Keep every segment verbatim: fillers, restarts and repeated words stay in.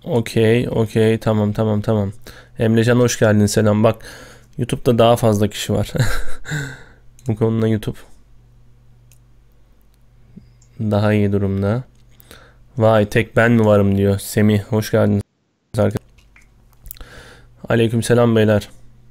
Okey, okey. Tamam, tamam, tamam. Emrecan hoş geldin. Selam. Bak, YouTube'da daha fazla kişi var. Bu konuda YouTube daha iyi durumda. Vay, tek ben mi varım diyor. Semih hoş geldin. Aleykümselam beyler.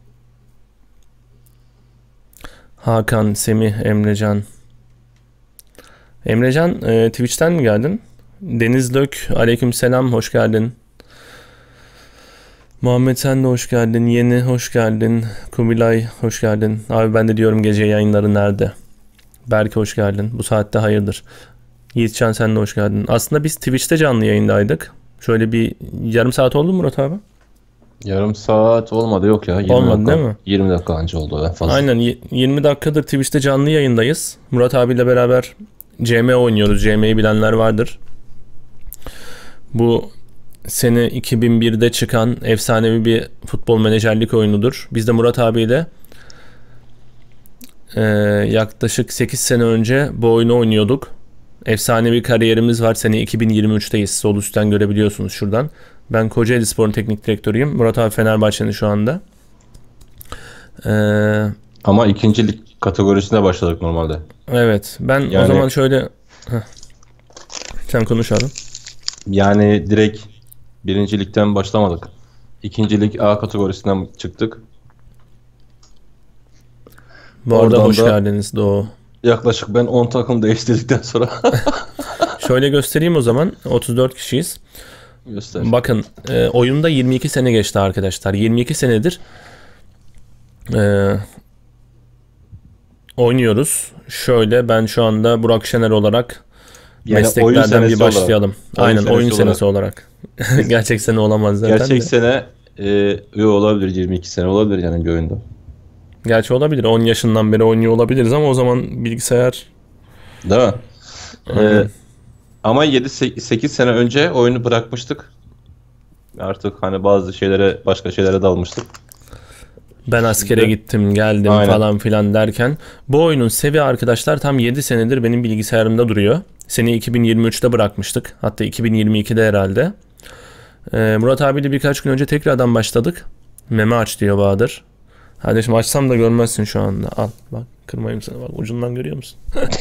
Hakan, Semih, Emrecan. Emrecan, e, Twitch'ten mi geldin? Deniz Dök, aleykümselam, hoş geldin. Muhammed sen de hoş geldin. Yeni hoş geldin. Kubilay hoş geldin. Abi ben de diyorum gece yayınları nerede? Berke hoş geldin. Bu saatte hayırdır? Yiğitcan sen de hoş geldin. Aslında biz Twitch'te canlı yayındaydık. Şöyle bir yarım saat oldu mu Murat abi? Yarım saat olmadı, yok ya, yirmi Olmadı dakika. değil mi? yirmi dakika önce oldu en fazla. Aynen, yirmi dakikadır Twitch'te canlı yayındayız. Murat abiyle beraber C M oynuyoruz. C M'yi bilenler vardır. Bu sene iki bin birde çıkan efsanevi bir futbol menajerlik oyunudur. Biz de Murat abiyle e, yaklaşık sekiz sene önce bu oyunu oynuyorduk. Efsane bir kariyerimiz var. Sene iki bin yirmi üçteyiz. Sol üstten görebiliyorsunuz şuradan. Ben Kocaelispor'un teknik direktörüyüm. Murat abi Fenerbahçe'nin şu anda. Ee, Ama ikinci lig kategorisine başladık normalde. evet. Ben Yani o zaman şöyle... Heh, sen konuş abi. yani direkt birinci ligden başlamadık. İkinci lig A kategorisinden çıktık. Bu arada Oradan hoş da geldiniz Doğu. yaklaşık ben on takım değiştirdikten sonra Şöyle göstereyim o zaman. otuz dört kişiyiz. göster. Bakın e, oyunda yirmi iki sene geçti arkadaşlar. yirmi iki senedir e, oynuyoruz. Şöyle ben şu anda Burak Şener olarak Yani oyun mesleklerden senesi bir başlayalım. olarak. Oyun Aynen, oyun senesi senesi olarak. Gerçek sene olamaz zaten Gerçek de. sene e, yo, olabilir, yirmi iki sene olabilir yani bir oyunda. Gerçi olabilir. on yaşından beri oynuyor olabiliriz ama o zaman bilgisayar... Değil mi? E, Aynen. ama yedi sekiz sene önce oyunu bırakmıştık. Artık hani bazı şeylere, başka şeylere dalmıştık. Ben askere Şimdi gittim geldim aynen. falan filan derken bu oyunun seviye arkadaşlar tam yedi senedir benim bilgisayarımda duruyor. Sene iki bin yirmi üçte bırakmıştık. Hatta iki bin yirmi ikide herhalde. Ee, Murat abiyle birkaç gün önce tekrardan başladık. Meme aç diyor Bahadır. Kardeşim açsam da görmezsin şu anda. Al bak, kırmayayım seni, bak ucundan görüyor musun?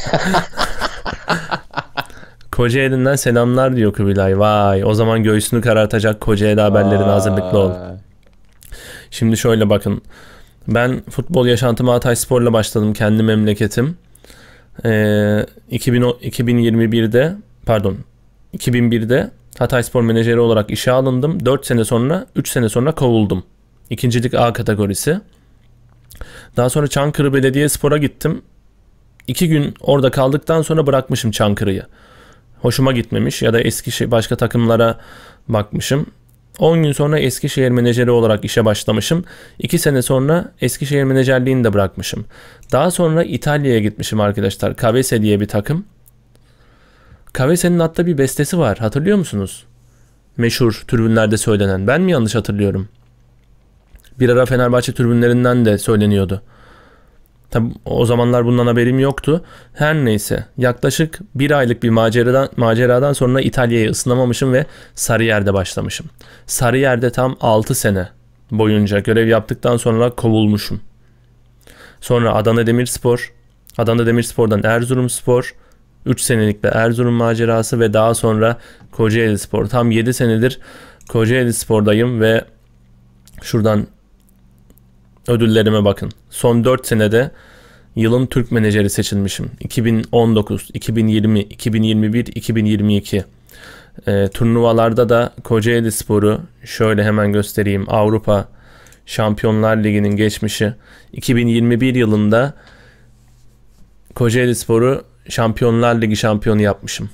Kocaeli'nden selamlar diyor Kubilay. Vay, o zaman göğsünü karartacak Kocaeli haberlerine hazırlıklı ol. Vay. Şimdi şöyle bakın. Ben futbol yaşantıma Hatayspor'la başladım, kendi memleketim. Ee, iki bin, iki bin yirmi birde pardon iki bin birde Hatayspor menajeri olarak işe alındım. dört sene sonra üç sene sonra kovuldum. İkincilik A kategorisi. Daha sonra Çankırı Belediyespor'a gittim. iki gün orada kaldıktan sonra bırakmışım Çankırı'yı. Hoşuma gitmemiş ya da eski başka takımlara bakmışım. on gün sonra Eskişehir menajeri olarak işe başlamışım. iki sene sonra Eskişehir menajerliğini de bırakmışım. Daha sonra İtalya'ya gitmişim arkadaşlar. Kavese diye bir takım. Kavese'nin hatta bir bestesi var. Hatırlıyor musunuz? Meşhur tribünlerde söylenen. Ben mi yanlış hatırlıyorum? Bir ara Fenerbahçe tribünlerinden de söyleniyordu. Tabi o zamanlar bundan haberim yoktu. Her neyse, yaklaşık bir aylık bir maceradan, maceradan sonra İtalya'ya ısınamamışım ve Sarıyer'de başlamışım. Sarıyer'de tam altı sene boyunca görev yaptıktan sonra kovulmuşum. Sonra Adana Demirspor, Adana Demirspor'dan Erzurumspor, üç senelik de Erzurum macerası ve daha sonra Kocaelispor. Tam yedi senedir Kocaelispor'dayım ve şuradan ödüllerime bakın. Son dört senede yılın Türk menajeri seçilmişim. iki bin on dokuz, iki bin yirmi, iki bin yirmi bir, iki bin yirmi iki. E, turnuvalarda da Kocaelispor'u şöyle hemen göstereyim. Avrupa Şampiyonlar Ligi'nin geçmişi. iki bin yirmi bir yılında Kocaelispor'u Şampiyonlar Ligi şampiyonu yapmışım.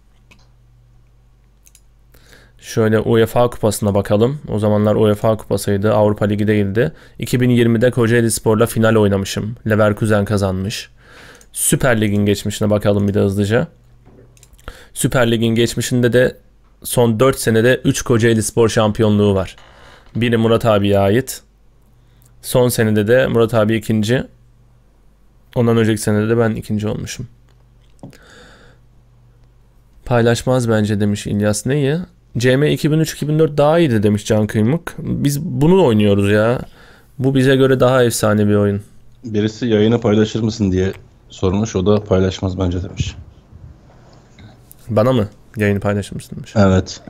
Şöyle UEFA Kupası'na bakalım. O zamanlar UEFA Kupası'ydı. Avrupa Ligi değildi. iki bin yirmide Kocaelispor'la final oynamışım. Leverkusen kazanmış. Süper Lig'in geçmişine bakalım bir de hızlıca. Süper Lig'in geçmişinde de son dört senede üç Kocaelispor şampiyonluğu var. Biri Murat abiye ait. Son senede de Murat abi ikinci. Ondan önceki senede de ben ikinci olmuşum. Paylaşmaz bence demiş İlyas. Neyi? C M iki bin üç iki bin dört daha iyiydi demiş Can Kıymık. Biz bunu oynuyoruz ya. Bu bize göre daha efsane bir oyun. Birisi yayını paylaşır mısın diye sormuş. O da paylaşmaz bence demiş. Bana mı? Yayını paylaşır mısın demiş. Evet.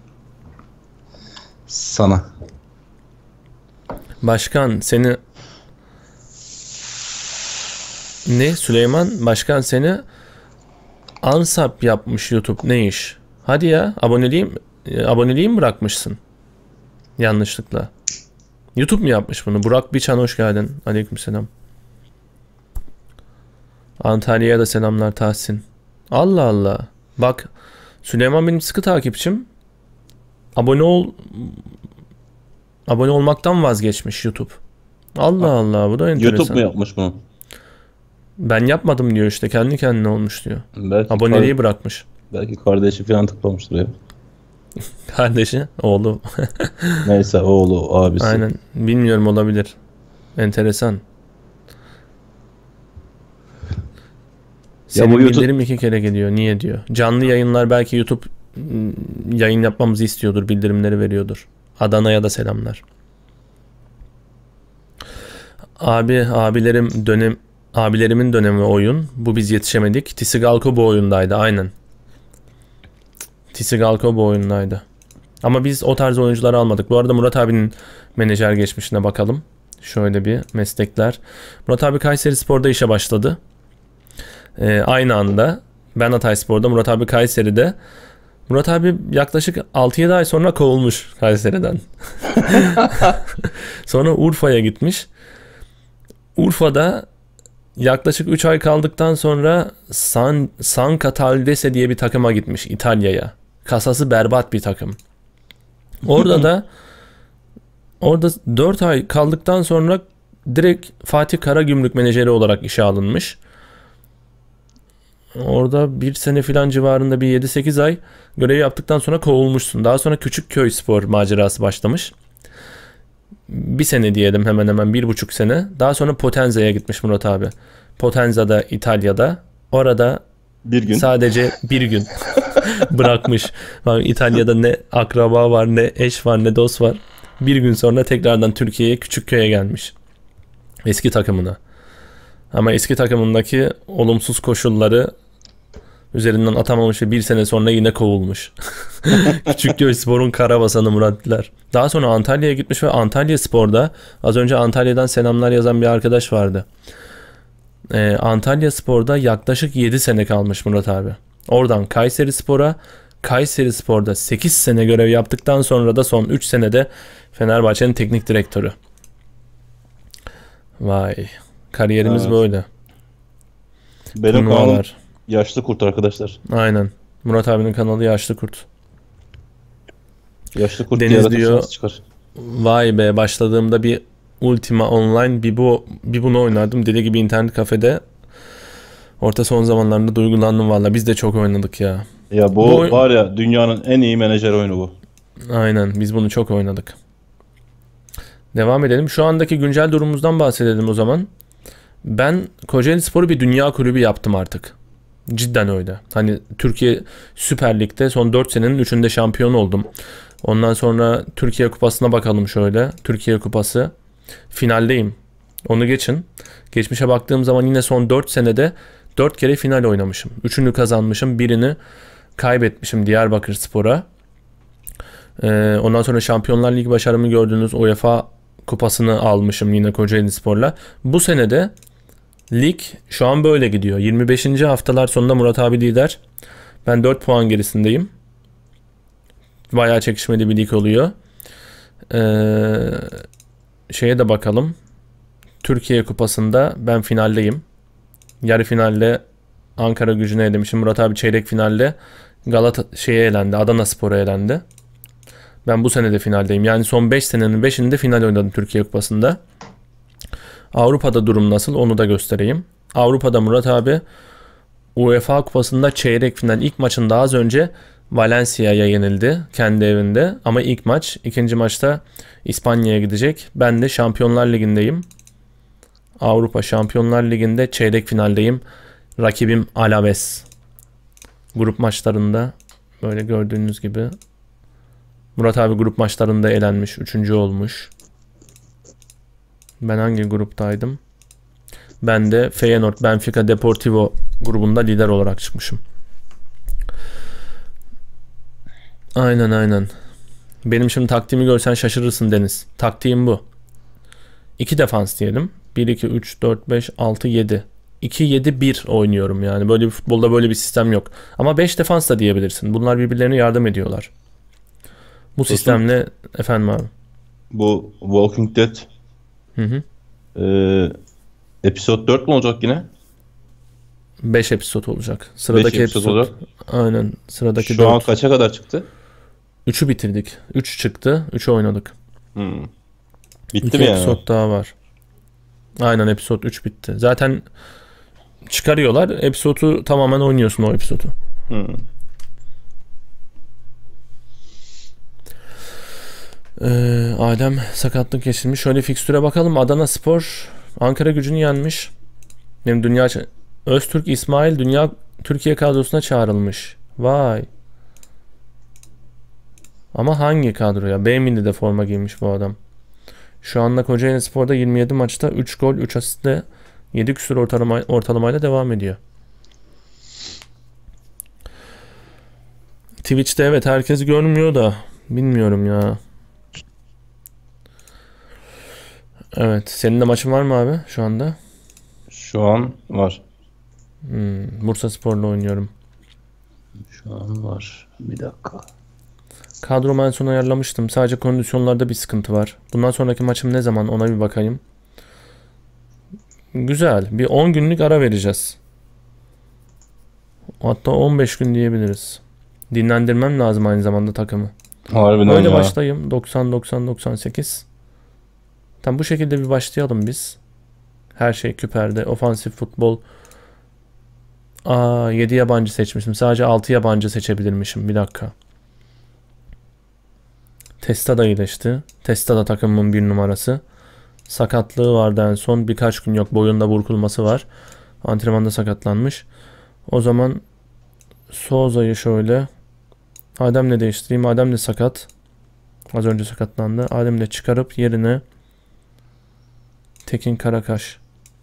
Sana. Başkan seni... Ne? Süleyman Başkan seni unsub yapmış YouTube. Ne iş? Hadi ya. Aboneliğim, aboneliği mi bırakmışsın? Yanlışlıkla. YouTube mu yapmış bunu? Burak Biçan hoş geldin. Aleykümselam. Antalya'ya da selamlar Tahsin. Allah Allah. Bak Süleyman benim sıkı takipçim. Abone ol abone olmaktan vazgeçmiş YouTube. Allah Allah, bu da enteresan. YouTube mu yapmış bunu? Ben yapmadım diyor işte, kendi kendine olmuş diyor. Belki Aboneliği kar- bırakmış. Belki kardeşi falan tıklamıştır ya. Kardeşi, oğlu. Neyse oğlu, abisi. Aynen. Bilmiyorum, olabilir. Enteresan. Senin bu YouTube- bildirim iki kere geliyor. Niye diyor. Canlı yayınlar belki YouTube ım, yayın yapmamızı istiyordur. Bildirimleri veriyordur. Adana'ya da selamlar. Abi abilerim dönem abilerimin dönemi oyun. Bu biz yetişemedik. Tisigalko bu oyundaydı aynen. Tisigalko bu oyundaydı. Ama biz o tarz oyuncuları almadık. Bu arada Murat abinin menajer geçmişine bakalım. Şöyle bir meslekler. Murat abi Kayserispor'da işe başladı. Ee, aynı anda ben Hatayspor'da, Murat abi Kayseri'de. Murat abi yaklaşık altı yedi ay sonra kovulmuş Kayseri'den. Sonra Urfa'ya gitmiş. Urfa'da yaklaşık üç ay kaldıktan sonra San, San Cataldese diye bir takıma gitmiş İtalya'ya. Kasası berbat bir takım. Orada da orada dört ay kaldıktan sonra direkt Fatih Karagümrük menajeri olarak işe alınmış. Orada bir sene filan civarında bir yedi sekiz ay görev yaptıktan sonra kovulmuşsun. Daha sonra Küçükköy Spor macerası başlamış. Bir sene diyelim, hemen hemen bir buçuk sene. Daha sonra Potenza'ya gitmiş Murat abi. Potenza'da İtalya'da. Orada Bir gün. sadece bir gün bırakmış. Bak, İtalya'da ne akraba var, ne eş var, ne dost var. Bir gün sonra tekrardan Türkiye'ye, Küçükköy'e gelmiş. Eski takımına. Ama eski takımındaki olumsuz koşulları üzerinden atamamış ve bir sene sonra yine kovulmuş. Küçükköy Spor'un karabasanı Murat Diler. Daha sonra Antalya'ya gitmiş ve Antalya Spor'da, az önce Antalya'dan selamlar yazan bir arkadaş vardı. Ee, Antalya Spor'da yaklaşık yedi sene kalmış Murat abi. Oradan Kayseri Spor'a, Kayseri Spor'da sekiz sene görev yaptıktan sonra da son üç senede Fenerbahçe'nin teknik direktörü. Vay. Kariyerimiz Evet. böyle. Benim kanalım Turnuvalar. Yaşlı Kurt arkadaşlar. Aynen. Murat abinin kanalı Yaşlı Kurt. Yaşlı Kurt Deniz diye aratırsanız diyor. çıkar. Vay be, başladığımda bir Ultima Online bir bu bir bunu oynardım. Deli gibi internet kafede. Orta son zamanlarında duygulandım valla. Biz de çok oynadık ya. Ya bu, Bu oyun- var ya, dünyanın en iyi menajer oyunu bu. Aynen, biz bunu çok oynadık. Devam edelim. Şu andaki güncel durumumuzdan bahsedelim o zaman. Ben Kocaelispor'u bir dünya kulübü yaptım artık. Cidden öyle. Hani Türkiye Süper Lig'de son dört senenin üçünde şampiyon oldum. Ondan sonra Türkiye Kupası'na bakalım şöyle. Türkiye Kupası finaldeyim. Onu geçin. Geçmişe baktığım zaman yine son dört senede dört kere final oynamışım. üçünü kazanmışım. Birini kaybetmişim Diyarbakırspor'a. Ee, ondan sonra Şampiyonlar Ligi başarımı gördüğünüz UEFA Kupası'nı almışım yine Kocaelispor'la. Bu senede lig şu an böyle gidiyor. yirmi beşinci haftalar sonunda Murat abi lider. Ben dört puan gerisindeyim. Bayağı çekişmeli bir lig oluyor. Ee, şeye de bakalım. Türkiye Kupası'nda ben finaldeyim. Yarı finalde Ankara Gücü'ne elemişim. Murat abi çeyrek finalde Galata şeye elendi. Adanaspor'a elendi. Ben bu sene de finaldeyim. Yani son beş senenin beşinde final oynadım Türkiye Kupası'nda. Avrupa'da durum nasıl onu da göstereyim. Avrupa'da Murat abi UEFA Kupası'nda çeyrek final ilk maçında az önce Valencia'ya yenildi kendi evinde. Ama ilk maç, ikinci maçta İspanya'ya gidecek. Ben de Şampiyonlar Ligi'ndeyim. Avrupa Şampiyonlar Ligi'nde çeyrek finaldeyim. Rakibim Alaves. Grup maçlarında böyle gördüğünüz gibi Murat abi grup maçlarında elenmiş. Üçüncü olmuş. Ben hangi gruptaydım? Ben de Feyenoord, Benfica, Deportivo grubunda lider olarak çıkmışım. Aynen aynen. Benim şimdi taktiğimi görsen şaşırırsın Deniz. Taktiğim bu. iki defans diyelim. bir, iki, üç, dört, beş, altı, yedi. iki, yedi, bir oynuyorum yani. Böyle bir futbolda böyle bir sistem yok. Ama beş defans da diyebilirsin. Bunlar birbirlerine yardım ediyorlar. Bu Dostum, sistemle efendim abi. Bu Walking Dead Hı hı. E, episode dört mü olacak yine? beş episod olacak. Sıradaki episod olacak. Aynen. Sıradaki Şu dört. An kaça kadar çıktı? üçü bitirdik. üç çıktı. üçü oynadık. Hmm. Bitti İki mi yani? episod daha var. Aynen episod üç bitti. Zaten çıkarıyorlar. Episodu tamamen oynuyorsun o episodu. Hmm. Ee, Adem sakatlık geçirmiş. Şöyle fikstüre bakalım. Adana Spor Ankara Gücü'nü yenmiş. Benim dünya Öztürk İsmail dünya Türkiye kadrosuna çağrılmış. Vay. Ama hangi kadroya? B Milli'de forma giymiş bu adam. Şu anda Kocaeli Spor'da yirmi yedi maçta üç gol, üç asistle yedi küsur ortalama, ortalamayla devam ediyor. Twitch'te evet herkes görmüyor da bilmiyorum ya. Evet. Senin de maçın var mı abi şu anda? Şu an var. Hmm, Bursa Spor'la oynuyorum. Şu an var. Bir dakika. Kadromu en son ayarlamıştım. Sadece kondisyonlarda bir sıkıntı var. Bundan sonraki maçım ne zaman ona bir bakayım. Güzel. Bir on günlük ara vereceğiz. Hatta on beş gün diyebiliriz. Dinlendirmem lazım aynı zamanda takımı. Harbiden Öyle ya. başlayayım. doksan doksan doksan sekiz. Tam bu şekilde bir başlayalım biz. Her şey küperde. Ofansif futbol. Aa, yedi yabancı seçmişim. Sadece altı yabancı seçebilirmişim. Bir dakika. Testa da iyileşti. Testa da takımın bir numarası. Sakatlığı vardı en son. Birkaç gün yok. Boyunda burkulması var. Antrenmanda sakatlanmış. O zaman Souza'yı şöyle Adem'le değiştireyim. Adem de sakat. Az önce sakatlandı. Adem'le çıkarıp yerine Tekin Karakaş.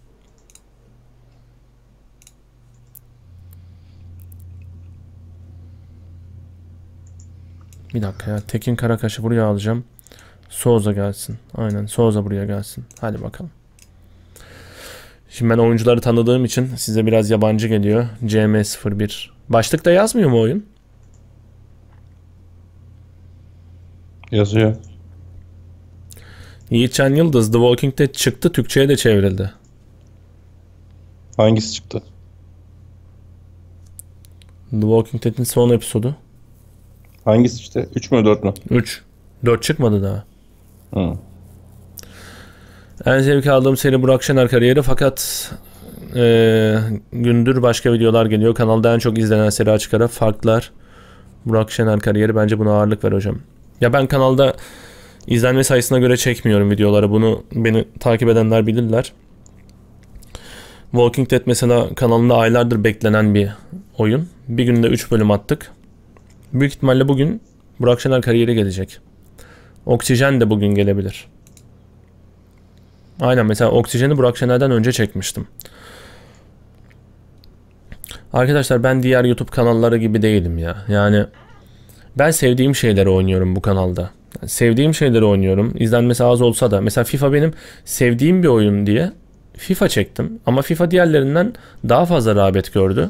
Bir dakika ya. Tekin Karakaş'ı buraya alacağım. Souza gelsin. Aynen. Souza buraya gelsin. Hadi bakalım. Şimdi ben oyuncuları tanıdığım için size biraz yabancı geliyor. C M sıfır bir. Başlıkta yazmıyor mu oyun? Yazıyor. Yiğitcan Yıldız The Walking Dead çıktı. Türkçe'ye de çevrildi. Hangisi çıktı? The Walking Dead'in son episodu. Hangisi işte? üç mü dört mü? üç. dört çıkmadı daha. Hı. En zevk aldığım seri Burak Şener kariyeri fakat e, gündür başka videolar geliyor. Kanalda en çok izlenen seri açık ara farklar. Burak Şener kariyeri bence buna ağırlık ver hocam. Ya ben kanalda izlenme sayısına göre çekmiyorum videoları. Bunu beni takip edenler bilirler. Walking Dead mesela kanalında aylardır beklenen bir oyun. Bir günde üç bölüm attık. Büyük ihtimalle bugün Burak Şener kariyeri gelecek. Oksijen de bugün gelebilir. Aynen mesela Oksijen'i Burak Şener'den önce çekmiştim. Arkadaşlar ben diğer YouTube kanalları gibi değilim ya. Yani ben sevdiğim şeyleri oynuyorum bu kanalda. Yani sevdiğim şeyleri oynuyorum. İzlenmesi az olsa da. Mesela FIFA benim sevdiğim bir oyun diye FIFA çektim. Ama FIFA diğerlerinden daha fazla rağbet gördü.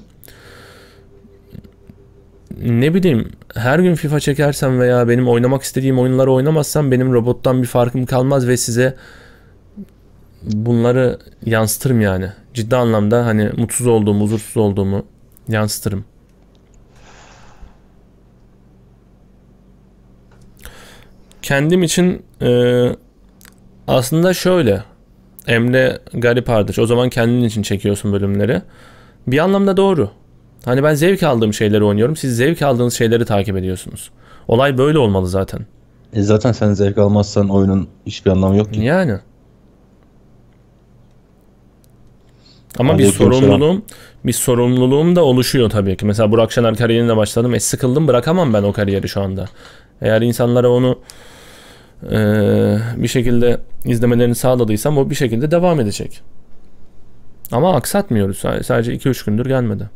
Ne bileyim her gün FIFA çekersem veya benim oynamak istediğim oyunları oynamazsam benim robottan bir farkım kalmaz ve size bunları yansıtırım yani. Ciddi anlamda hani mutsuz olduğumu, huzursuz olduğumu yansıtırım. Kendim için e, aslında şöyle. Emre garip ardıç. O zaman kendin için çekiyorsun bölümleri. Bir anlamda doğru. Hani ben zevk aldığım şeyleri oynuyorum. Siz zevk aldığınız şeyleri takip ediyorsunuz. Olay böyle olmalı zaten. E zaten sen zevk almazsan oyunun hiçbir anlamı yok ki. Yani. Ama Hadi bir sorumluluğum, bir sorumluluğum da oluşuyor tabii ki. Mesela Burak Şener kariyerine başladım. E sıkıldım, bırakamam ben o kariyeri şu anda. Eğer insanlara onu e, bir şekilde izlemelerini sağladıysam o bir şekilde devam edecek. Ama aksatmıyoruz. Sadece iki üç gündür gelmedi.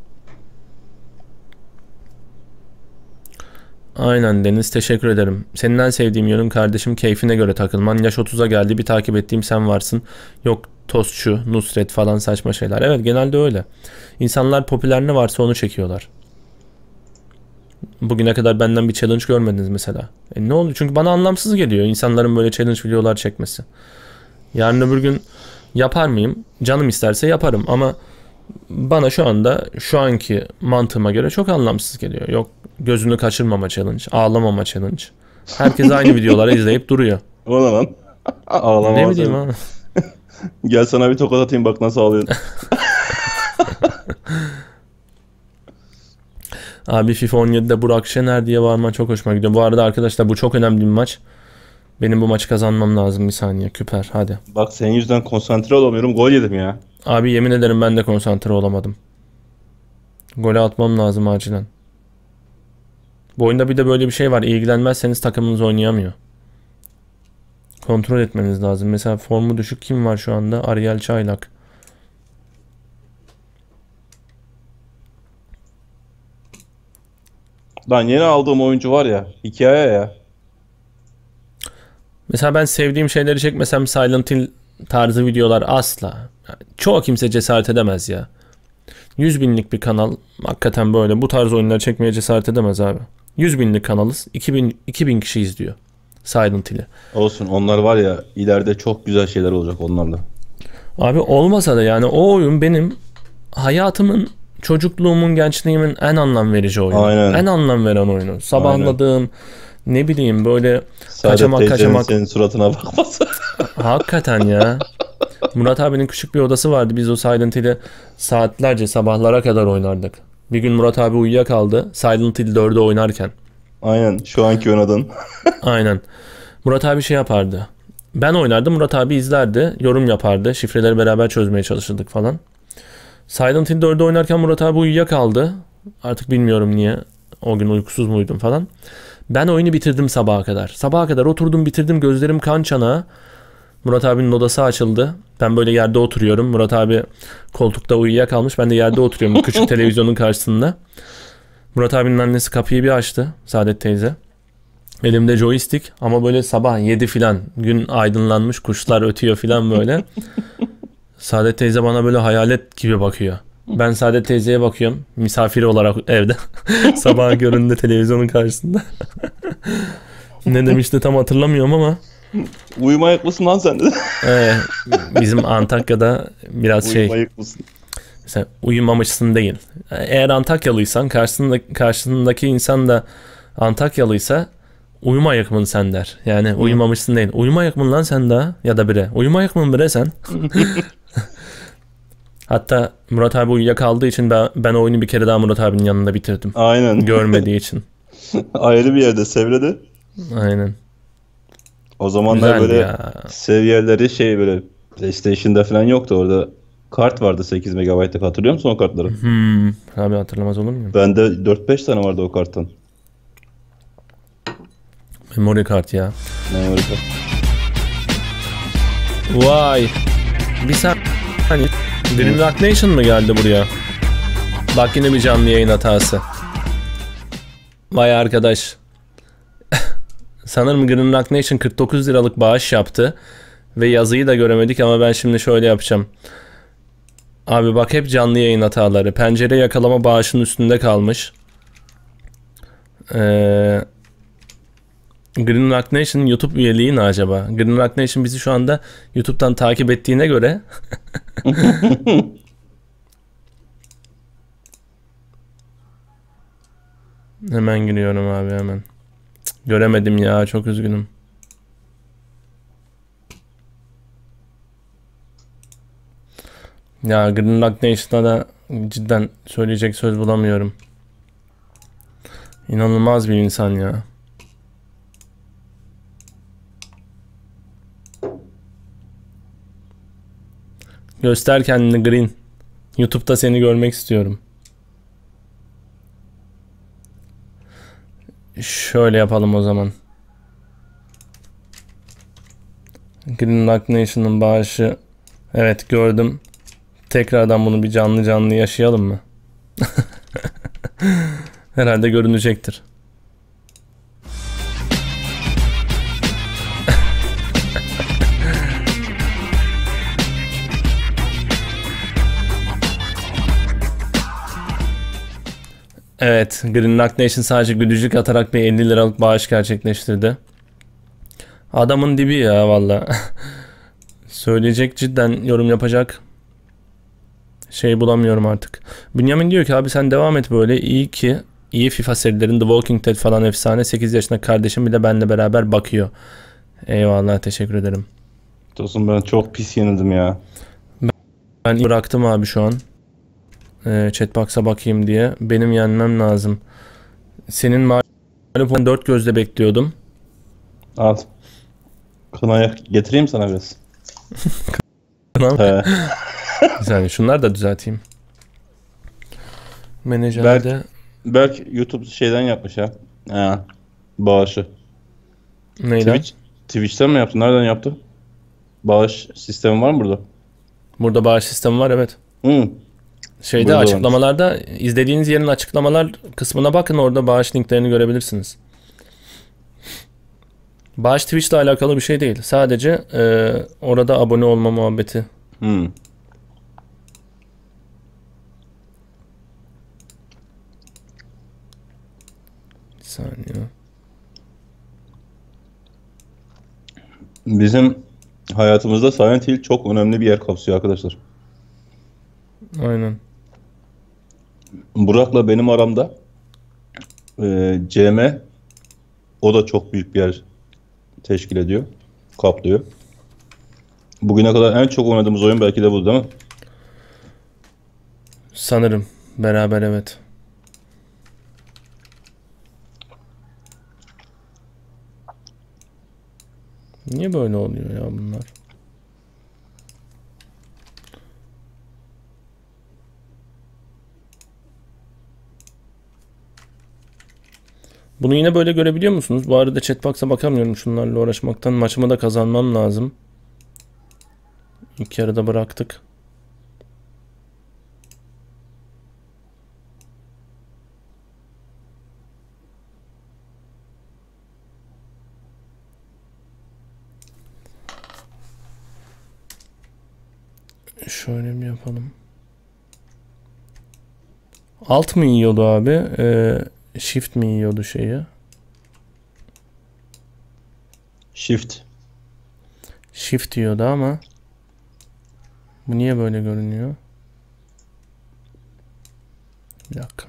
Aynen Deniz, teşekkür ederim. Senin en sevdiğim yönün kardeşim keyfine göre takılman. Yaş otuza geldi, bir takip ettiğim sen varsın. Yok tostçu, Nusret falan saçma şeyler. Evet, genelde öyle. İnsanlar popüler ne varsa onu çekiyorlar. Bugüne kadar benden bir challenge görmediniz mesela. E ne oldu? Çünkü bana anlamsız geliyor insanların böyle challenge videolar çekmesi. Yarın öbür gün yapar mıyım? Canım isterse yaparım ama bana şu anda şu anki mantığıma göre çok anlamsız geliyor. Yok gözünü kaçırmama challenge, ağlamama challenge. Herkes aynı videoları izleyip duruyor. O ne lan? Ağlama. Ne bileyim ha. Gel sana bir tokat atayım bak nasıl ağlıyorsun. Abi FIFA on yedide Burak Şener diye bağırman çok hoşuma gidiyor. Bu arada arkadaşlar bu çok önemli bir maç. Benim bu maçı kazanmam lazım, bir saniye Küper hadi. Bak senin yüzünden konsantre olamıyorum, gol yedim ya. Abi yemin ederim ben de konsantre olamadım. Golü atmam lazım acilen. Bu oyunda bir de böyle bir şey var. İlgilenmezseniz takımınız oynayamıyor. Kontrol etmeniz lazım. Mesela formu düşük kim var şu anda? Ariel Çaylak. Lan yeni aldığım oyuncu var ya, hikaye ya. Mesela ben sevdiğim şeyleri çekmesem Silent Hill tarzı videolar asla. Çoğu kimse cesaret edemez ya. yüz binlik bir kanal hakikaten böyle bu tarz oyunları çekmeye cesaret edemez abi. yüz binlik kanalız. iki bin, iki bin kişi izliyor Silent Hill'i. Olsun, onlar var ya, ileride çok güzel şeyler olacak onlarla. Abi olmasa da yani o oyun benim hayatımın, çocukluğumun, gençliğimin en anlam verici oyunu. Aynen. En anlam veren oyunu. Sabahladığım, ne bileyim böyle Saadet kaçamak teyzenin kaçamak. senin suratına bakması. Hakikaten ya. Murat abinin küçük bir odası vardı. Biz o Silent Hill'i saatlerce sabahlara kadar oynardık. Bir gün Murat abi uyuyakaldı Silent Hill dörde oynarken. Aynen, şu anki oynadın. Aynen. Murat abi şey yapardı. Ben oynardım, Murat abi izlerdi, yorum yapardı. Şifreleri beraber çözmeye çalışırdık falan. Silent Hill dörde oynarken Murat abi uyuyakaldı. Artık bilmiyorum niye. O gün uykusuz muydum falan. Ben oyunu bitirdim sabaha kadar. Sabaha kadar oturdum bitirdim, gözlerim kan çanağı. Murat abinin odası açıldı. Ben böyle yerde oturuyorum. Murat abi koltukta uyuyakalmış. Ben de yerde oturuyorum küçük televizyonun karşısında. Murat abinin annesi kapıyı bir açtı. Saadet teyze. Elimde joystick ama böyle sabah yedi filan. Gün aydınlanmış, kuşlar ötüyor filan böyle. Saadet teyze bana böyle hayalet gibi bakıyor. Ben Saadet teyzeye bakıyorum. Misafiri olarak evde. Sabah köründe televizyonun karşısında. Ne demişti tam hatırlamıyorum ama. Uyumayak mısın lan sen de? Ee, bizim Antakya'da biraz şey. Uyumayak mısın? Mesela uyumamışsın değil. Eğer Antakyalıysan karşısında, karşısındaki insan da Antakyalıysa uyumayak mısın sen der. Yani uyumamışsın değil. Uyumayak mısın lan sen daha ya da bire. Uyumayak mısın bire sen? Hatta Murat abi uyuyakaldığı için ben, ben oyunu bir kere daha Murat abinin yanında bitirdim. Aynen. Görmediği için. Ayrı bir yerde, Sevre'de. Aynen. O zamanlar Güzeldi böyle ya. seviyeleri şey böyle PlayStation'da falan yoktu. Orada kart vardı sekiz megabaytlık, hatırlıyor musun o kartları? Hmm, abi hatırlamaz olur muyum? Bende dört beş tane vardı o karttan. Memory kart ya. Memory kart. Vay. Bir sen hani Dream Rock Nation mı geldi buraya? Bak yine bir canlı yayın hatası. Vay arkadaş. Sanırım Green Rock Nation kırk dokuz liralık bağış yaptı. Ve yazıyı da göremedik ama ben şimdi şöyle yapacağım. Abi bak hep canlı yayın hataları. Pencere yakalama bağışın üstünde kalmış. Eee... Green Rock Nation YouTube üyeliği ne acaba? Green Rock Nation bizi şu anda YouTube'dan takip ettiğine göre hemen giriyorum abi hemen. Cık, göremedim ya, çok üzgünüm. Ya Green Rock Nation'a da cidden söyleyecek söz bulamıyorum. İnanılmaz bir insan ya. Göster kendini Green. YouTube'da seni görmek istiyorum. Şöyle yapalım o zaman. Green Rock Nation'ın bağışı. Evet, gördüm. Tekrardan bunu bir canlı canlı yaşayalım mı? Herhalde görünecektir. Evet, Green Rock Nation sadece gülücük atarak bir elli liralık bağış gerçekleştirdi. Adamın dibi ya valla. Söyleyecek, cidden yorum yapacak şey bulamıyorum artık. Bünyamin diyor ki abi sen devam et böyle, iyi ki iyi FIFA serilerin The Walking Dead falan efsane. sekiz yaşında kardeşim bile benimle beraber bakıyor. Eyvallah, teşekkür ederim. Dostum ben çok pis yenildim ya. Ben bıraktım abi şu an. Ee, Chatbox'a bakayım diye. Benim yenmem lazım. Senin mağlup dört gözle bekliyordum. Al. Kınaya getireyim sana biraz. Tamam. He. Yani şunları da düzelteyim. Menajerde Berk YouTube şeyden yapmış ya. Ha, bağışı. neyden? Twitch, Twitch'ten mi yaptı? Nereden yaptı? Bağış sistemi var mı burada? Burada bağış sistemi var, evet. Hı. Şeyde Burada açıklamalarda, izlediğiniz yerin açıklamalar kısmına bakın, orada bağış linklerini görebilirsiniz. Bağış Twitch'le alakalı bir şey değil. Sadece e, orada abone olma muhabbeti. Hı. Bir saniye. Bizim hayatımızda Silent Hill çok önemli bir yer kapsıyor arkadaşlar. Aynen. Burak'la benim aramda e, C M, o da çok büyük bir yer teşkil ediyor. Kaplıyor. Bugüne kadar en çok oynadığımız oyun belki de bu, değil mi? Sanırım. Beraber, evet. Niye böyle oluyor ya bunlar? Bunu yine böyle görebiliyor musunuz? Bu arada chatbox'a bakamıyorum şunlarla uğraşmaktan. Maçımı da kazanmam lazım. İlk yarıda bıraktık. Şöyle bir yapalım. Alt mı yiyordu abi? Ee, shift mi yiyordu şeyi? Shift. Shift yiyordu ama bu niye böyle görünüyor? Bir dakika.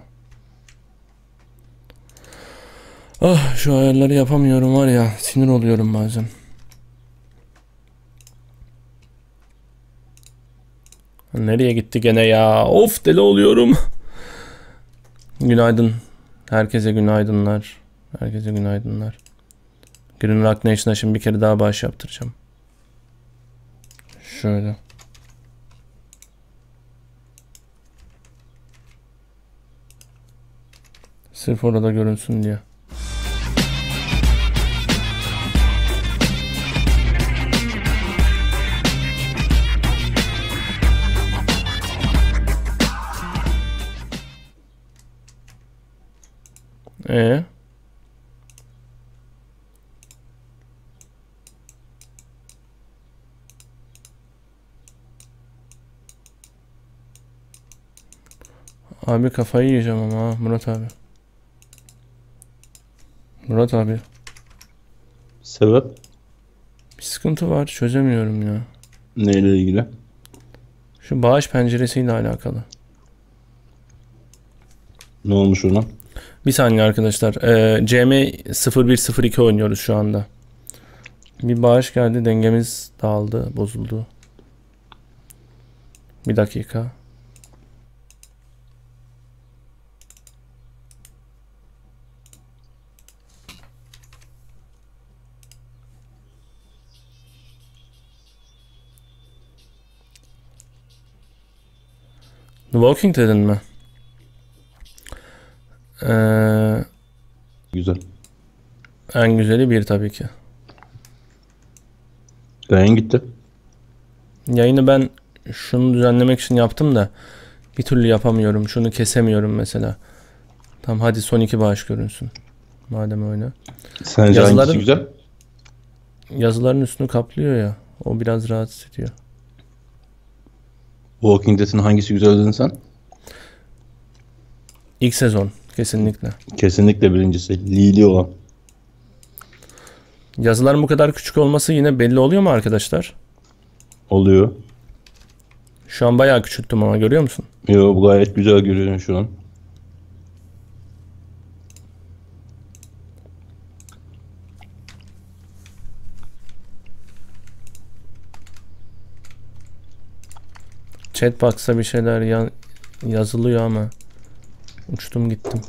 Ah, şu ayarları yapamıyorum var ya, sinir oluyorum bazen. Nereye gitti gene ya? Of, deli oluyorum. Günaydın. Herkese günaydınlar. Herkese günaydınlar. Green Rock Nation'a şimdi bir kere daha bağış yaptıracağım. Şöyle. Sırf orada görünsün diye. Ee? Abi kafayı yiyeceğim ama ha, Murat abi. Murat abi. Sebep? Bir sıkıntı var, çözemiyorum ya. Neyle ilgili? Şu bağış penceresiyle alakalı. Ne olmuş ona? Bir saniye arkadaşlar. Ee, C M sıfır bir sıfır iki oynuyoruz şu anda. Bir bağış geldi, dengemiz dağıldı, bozuldu. Bir dakika. The Walking Dead'in mi? Ee, Güzel. En güzeli bir tabii ki. Yayın gitti. Yayını ben şunu düzenlemek için yaptım da bir türlü yapamıyorum. Şunu kesemiyorum mesela. Tamam hadi son iki bağış görünsün. Madem öyle. Sence Yazıların- hangisi güzel? Yazıların üstünü kaplıyor ya. O biraz rahatsız ediyor. Walking Dead'in hangisi güzel dedin sen? İlk sezon kesinlikle. Kesinlikle birincisi. Lili olan. Yazıların bu kadar küçük olması yine belli oluyor mu arkadaşlar? Oluyor. Şu an bayağı küçülttüm ama görüyor musun? Yo, bu gayet güzel görüyorum şu an. Chatbox'a bir şeyler ya- yazılıyor ama uçtum gittim.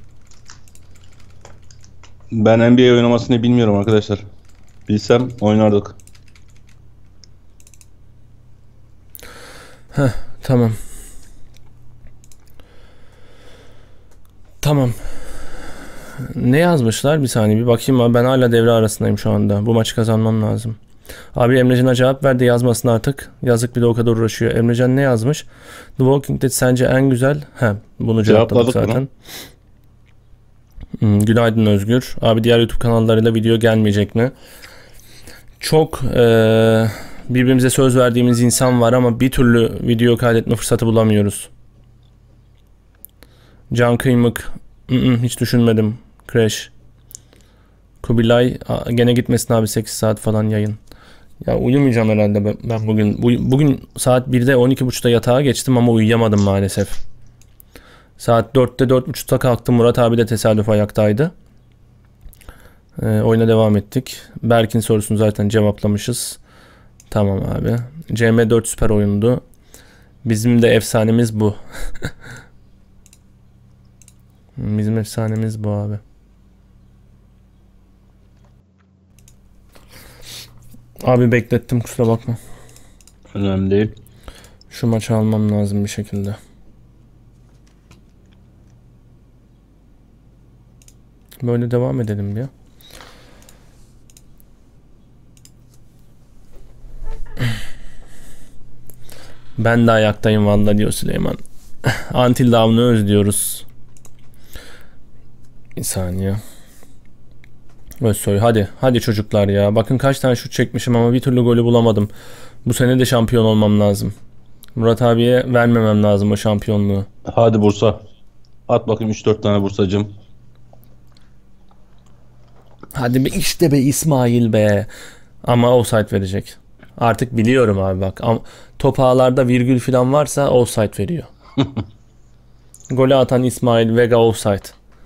Ben N B A oynamasını bilmiyorum arkadaşlar. Bilsem oynardık. Tamam. Tamam. Ne yazmışlar? Bir saniye bir bakayım abi. Ben hala devre arasındayım şu anda. Bu maçı kazanmam lazım. Abi Emrecan'a cevap verdi, yazmasın artık. Yazık, bir de o kadar uğraşıyor. Emrecan ne yazmış? The Walking Dead sence en güzel? He, bunu cevapladık Cevapladık zaten. Hmm, günaydın Özgür. Abi diğer YouTube kanallarıyla video gelmeyecek mi? Çok eee, birbirimize söz verdiğimiz insan var ama bir türlü video kaydetme fırsatı bulamıyoruz. Can Kıymık. Mm-mm, hiç düşünmedim. Crash. Kubilay. Aa, gene gitmesin abi, sekiz saat falan yayın. Ya uyumayacağım herhalde ben, ben bugün. Bu- Bugün saat birde on iki buçukta yatağa geçtim ama uyuyamadım maalesef. Saat dörtte dört buçukta kalktım. Murat abi de tesadüf ayaktaydı. Ee, oyuna devam ettik. Berk'in sorusunu zaten cevaplamışız. Tamam abi. C M dört süper oyundu. Bizim de efsanemiz bu. Bizim efsanemiz bu abi. Abi beklettim, kusura bakma. Önemli değil. Şu maçı almam lazım bir şekilde. Böyle devam edelim ya. Ben de ayaktayım valla diyor Süleyman. Until Dawn'u özlüyoruz. Bir saniye. Özsoy hadi. Hadi çocuklar ya. Bakın kaç tane şut çekmişim ama bir türlü golü bulamadım. Bu sene de şampiyon olmam lazım. Murat abiye vermemem lazım o şampiyonluğu. Hadi Bursa. At bakayım üç dört tane Bursacığım. Hadi be işte be İsmail be. Ama offside verecek. Artık biliyorum abi bak. Ama top ağlarda virgül falan varsa offside veriyor. Golü atan İsmail Vega offside.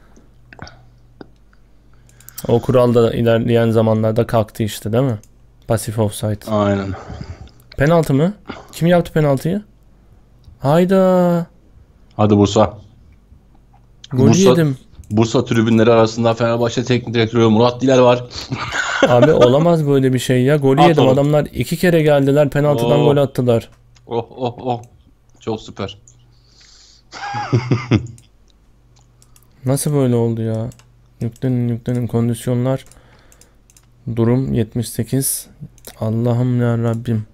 O kural da ilerleyen zamanlarda kalktı işte değil mi? Pasif offside. Aynen. Penaltı mı? Kim yaptı penaltıyı? Hayda. Hadi Bursa. Golü Bursa- yedim. Bursa tribünleri arasında Fenerbahçe Teknik Direktörü Murat Diler var. Abi olamaz böyle bir şey ya. Golü At yedim. onu. Adamlar iki kere geldiler. Penaltıdan Oo. gol attılar. Oh oh oh. Çok süper. Nasıl böyle oldu ya? Yüklenin yüklenin kondisyonlar. Durum yetmiş sekiz. Allah'ım ya Rabbim.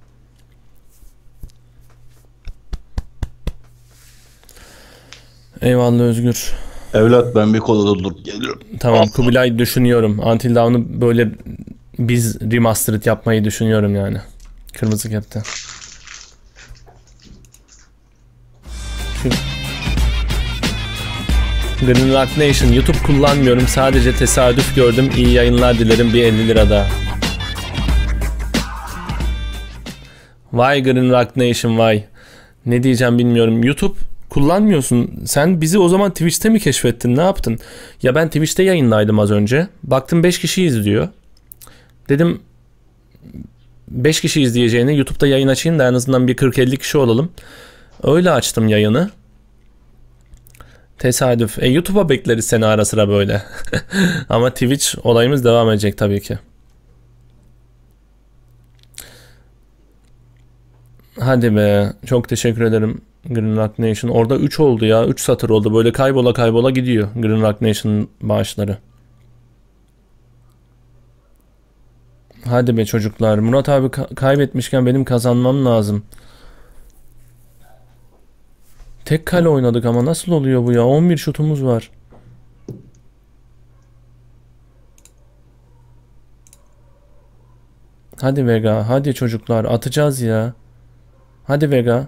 Eyvallah Özgür. Evlat ben bir kola doldurup geliyorum. Tamam Kubilay düşünüyorum. Until Dawn'u böyle biz remastered yapmayı düşünüyorum yani. Kırmızı kepte. Şu Green Rock Nation YouTube kullanmıyorum. Sadece tesadüf gördüm. İyi yayınlar dilerim. Bir elli lira daha. Vay Green Rock Nation vay. Ne diyeceğim bilmiyorum. YouTube kullanmıyorsun. Sen bizi o zaman Twitch'te mi keşfettin? Ne yaptın? Ya ben Twitch'te yayındaydım az önce. Baktım beş kişi izliyor. Dedim beş kişi izleyeceğine YouTube'da yayın açayım da en azından bir kırk elli kişi olalım. Öyle açtım yayını. Tesadüf. E YouTube'a bekleriz seni ara sıra böyle. Ama Twitch olayımız devam edecek tabii ki. Hadi be. Çok teşekkür ederim Green Rock Nation. Orada üç oldu ya. üç satır oldu. Böyle kaybola kaybola gidiyor Green Rock Nation'ın bağışları. Hadi be çocuklar. Murat abi ka- kaybetmişken benim kazanmam lazım. Tek kale oynadık ama nasıl oluyor bu ya? on bir şutumuz var. Hadi Vega. Hadi çocuklar. Atacağız ya. Hadi Vega.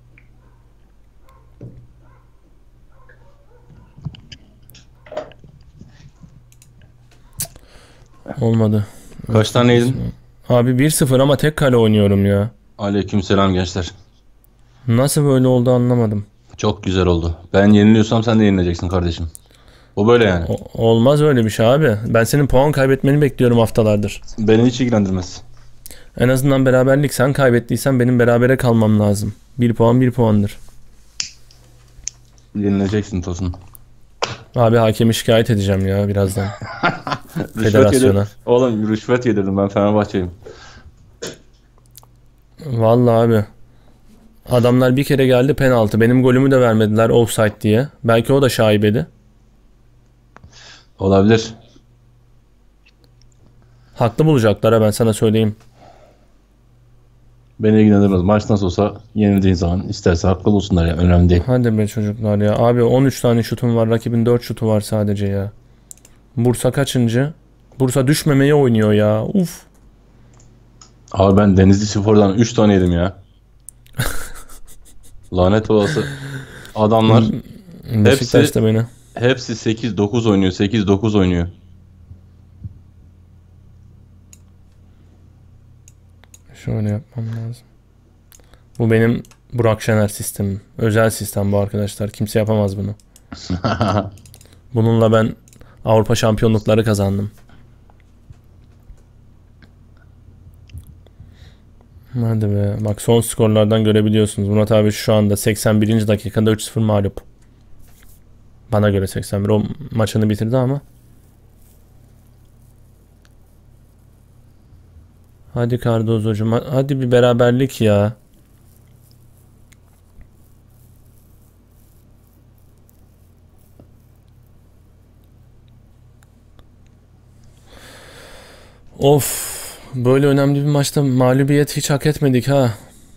Olmadı. Kaç tane yedin? Abi bir sıfır ama tek kale oynuyorum ya. Aleykümselam gençler. Nasıl böyle oldu anlamadım. Çok güzel oldu. Ben yeniliyorsam sen de yenileceksin kardeşim. O böyle yani. O- olmaz öyle bir şey abi. Ben senin puan kaybetmeni bekliyorum haftalardır. Beni hiç ilgilendirmez. En azından beraberlik, sen kaybettiysen benim berabere kalmam lazım. Bir puan bir puandır. Yenileceksin Tosun. Abi hakemi şikayet edeceğim ya birazdan. Rüşvet Federasyona. yedirdim. Oğlum rüşvet yedirdim, ben Fenerbahçe'yim. Vallahi abi. Adamlar bir kere geldi penaltı. Benim golümü de vermediler offside diye. Belki o da şaibeli. Olabilir. Haklı bulacaklar ha, ben sana söyleyeyim. Beni ilgilendirmez. Maç nasıl olsa yenildiğin zaman isterse haklı bulsunlar ya. Önemli değil. Hadi be çocuklar ya. Abi on üç tane şutum var. Rakibin dört şutu var sadece ya. Bursa kaçıncı? Bursa düşmemeye oynuyor ya. Uf. Abi ben Denizli Spor'dan üç tane yedim ya. Lanet olası adamlar Beşiktaş da beni. hepsi sekiz dokuz oynuyor. sekiz dokuz oynuyor. Şöyle yapmam lazım. Bu benim Burak Şener sistemim. Özel sistem bu arkadaşlar. Kimse yapamaz bunu. Bununla ben Avrupa şampiyonlukları kazandım. Hadi be. Bak son skorlardan görebiliyorsunuz. Murat abi şu anda seksen birinci dakikada üç sıfır mağlup. Bana göre seksen bir. O maçını bitirdi ama. Hadi Cardozo'cum. Hadi bir beraberlik ya. Of. Böyle önemli bir maçta mağlubiyet hiç hak etmedik ha.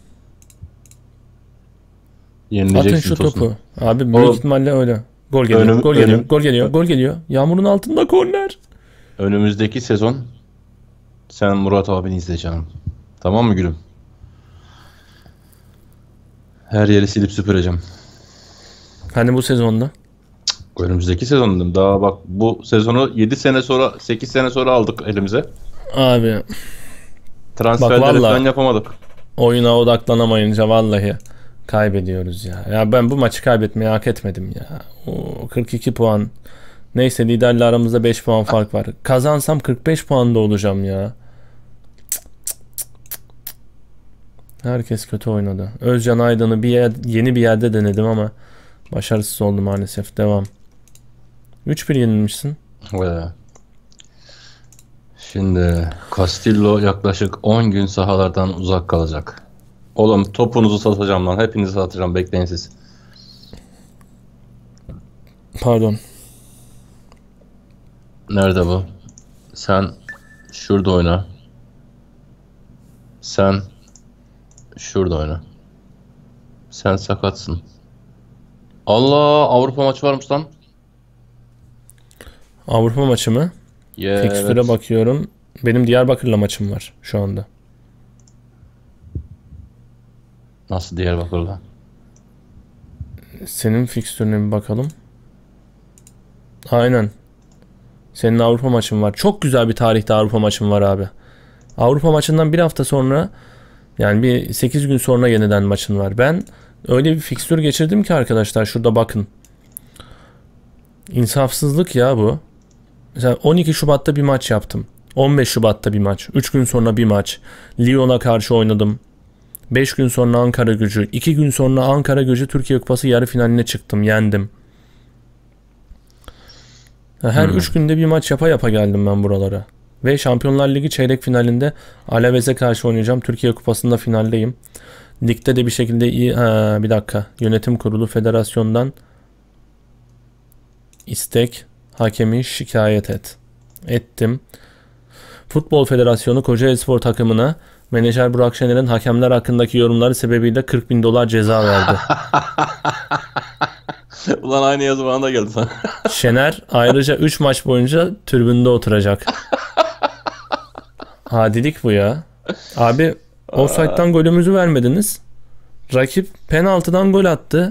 Yenileceksin Atın şu Tosun. topu. Abi büyük Oğlum, ihtimalle öyle. Gol geliyor. önüm- gol geliyor. önüm- Gol geliyor. Gol geliyor. Yağmurun altında korner. Önümüzdeki sezon sen Murat abini izle canım. Tamam mı gülüm? Her yeri silip süpüreceğim. Hani bu sezonda. Önümüzdeki sezon dedim. Daha bak, bu sezonu yedi sene sonra sekiz sene sonra aldık elimize. Abi Transferleri vallahi- falan yapamadık. oyuna odaklanamayınca vallahi kaybediyoruz ya. Ya ben bu maçı kaybetmeyi hak etmedim ya. Oo, kırk iki puan. Neyse liderle aramızda beş puan fark var. Kazansam kırk beş puanda olacağım ya. Herkes kötü oynadı. Özcan Aydın'ı bir yer, yeni bir yerde denedim ama başarısız oldu maalesef. Devam. üç bir yenilmişsin. Ve şimdi Castillo yaklaşık on gün sahalardan uzak kalacak. Oğlum topunuzu satacağım lan. Hepinizi satacağım. Bekleyin siz. Pardon. Nerede bu? Sen şurada oyna. Sen şurada oyna. Sen sakatsın. Allah, Avrupa maçı varmış lan. Avrupa maçı mı? Yeah, Fikstüre evet. bakıyorum. Benim Diyarbakır'la maçım var şu anda. Nasıl Diyarbakır'la? Senin fikstürüne bir bakalım. Aynen. Senin Avrupa maçın var. Çok güzel bir tarihte Avrupa maçım var abi. Avrupa maçından bir hafta sonra, yani bir sekiz gün sonra yeniden maçın var. Ben öyle bir fikstür geçirdim ki arkadaşlar, şurada bakın. İnsafsızlık ya bu. Mesela on iki Şubat'ta bir maç yaptım. on beş Şubat'ta bir maç. üç gün sonra bir maç. Lyon'a karşı oynadım. beş gün sonra Ankara Gücü. iki gün sonra Ankara Gücü Türkiye Kupası yarı finaline çıktım. Yendim. Her üç günde bir maç yapa yapa geldim ben buralara. Ve Şampiyonlar Ligi çeyrek finalinde Alaves'e karşı oynayacağım. Türkiye Kupası'nda finaldeyim. Ligde de bir şekilde iyi... Ha, bir dakika. Yönetim Kurulu Federasyon'dan istek, hakemi şikayet et. Ettim. Futbol Federasyonu Kocaelispor takımına menajer Burak Şener'in hakemler hakkındaki yorumları sebebiyle kırk bin dolar ceza verdi. Ulan aynı yazı bana da geldi sana. Şener ayrıca üç maç boyunca tribünde oturacak. Adilik bu ya. Abi offside'dan golümüzü vermediniz. Rakip penaltıdan gol attı.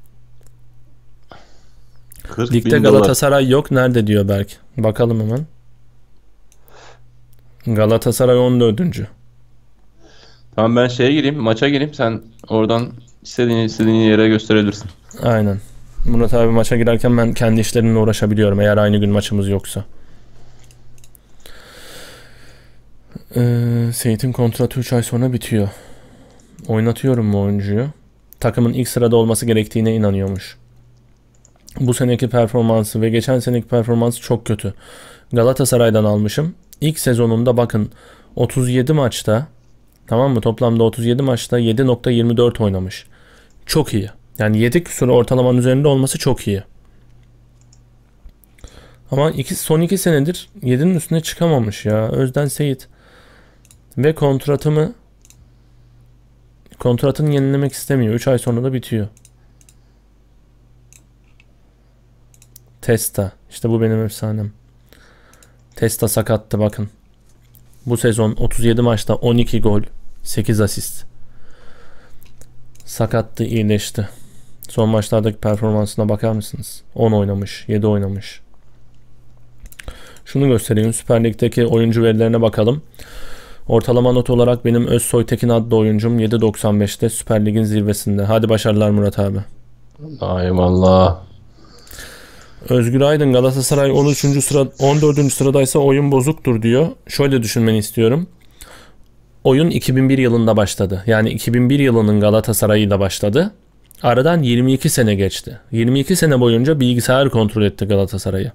Ligde Galatasaray dolar. Yok. Nerede diyor Berk. Bakalım hemen. Galatasaray on dördüncü Tamam, ben şeye gireyim, maça gireyim. Sen oradan istediğin istediğin yere gösterebilirsin. Aynen. Murat abi maça girerken ben kendi işlerimle uğraşabiliyorum eğer aynı gün maçımız yoksa. Ee, Seyit'in kontratı üç ay sonra bitiyor. Oynatıyorum mu oyuncuyu? Takımın ilk sırada olması gerektiğine inanıyormuş. Bu seneki performansı ve geçen seneki performansı çok kötü. Galatasaray'dan almışım. İlk sezonunda bakın otuz yedi maçta, tamam mı? Toplamda otuz yedi maçta yedi nokta yirmi dört oynamış. Çok iyi. Yani yedi küsur ortalamanın üzerinde olması çok iyi. Ama iki, son iki senedir yedinin üstüne çıkamamış ya. Özden Seyit. Ve kontratımı kontratını yenilemek istemiyor. üç ay sonra da bitiyor. Testa. İşte bu benim efsanem. Testa sakattı bakın. Bu sezon otuz yedi maçta on iki gol, sekiz asist. Sakattı, iyileşti. Son maçlardaki performansına bakar mısınız? on oynamış, yedi oynamış. Şunu göstereyim. Süper Lig'deki oyuncu verilerine bakalım. Ortalama not olarak benim Özsoy Tekin adlı oyuncum yedi doksan beşte Süper Lig'in zirvesinde. Hadi başarılar Murat abi. Eyvallah. Özgür Aydın Galatasaray on üçüncü sıra on dördüncü sıradaysa oyun bozuktur diyor. Şöyle düşünmeni istiyorum. Oyun iki bin bir yılında başladı. Yani iki bin bir yılının Galatasaray'ıyla başladı. Aradan yirmi iki sene geçti. yirmi iki sene boyunca bilgisayar kontrol etti Galatasaray'ı.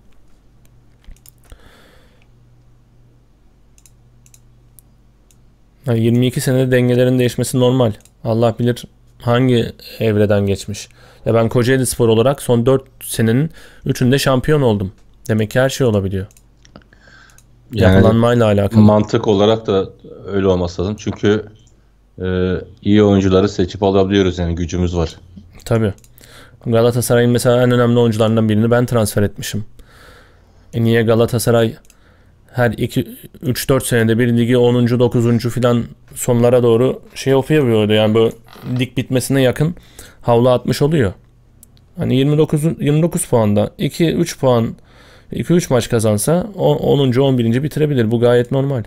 Yani yirmi iki senede dengelerin değişmesi normal. Allah bilir hangi evreden geçmiş. Ya ben Kocaelispor olarak son dört senenin üçünde şampiyon oldum. Demek ki her şey olabiliyor. Yani yapılanmayla alakalı. Mantık olarak da öyle olması lazım. Çünkü e, iyi oyuncuları seçip alabiliyoruz, yani gücümüz var. Tabii. Galatasaray'ın mesela en önemli oyuncularından birini ben transfer etmişim. E niye Galatasaray her iki üç dört senede bir ligi onuncu dokuzuncu filan sonlara doğru şey yapıyordu, yani bu lig bitmesine yakın havlu atmış oluyor. Hani yirmi dokuz yirmi dokuz puanda iki üç puan iki üç maç kazansa onuncu on birinci bitirebilir. Bu gayet normal.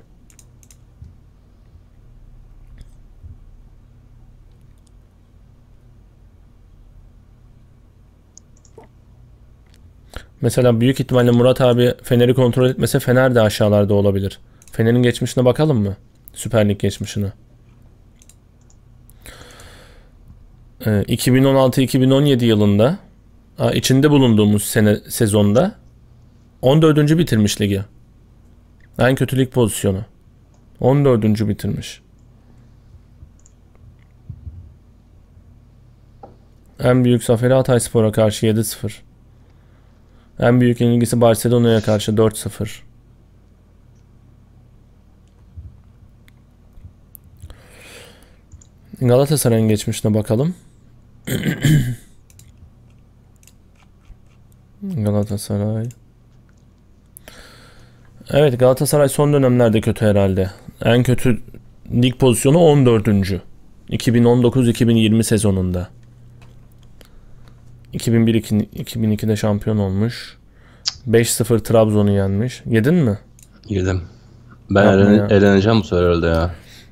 Mesela büyük ihtimalle Murat abi Fener'i kontrol etmese Fener de aşağılarda olabilir. Fener'in geçmişine bakalım mı? Süper Lig geçmişine. Ee, iki bin on altı iki bin on yedi yılında içinde bulunduğumuz sene sezonda on dördüncü bitirmiş ligi. En kötü lig pozisyonu. on dördüncü bitirmiş. En büyük zaferi Hatayspor'a karşı yedi sıfır. En büyük yenilgisi Barcelona'ya karşı dört sıfır. Galatasaray'ın geçmişine bakalım. Galatasaray. Evet, Galatasaray son dönemlerde kötü herhalde. En kötü lig pozisyonu on dördüncü iki bin on dokuz iki bin yirmi sezonunda. iki bin bir iki bin ikide şampiyon olmuş. beş sıfır Trabzon'u yenmiş. Yedin mi? Yedim. Ben elen, eleneceğim bu sefer herhalde ya.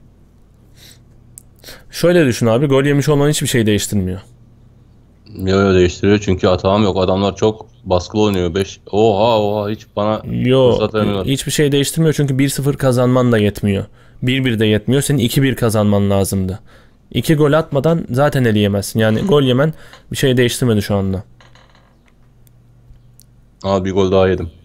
Şöyle düşün abi, gol yemiş olman hiçbir şey değiştirmiyor. Yo yo değiştiriyor çünkü hatam yok. Adamlar çok baskılı oynuyor. beş Oha oha hiç bana Yo hiçbir şey değiştirmiyor çünkü bir sıfır kazanman da yetmiyor. bir bir de yetmiyor. Senin iki bir kazanman lazımdı. iki gol atmadan zaten eleyemezsin. Yani gol yemen bir şey değiştirmedi şu anda. Aa, bir gol daha yedim.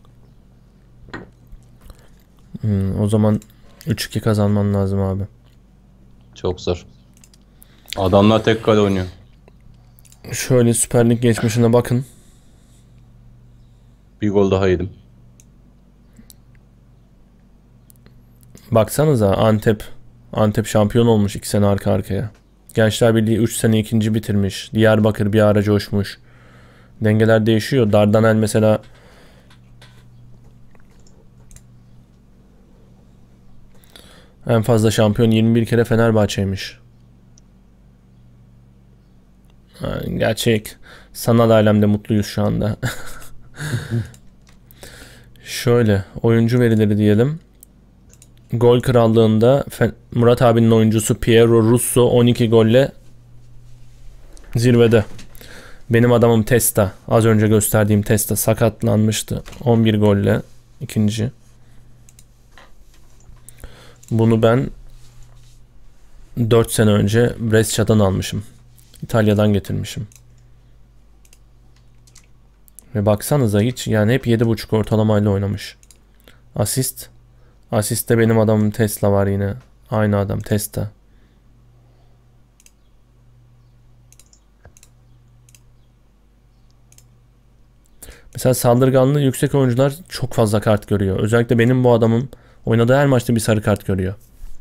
Hmm, o zaman üç iki kazanman lazım abi. Çok zor. Adamlar tek kale oynuyor. Şöyle Süper Lig geçmişine bakın. Bir gol daha yedim. Baksanıza Antep. Antep şampiyon olmuş iki sene arka arkaya. Gençler Birliği üç sene ikinci bitirmiş. Diyarbakır bir ara coşmuş. Dengeler değişiyor. Dardanel mesela en fazla şampiyon yirmi bir kere Fenerbahçe'ymiş. Gerçek sanal alemde mutluyuz şu anda. Şöyle oyuncu verileri diyelim. Gol krallığında Murat abinin oyuncusu Piero Russo on iki golle zirvede. Benim adamım Testa. Az önce gösterdiğim Testa sakatlanmıştı. on bir golle ikinci. Bunu ben dört sene önce Brescia'dan almışım. İtalya'dan getirmişim. Ve baksanıza hiç yani hep yedi buçuk ortalamayla oynamış. Asist. Asiste benim adamım Tesla var yine. Aynı adam Testa. Mesela saldırganlığı yüksek oyuncular çok fazla kart görüyor. Özellikle benim bu adamım oynadığı her maçta bir sarı kart görüyor.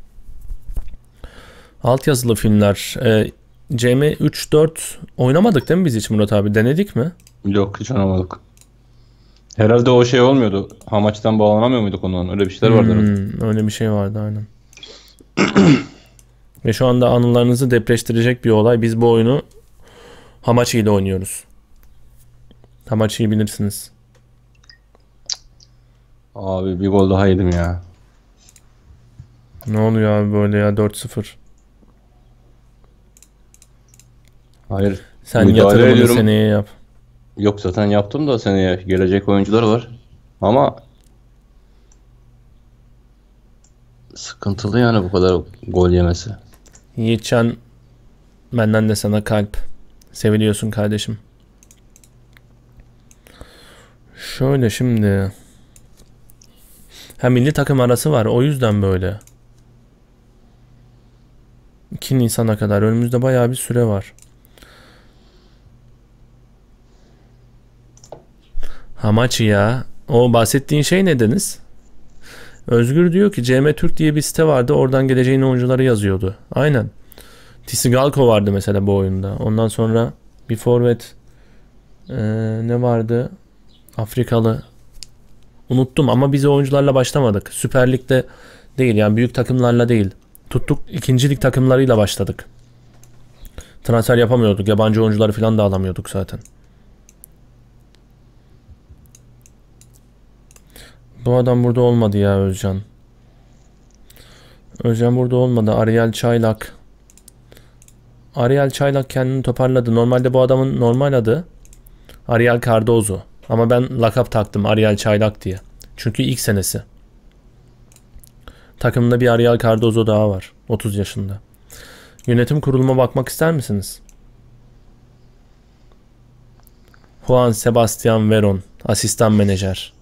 Altyazılı filmler. E, C M üç dört oynamadık değil mi biz hiç Murat abi? Denedik mi? Yok, hiç oynamadık. Herhalde o şey olmuyordu. Hamaçtan bağlanamıyor muyduk ondan? Öyle bir şeyler vardı. Hmm, öyle bir şey vardı aynen. Ve şu anda anılarınızı depreştirecek bir olay. Biz bu oyunu Hamachi ile oynuyoruz. Hamachi'yi bilirsiniz. Abi bir gol daha yedim ya. Ne oluyor abi böyle ya dört sıfır. Hayır. Sen müdahale yatırımını ediyorum. seneye yap. Yok, zaten yaptım da seneye gelecek oyuncular var. Ama sıkıntılı yani bu kadar gol yemesi. Yiğitcan benden de sana kalp. Seviliyorsun kardeşim. Şöyle şimdi. Ha milli takım arası var o yüzden böyle. iki Nisan'a kadar önümüzde bayağı bir süre var. Hamachi ya. O bahsettiğin şey ne Deniz? Özgür diyor ki C M Türk diye bir site vardı. Oradan geleceğin oyuncuları yazıyordu. Aynen. Tisigalko vardı mesela bu oyunda. Ondan sonra bir forvet ee, ne vardı? Afrikalı. Unuttum ama biz oyuncularla başlamadık. Süper Lig'de değil yani büyük takımlarla değil. Tuttuk ikinci lig takımlarıyla başladık. Transfer yapamıyorduk. Yabancı oyuncuları falan da alamıyorduk zaten. Bu adam burada olmadı ya Özcan. Özcan burada olmadı. Ariel Çaylak. Ariel Çaylak kendini toparladı. Normalde bu adamın normal adı Ariel Cardozo. Ama ben lakap taktım Ariel Çaylak diye. Çünkü ilk senesi. Takımda bir Ariel Cardozo daha var. otuz yaşında. Yönetim kuruluma bakmak ister misiniz? Juan Sebastian Veron. Asistan menajer.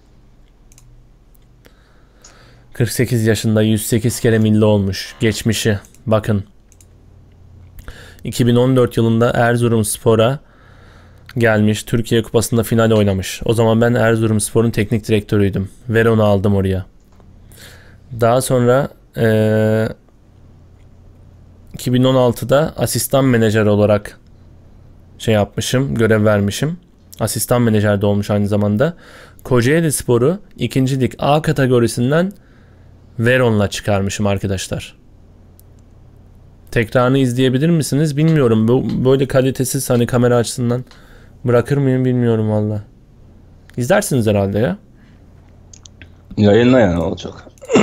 kırk sekiz yaşında yüz sekiz kere milli olmuş. Geçmişi. Bakın. iki bin on dört yılında Erzurumspor'a gelmiş. Türkiye Kupası'nda final oynamış. O zaman ben Erzurumspor'un teknik direktörüydüm. Veron'u aldım oraya. Daha sonra ee, iki bin on altıda asistan menajer olarak şey yapmışım. Görev vermişim. Asistan menajer de olmuş aynı zamanda. Kocaelispor'u ikinci lig A kategorisinden Veron'la çıkarmışım arkadaşlar. Tekrarını izleyebilir misiniz bilmiyorum. Bu böyle kalitesiz hani kamera açısından bırakır mıyım bilmiyorum valla. İzlersiniz herhalde ya. Yayınla yani olacak.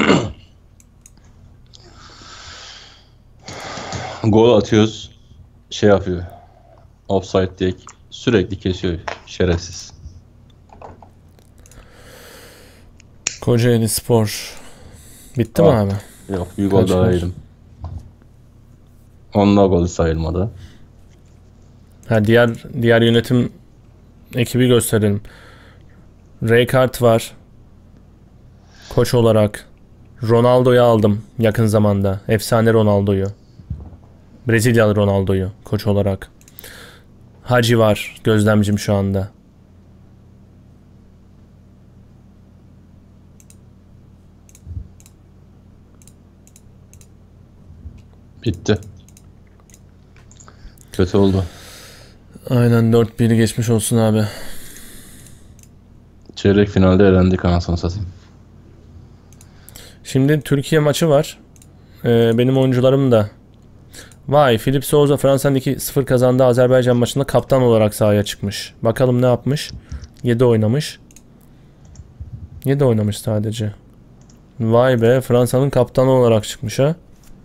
Gol atıyoruz. Şey yapıyor. Offside diye sürekli kesiyor şerefsiz. Kocaelispor. Bitti mi Aa, abi? Yok, bir gol Kaç daha var? yedim. Onunla golü sayılmadı. Ha, diğer diğer yönetim ekibi gösterelim. Rijkaard var. Koç olarak. Ronaldo'yu aldım yakın zamanda. Efsane Ronaldo'yu. Brezilyalı Ronaldo'yu koç olarak. Hacı var gözlemcim şu anda. Bitti. Kötü oldu. Aynen, dört biri geçmiş olsun abi. Çeyrek finalde elendik anasını satayım. Şimdi Türkiye maçı var. Ee, benim oyuncularım da. Vay, Filip Souza Fransa'nın iki sıfır kazandığı Azerbaycan maçında kaptan olarak sahaya çıkmış. Bakalım ne yapmış. yedi oynamış. yedi oynamış sadece. Vay be, Fransa'nın kaptanı olarak çıkmış ha.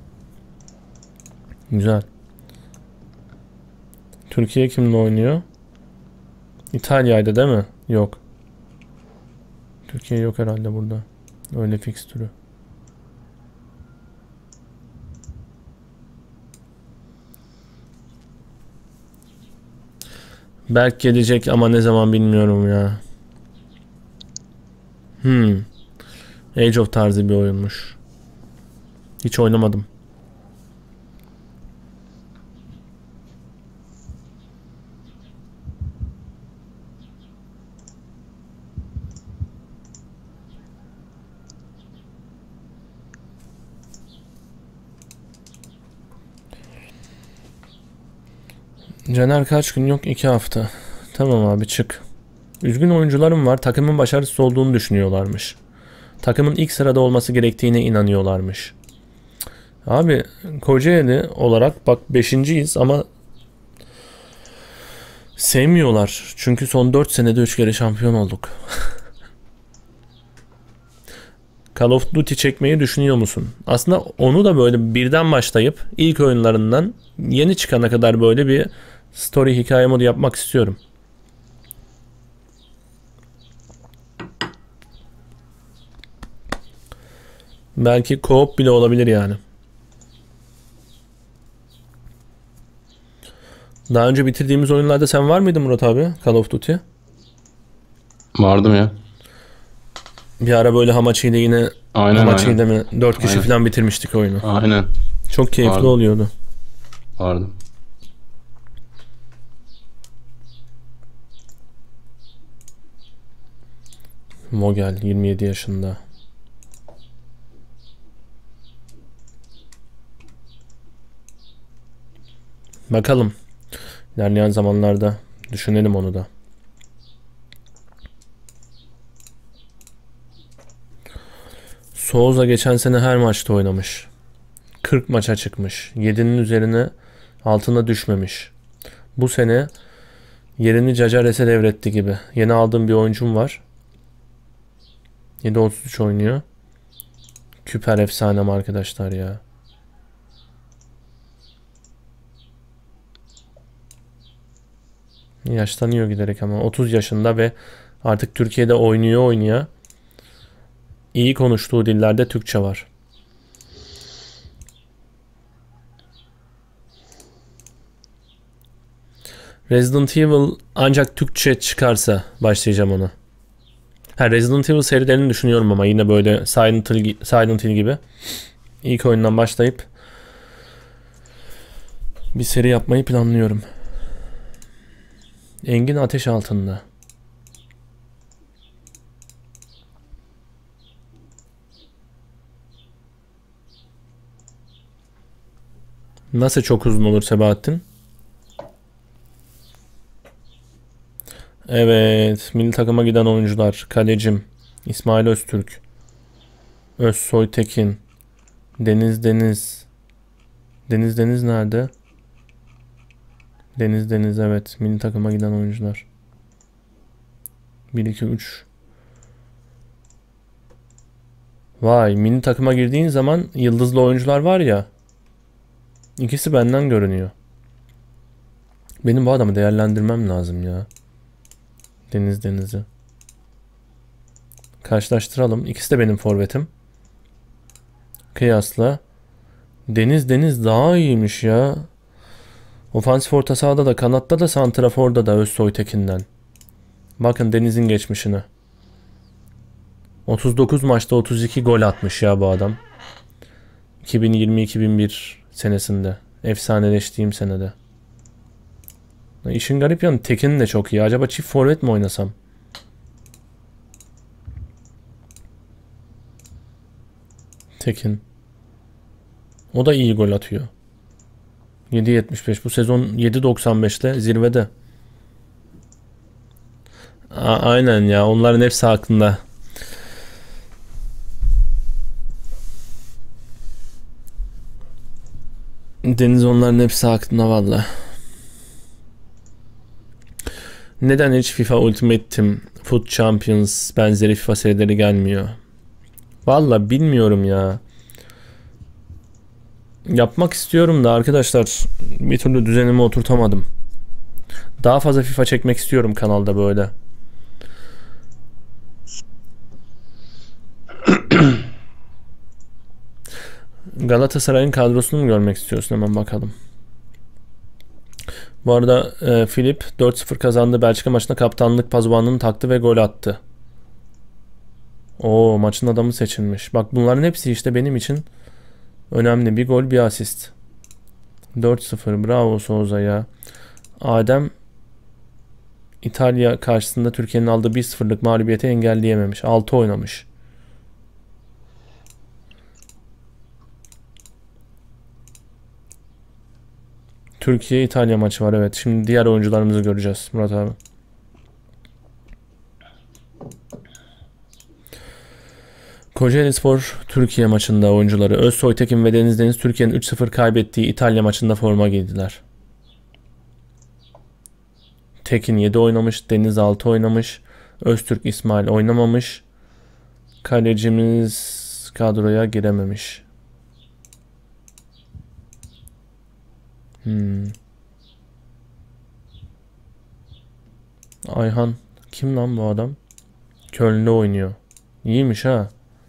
Güzel. Türkiye kimle oynuyor? İtalya'ydı değil mi? Yok. Türkiye yok herhalde burada. Öyle fikstürü. Berk gelecek ama ne zaman bilmiyorum ya. Hmm. Age of tarzı bir oyunmuş. Hiç oynamadım. Caner kaç gün yok? iki hafta. Tamam abi, çık. Üzgün oyuncularım var. Takımın başarısız olduğunu düşünüyorlarmış. Takımın ilk sırada olması gerektiğine inanıyorlarmış. Abi Kocaeli olarak bak beşinciyiz ama sevmiyorlar. Çünkü son dört senede üç kere şampiyon olduk. Call of Duty çekmeyi düşünüyor musun? Aslında onu da böyle birden başlayıp ilk oyunlarından yeni çıkana kadar böyle bir story hikaye modu yapmak istiyorum. Belki co-op bile olabilir yani. Daha önce bitirdiğimiz oyunlarda sen var mıydın Murat abi? Call of Duty. Vardım ya. Bir ara böyle Hamachi ile yine Aynen Hamachi ile aynen. mi dört kişi Aynen. falan bitirmiştik oyunu. Aynen. Çok keyifli Vardı. oluyordu. Vardım. Mogel yirmi yedi yaşında. Bakalım. İlerleyen zamanlarda düşünelim onu da. Souza geçen sene her maçta oynamış. kırk maça çıkmış. yedinin üzerine altına düşmemiş. Bu sene yerini Cacares'e devretti gibi. Yeni aldığım bir oyuncum var. yedi otuz üç oynuyor. Küper efsanem arkadaşlar ya. Yaşlanıyor giderek ama otuz yaşında ve artık Türkiye'de oynuyor oynuyor. İyi konuştuğu dillerde Türkçe var. Resident Evil ancak Türkçe çıkarsa başlayacağım ona. Ha, Resident Evil serilerini düşünüyorum ama yine böyle Silent Hill, Silent Hill gibi. İlk oyundan başlayıp bir seri yapmayı planlıyorum. Engin ateş altında. Nasıl çok uzun olur Sebahattin? Evet, milli takıma giden oyuncular. Kalecim İsmail Öztürk, Özsoy Tekin, Deniz Deniz. Deniz Deniz nerede? Deniz Deniz, evet, milli takıma giden oyuncular. bir iki üç. Vay, milli takıma girdiğin zaman yıldızlı oyuncular var ya. İkisi benden görünüyor. Benim bu adamı değerlendirmem lazım ya. Deniz Deniz'i. Karşılaştıralım. İkisi de benim forvetim. Kıyasla. Deniz Deniz daha iyiymiş ya. Ofansif orta sahada da, kanatta da, santraforda da Özsoy Tekin'den. Bakın Deniz'in geçmişine. otuz dokuz maçta otuz iki gol atmış ya bu adam. iki bin yirmi iki bin bir senesinde. Efsaneleştiğim senede. İşin garip yanı Tekin de çok iyi. Acaba çift forvet mi oynasam? Tekin. O da iyi gol atıyor. yedi yetmiş beş. Bu sezon yedi doksan beşte zirvede. A- aynen ya. Onların hepsi hakkında. Deniz onların hepsi hakkında valla. Neden hiç FIFA Ultimate Team, Foot Champions benzeri FIFA serileri gelmiyor? Valla bilmiyorum ya. Yapmak istiyorum da arkadaşlar bir türlü düzenimi oturtamadım. Daha fazla FIFA çekmek istiyorum kanalda böyle. Galatasaray'ın kadrosunu mu görmek istiyorsun? Hemen bakalım. Bu arada e, Filip dört sıfır kazandı. Belçika maçında kaptanlık pazuvanını taktı ve gol attı. Oo, maçın adamı seçilmiş. Bak bunların hepsi işte benim için önemli. Bir gol, bir asist. dört sıfır. Bravo Souza ya. Adem İtalya karşısında Türkiye'nin aldığı bir sıfırlık mağlubiyeti engelleyememiş. altı oynamış. Türkiye-İtalya maçı var, evet. Şimdi diğer oyuncularımızı göreceğiz Murat abi. Kocaelispor Türkiye maçında oyuncuları Özsoy Tekin ve Deniz Deniz Türkiye'nin üç sıfır kaybettiği İtalya maçında forma giydiler. Tekin yedi oynamış, Deniz altı oynamış, Öztürk İsmail oynamamış. Kalecimiz kadroya girememiş. Hmm. Ayhan kim lan bu adam? Köln'de oynuyor. İyiymiş ha.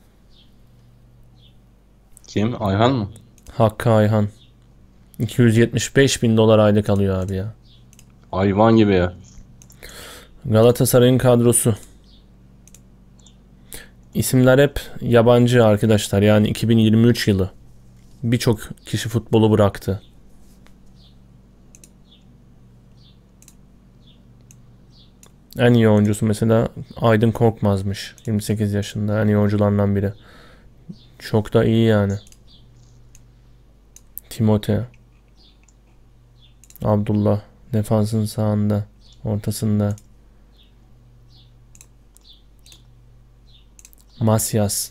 Kim? Ayhan mı? Hakkı Ayhan. iki yüz yetmiş beş bin dolar aylık alıyor abi ya. Hayvan gibi ya. Galatasaray'ın kadrosu. İsimler hep yabancı arkadaşlar. Yani iki bin yirmi üç yılı. Birçok kişi futbolu bıraktı. En iyi oyuncusu mesela Aydın Korkmaz'mış. yirmi sekiz yaşında en iyi oyuncularından biri. Çok da iyi yani. Timote. Abdullah. Defansın sağında. Ortasında. Masyas.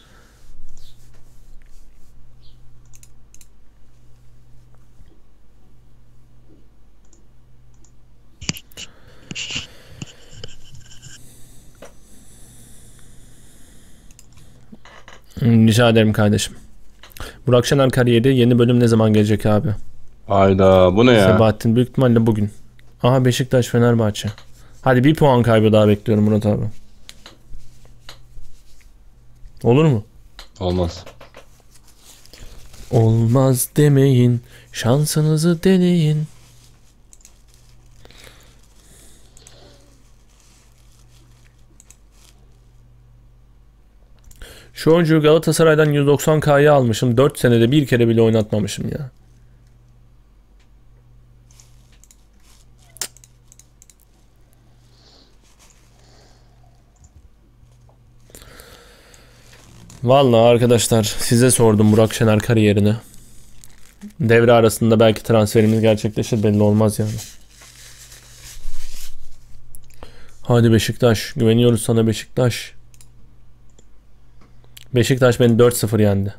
Rica ederim kardeşim. Burak Şener kariyeri yeni bölüm ne zaman gelecek abi? Hayda bu ne ya? Sebahattin büyük ihtimalle bugün. Aha Beşiktaş Fenerbahçe. Hadi bir puan kaybı daha bekliyorum Murat abi. Olur mu? Olmaz. Olmaz demeyin, şansınızı deneyin. Şu oyuncuyu Galatasaray'dan yüz doksan K'ya almışım. dört senede bir kere bile oynatmamışım ya. Vallahi arkadaşlar size sordum Burak Şener kariyerini. Devre arasında belki transferimiz gerçekleşir, belli olmaz yani. Hadi Beşiktaş, güveniyoruz sana Beşiktaş. Beşiktaş beni dört sıfır yendi.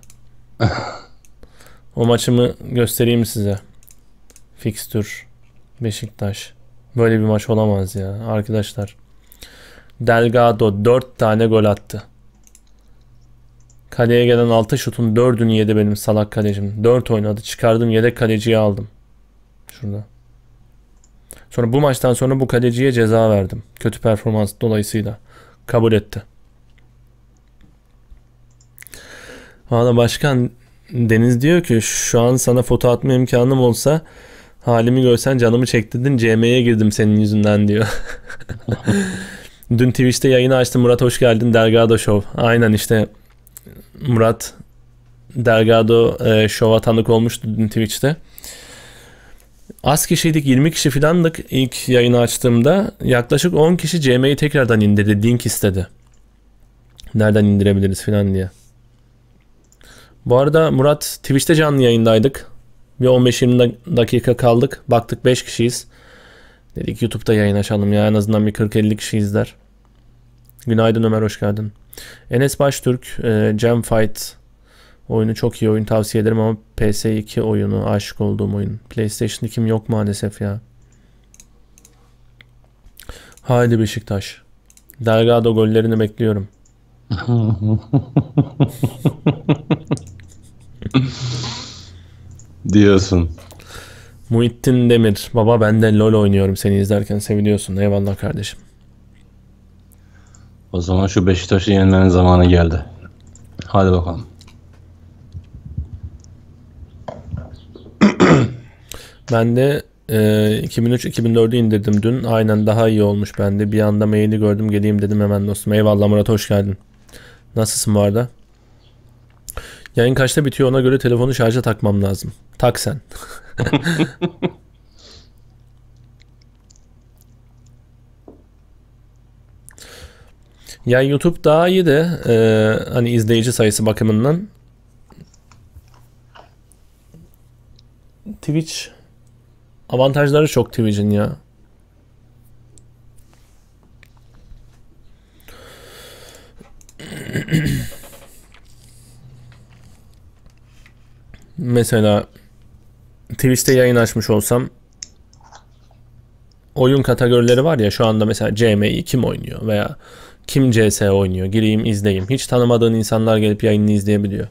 O maçımı göstereyim size. Fikstür Beşiktaş. Böyle bir maç olamaz ya arkadaşlar. Delgado dört tane gol attı. Kaleye gelen altı şutun dördünü yedi benim salak kalecim. dört oynadı. Çıkardım, yedek kaleciyi aldım. Şurada. Sonra bu maçtan sonra bu kaleciye ceza verdim. Kötü performans dolayısıyla. Kabul etti. Valla başkan Deniz diyor ki şu an sana foto atma imkanım olsa halimi görsen canımı çektirdin, C M'ye girdim senin yüzünden diyor. Dün Twitch'te yayını açtım. Murat hoş geldin Delgado Show. Aynen işte Murat Delgado e, Show'a tanık olmuştu dün Twitch'te. Az kişiydik, yirmi kişi filandık ilk yayını açtığımda. Yaklaşık on kişi C M'yi tekrardan indirdi. Link istedi. Nereden indirebiliriz filan diye. Bu arada Murat Twitch'te canlı yayındaydık. Bir on beş yirmi dakika kaldık. Baktık beş kişiyiz. Dedik YouTube'da yayın açalım ya. En azından bir kırk elli kişi izler. Günaydın Ömer, hoş geldin. Enes Baştürk, e, Jam Fight oyunu çok iyi oyun, tavsiye ederim ama P S iki oyunu, aşık olduğum oyun. PlayStation ikim yok maalesef ya. Haydi Beşiktaş. Delgado gollerini bekliyorum. Diyorsun. Muhittin Demir. Baba ben de LoL oynuyorum seni izlerken, seviliyorsun. Eyvallah kardeşim. O zaman şu Beşiktaş'ı yenmenin zamanı geldi. Hadi bakalım. Ben de e, iki bin üç iki bin dördü indirdim dün. Aynen, daha iyi olmuş bende. Bir anda maili gördüm, geleyim dedim hemen dostum. Eyvallah Murat, hoş geldin. Nasılsın bu arada? Yayın kaçta bitiyor, ona göre telefonu şarja takmam lazım. Tak sen. Ya YouTube daha iyi de e, hani izleyici sayısı bakımından. Twitch avantajları çok Twitch'in ya. Mesela Twitch'te yayın açmış olsam, oyun kategorileri var ya şu anda, mesela C M'yi kim oynuyor veya kim C S oynuyor, gireyim izleyeyim. Hiç tanımadığın insanlar gelip yayını izleyebiliyor.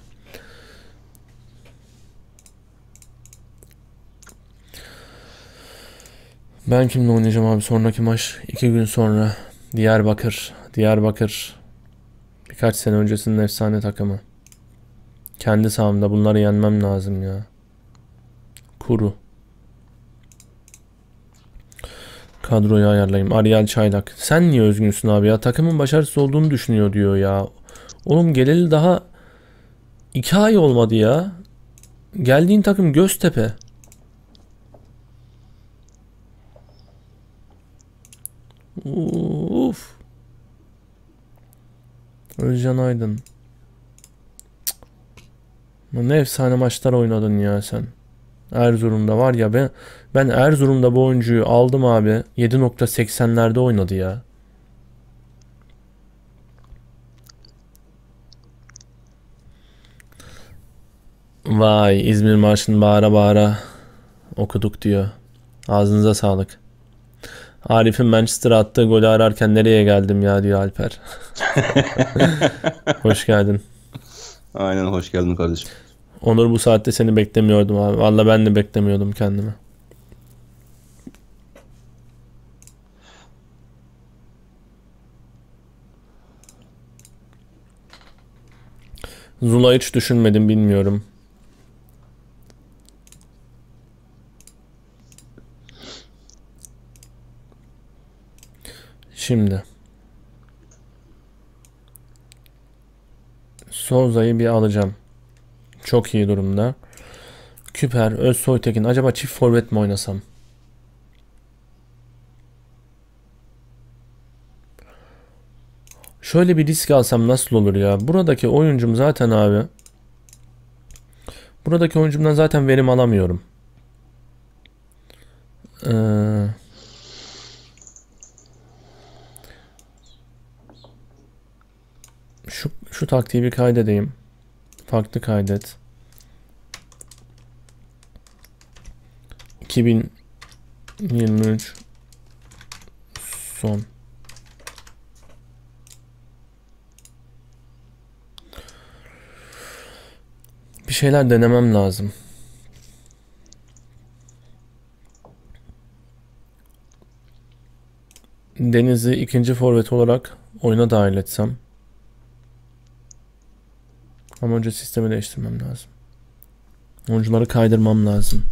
Ben kimle oynayacağım abi sonraki maç? iki gün sonra Diyarbakır. Diyarbakır birkaç sene öncesinin efsane takımı. Kendi sahamda bunları yenmem lazım ya. Kuru. Kadroyu ayarlayayım. Ariel Çaylak. Sen niye üzgünsün abi ya? Takımın başarısız olduğunu düşünüyor diyor ya. Oğlum geleli daha iki ay olmadı ya. Geldiğin takım Göztepe. Uf. Özcan Aydın. Cık. Ne efsane maçlar oynadın ya sen. Erzurum'da var ya, ben ben Erzurum'da bu oyuncuyu aldım abi. yedi nokta seksenlerde oynadı ya. Vay, İzmir Marşı'nı bağıra bağıra okuduk diyor. Ağzınıza sağlık. Arif'in Manchester'a attığı golü ararken nereye geldim ya diyor Alper. Hoş geldin. Aynen, hoş geldin kardeşim. Onur, bu saatte seni beklemiyordum abi. Vallahi ben de beklemiyordum kendimi. Zula hiç düşünmedim, bilmiyorum. Şimdi Souza'yı bir alacağım. Çok iyi durumda. Küper, Özsoytekin. Acaba çift forvet mi oynasam? Şöyle bir risk alsam nasıl olur ya? Buradaki oyuncum zaten abi. Buradaki oyuncumdan zaten verim alamıyorum. Ee, şu, şu taktiği bir kaydedeyim. Farklı kaydet. iki bin yirmi üç son. Bir şeyler denemem lazım. Deniz'i ikinci forvet olarak oyuna dahil etsem. Ama önce sistemi değiştirmem lazım. Oyuncuları kaydırmam lazım.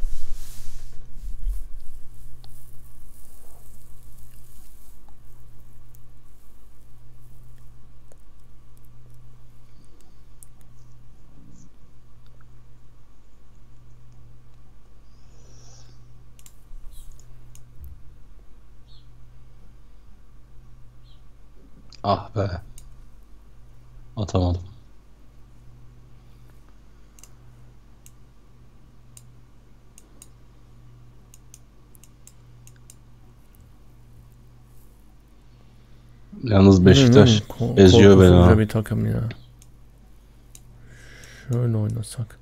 Ah be. Atamadım. Yalnız Beşiktaş Ko- eziyor beni korkusuzca ha. bir takım ya. Şöyle oynasak.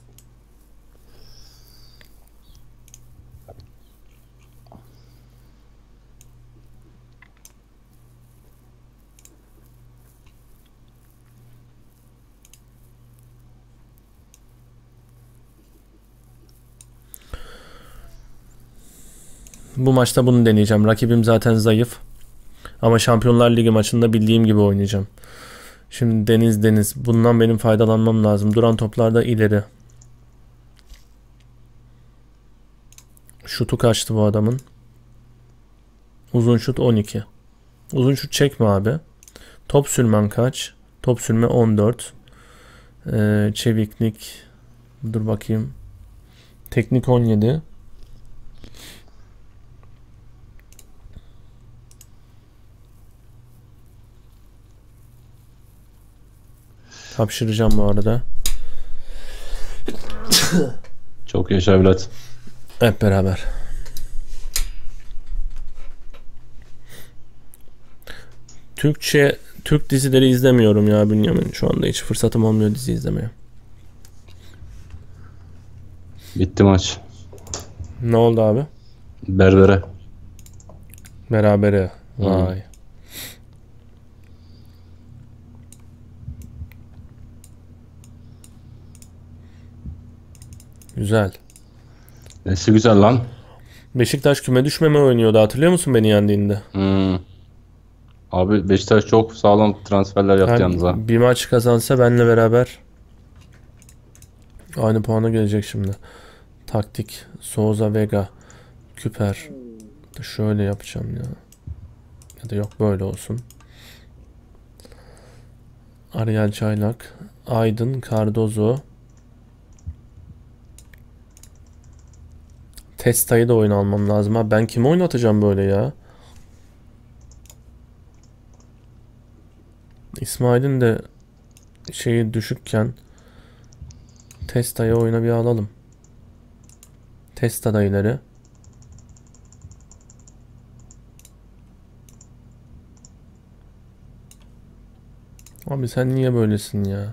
Bu maçta bunu deneyeceğim. Rakibim zaten zayıf. Ama Şampiyonlar Ligi maçında bildiğim gibi oynayacağım. Şimdi Deniz Deniz. Bundan benim faydalanmam lazım. Duran toplarda ileri. Şutu kaçtı bu adamın. Uzun şut on iki. Uzun şut çekme abi. Top sürmen kaç? Top sürme on dört. Ee, çeviklik. Dur bakayım. Teknik on yedi. Hapşıracağım bu arada. Çok yaşa evlat. Hep beraber. Türkçe, Türk dizileri izlemiyorum ya Bünyamin. Şu anda hiç fırsatım olmuyor dizi izlemeye. Bitti maç. Ne oldu abi? Berbere. Berabere. Vay. Güzel. Nesi güzel lan. Beşiktaş küme düşmeme oynuyordu. Hatırlıyor musun beni yendiğinde? Hmm. Abi Beşiktaş çok sağlam transferler yaptı Ben yalnız ha. bir maç kazansa benle beraber aynı puana gelecek şimdi. Taktik. Souza Vega. Küper. Şöyle yapacağım ya. Ya da yok böyle olsun. Ariel Çaylak. Aydın Cardozo. Testa'yı da oyun almam lazım ha. Ben kimi oynatacağım böyle ya? İsmail'in de şeyi düşükken Testa'yı oyuna bir alalım. Testa da ileri. Abi sen niye böylesin ya?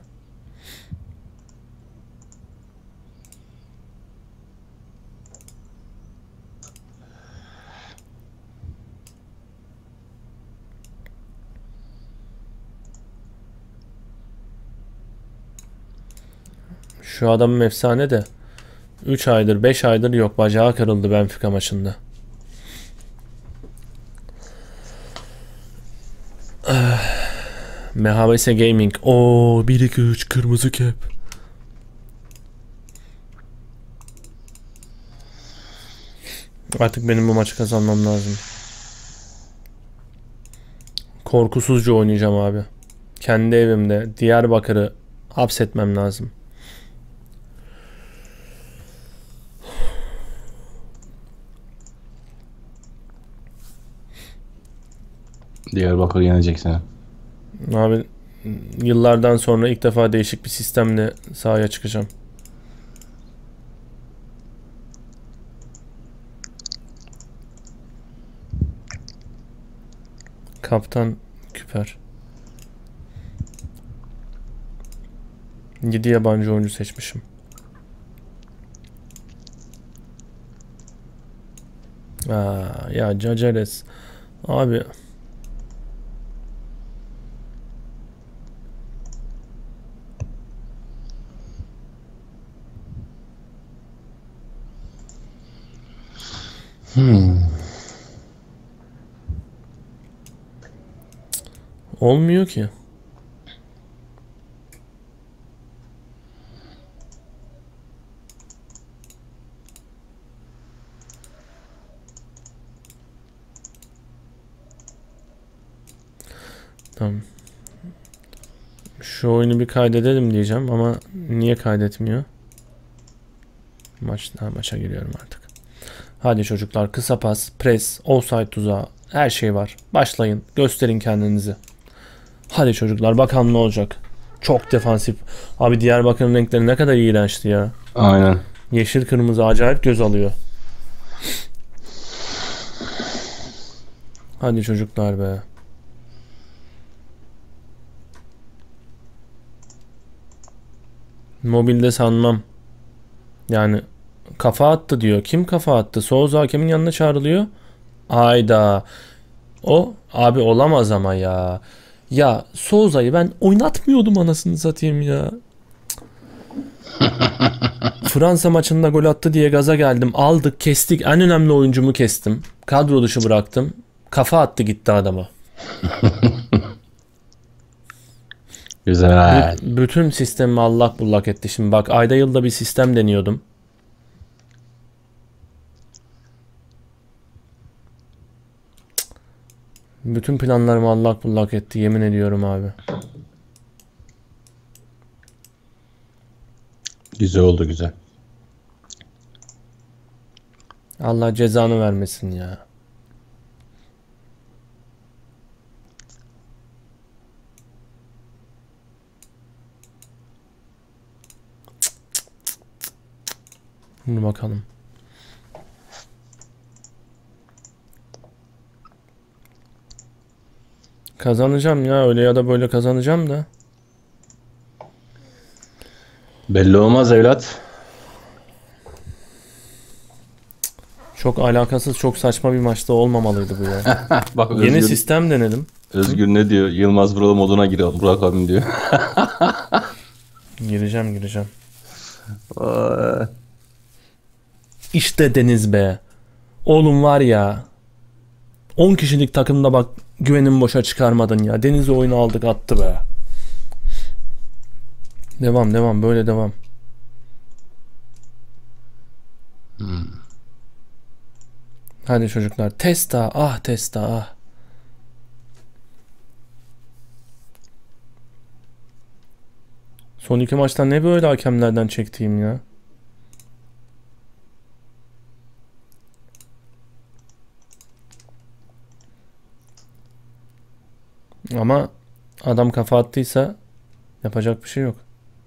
Şu adamın efsane de üç aydır beş aydır yok. Bacağı kırıldı Benfica maçında. M H B S Gaming. Oo bir iki üç kırmızı kep. Artık benim bu maçı kazanmam lazım. Korkusuzca oynayacağım abi. Kendi evimde Diyarbakır'ı hapsetmem lazım. Diyarbakır yenecek seni. Abi yıllardan sonra ilk defa değişik bir sistemle sahaya çıkacağım. Kaptan Küper. yedi yabancı oyuncu seçmişim. Aa, ya Caceres. Abi Hmm. olmuyor ki. Tamam. Şu oyunu bir kaydedelim diyeceğim ama niye kaydetmiyor? Maç, ha, maça giriyorum artık. Hadi çocuklar, kısa pas, pres, offside tuzağı, her şey var. Başlayın, gösterin kendinizi. Hadi çocuklar, bakalım ne olacak. Çok defansif. Abi Diyarbakır'ın renkleri ne kadar iğrençti ya. Aynen. Yeşil kırmızı acayip göz alıyor. Hadi çocuklar be. Mobilde sanmam. Yani kafa attı diyor. Kim kafa attı? Souza hakemin yanına çağrılıyor. Ayda. O abi olamaz ama ya. Ya Souza'yı ben oynatmıyordum anasını satayım ya. Fransa maçında gol attı diye gaza geldim. Aldık, kestik. En önemli oyuncumu kestim. Kadro dışı bıraktım. Kafa attı gitti adama. Güzel. B- bütün sistemi allak bullak etti. Şimdi bak ayda yılda bir sistem deniyordum. Bütün planlarımı allak bullak etti. Yemin ediyorum abi. Güzel oldu, güzel. Allah cezanı vermesin ya. Dur bakalım. Kazanacağım ya, öyle ya da böyle kazanacağım da. Belli olmaz evlat. Çok alakasız, çok saçma bir maçta olmamalıydı bu ya. Bak Yeni Özgür, sistem denedim. Özgür ne diyor? Yılmaz Vural moduna giriyor Burak abim diyor. Gireceğim gireceğim. İşte Deniz be. Oğlum var ya. on kişilik takımda bak güvenim boşa çıkarmadın ya. Deniz'i oyunu aldık attı be. Devam devam böyle devam. Hmm. Hadi çocuklar. Testa ah Testa ah. Son iki maçtan ne böyle hakemlerden çektiğim ya. Ama adam kafa attıysa yapacak bir şey yok.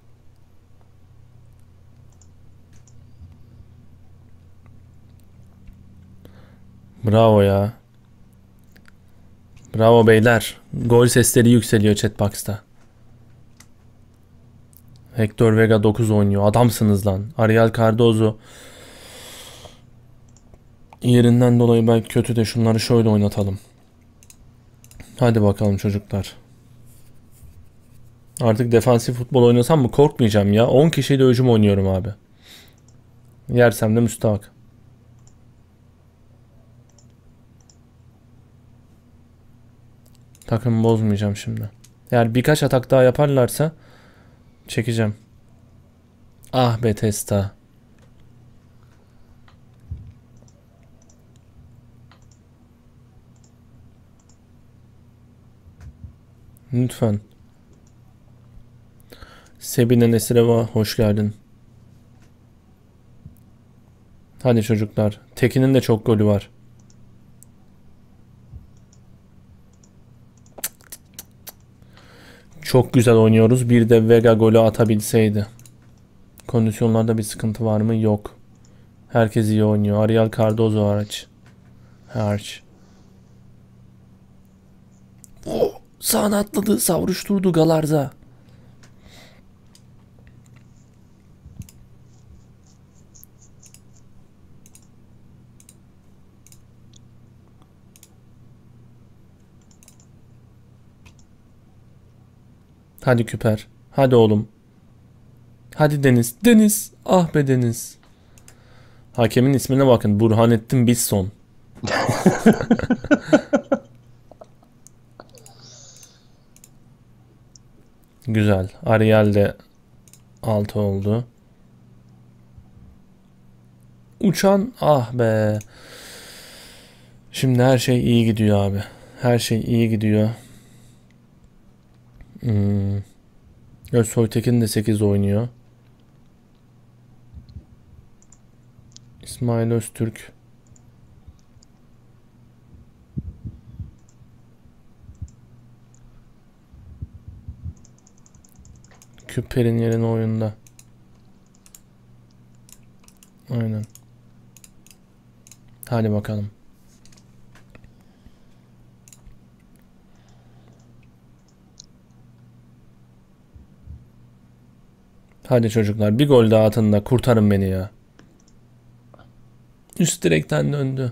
Bravo ya. Bravo beyler. Gol sesleri yükseliyor chatbox'ta. Hector Vega dokuz oynuyor. Adamsınız lan. Ariel Cardozo yerinden dolayı belki kötü de şunları şöyle oynatalım. Hadi bakalım çocuklar. Artık defansif futbol oynasam mı korkmayacağım ya. on kişiyle hücum oynuyorum abi. Yersem de müstahak. Takımı bozmayacağım şimdi. Eğer birkaç atak daha yaparlarsa çekeceğim. Ah be Testa. Lütfen. Sebine Nesireva hoş geldin. Hadi çocuklar. Tekin'in de çok golü var. Çok güzel oynuyoruz. Bir de Vega golü atabilseydi. Kondisyonlarda bir sıkıntı var mı? Yok. Herkes iyi oynuyor. Ariel Cardozo hariç. Hariç. Oh, sağına atladı. Savruşturdu Galarza. Hadi Küper. Hadi oğlum. Hadi Deniz. Deniz. Ah be Deniz. Hakemin ismine bakın. Burhanettin Bisson. Güzel. Ariel de altı oldu. Uçan. Ah be. Şimdi her şey iyi gidiyor abi. Her şey iyi gidiyor. Hmm. Özsoytekin de sekiz oynuyor. İsmail Öztürk. Küper'in yerine oyunda. Aynen. Hadi bakalım. Hadi çocuklar bir gol daha atın da kurtarın beni ya. Üst direkten döndü.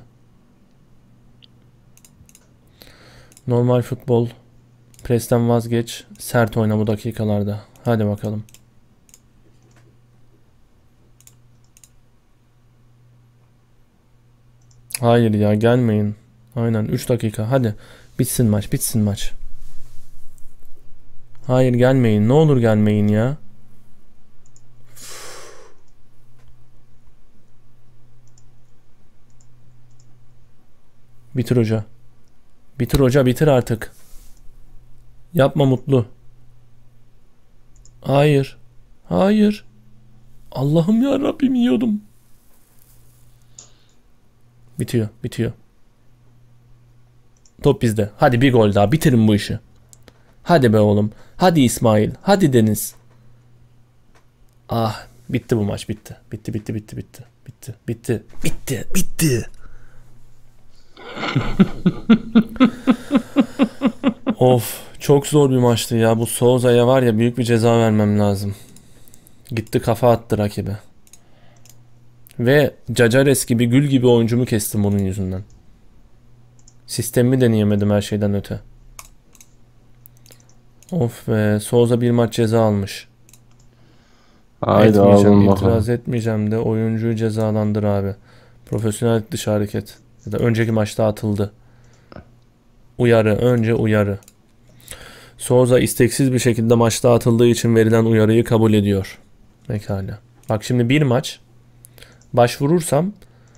Normal futbol. Presten vazgeç. Sert oyna bu dakikalarda. Hadi bakalım. Hayır ya gelmeyin. Aynen üç dakika. Hadi. Bitsin maç. Bitsin maç. Hayır gelmeyin. Ne olur gelmeyin ya. Bitir hoca. Bitir hoca bitir artık. Yapma Mutlu. Hayır. Hayır. Allah'ım ya Rabbim yiyordum. Bitiyor, bitiyor. Top bizde. Hadi bir gol daha. Bitirin bu işi. Hadi be oğlum. Hadi İsmail. Hadi Deniz. Ah, bitti bu maç. Bitti. Bitti, bitti, bitti, bitti. Bitti, bitti. Bitti, bitti. Of, çok zor bir maçtı ya. Bu Souza'ya var ya büyük bir ceza vermem lazım. Gitti kafa attı rakibe. Ve Cacares gibi gül gibi oyuncumu kestim bunun yüzünden. Sistemimi deneyemedim her şeyden öte. Of be, Souza bir maç ceza almış. Haydi Etmeyeceğim, alın itiraz bakalım. etmeyeceğim de oyuncuyu cezalandır abi. Profesyonel dışı hareket. Ya da önceki maçta atıldı. Uyarı, önce uyarı. Souza isteksiz bir şekilde maçta atıldığı için verilen uyarıyı kabul ediyor. Pekala. Bak şimdi bir maç başvurursam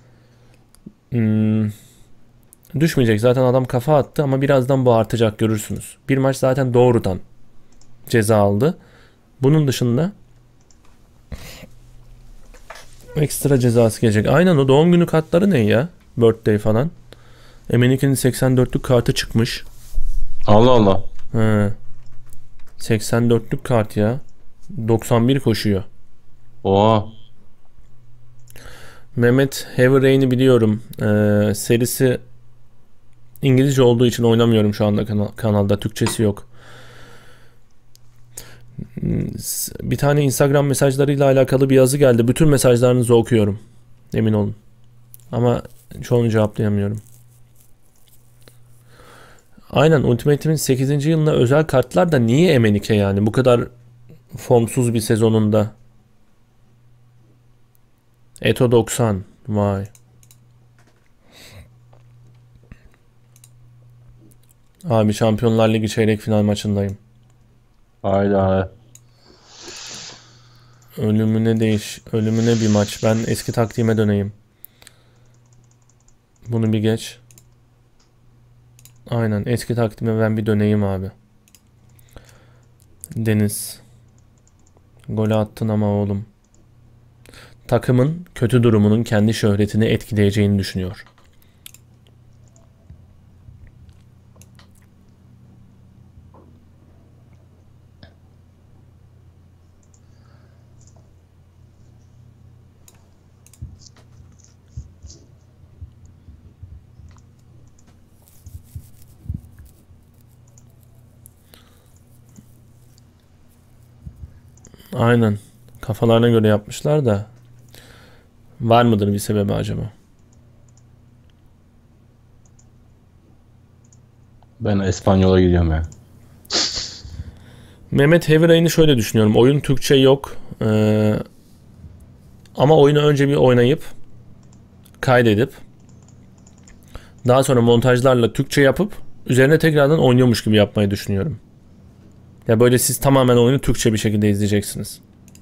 hmm, düşmeyecek. Zaten adam kafa attı ama birazdan bu artacak görürsünüz. Bir maç zaten doğrudan ceza aldı. Bunun dışında ekstra cezası gelecek. Aynen o doğum günü kartları ne ya? Birthday falan. Emenike'nin seksen dörtlük kartı çıkmış. Allah Allah. He. seksen dörtlük kart ya. doksan bir koşuyor. Oha. Mehmet Heavy Rain'i biliyorum. Ee, serisi İngilizce olduğu için oynamıyorum şu anda kanal- kanalda. Türkçesi yok. Bir tane Instagram mesajlarıyla alakalı bir yazı geldi. Bütün mesajlarınızı okuyorum. Emin olun. Ama çoğunu cevaplayamıyorum. Aynen Ultimate Team'in sekizinci yılına özel kartlar da niye Emenike yani? Bu kadar formsuz bir sezonunda. Eto doksan. Vay. Abi Şampiyonlar Ligi çeyrek final maçındayım. Haydi haydi. Ölümüne değiş. Ölümüne bir maç. Ben eski taktiğime döneyim. Bunu bir geç. Aynen eski taktiğime ben bir döneyim abi. Deniz. Golü attın ama oğlum. Takımın kötü durumunun kendi şöhretini etkileyeceğini düşünüyor. Aynen. Kafalarına göre yapmışlar da. Var mıdır bir sebebi acaba? Ben İspanyol'a gidiyorum ya. Mehmet Heavy Rain'i şöyle düşünüyorum. Oyun Türkçe yok. Ee, ama oyunu önce bir oynayıp kaydedip daha sonra montajlarla Türkçe yapıp üzerine tekrardan oynuyormuş gibi yapmayı düşünüyorum. Ya böyle siz tamamen oyunu Türkçe bir şekilde izleyeceksiniz.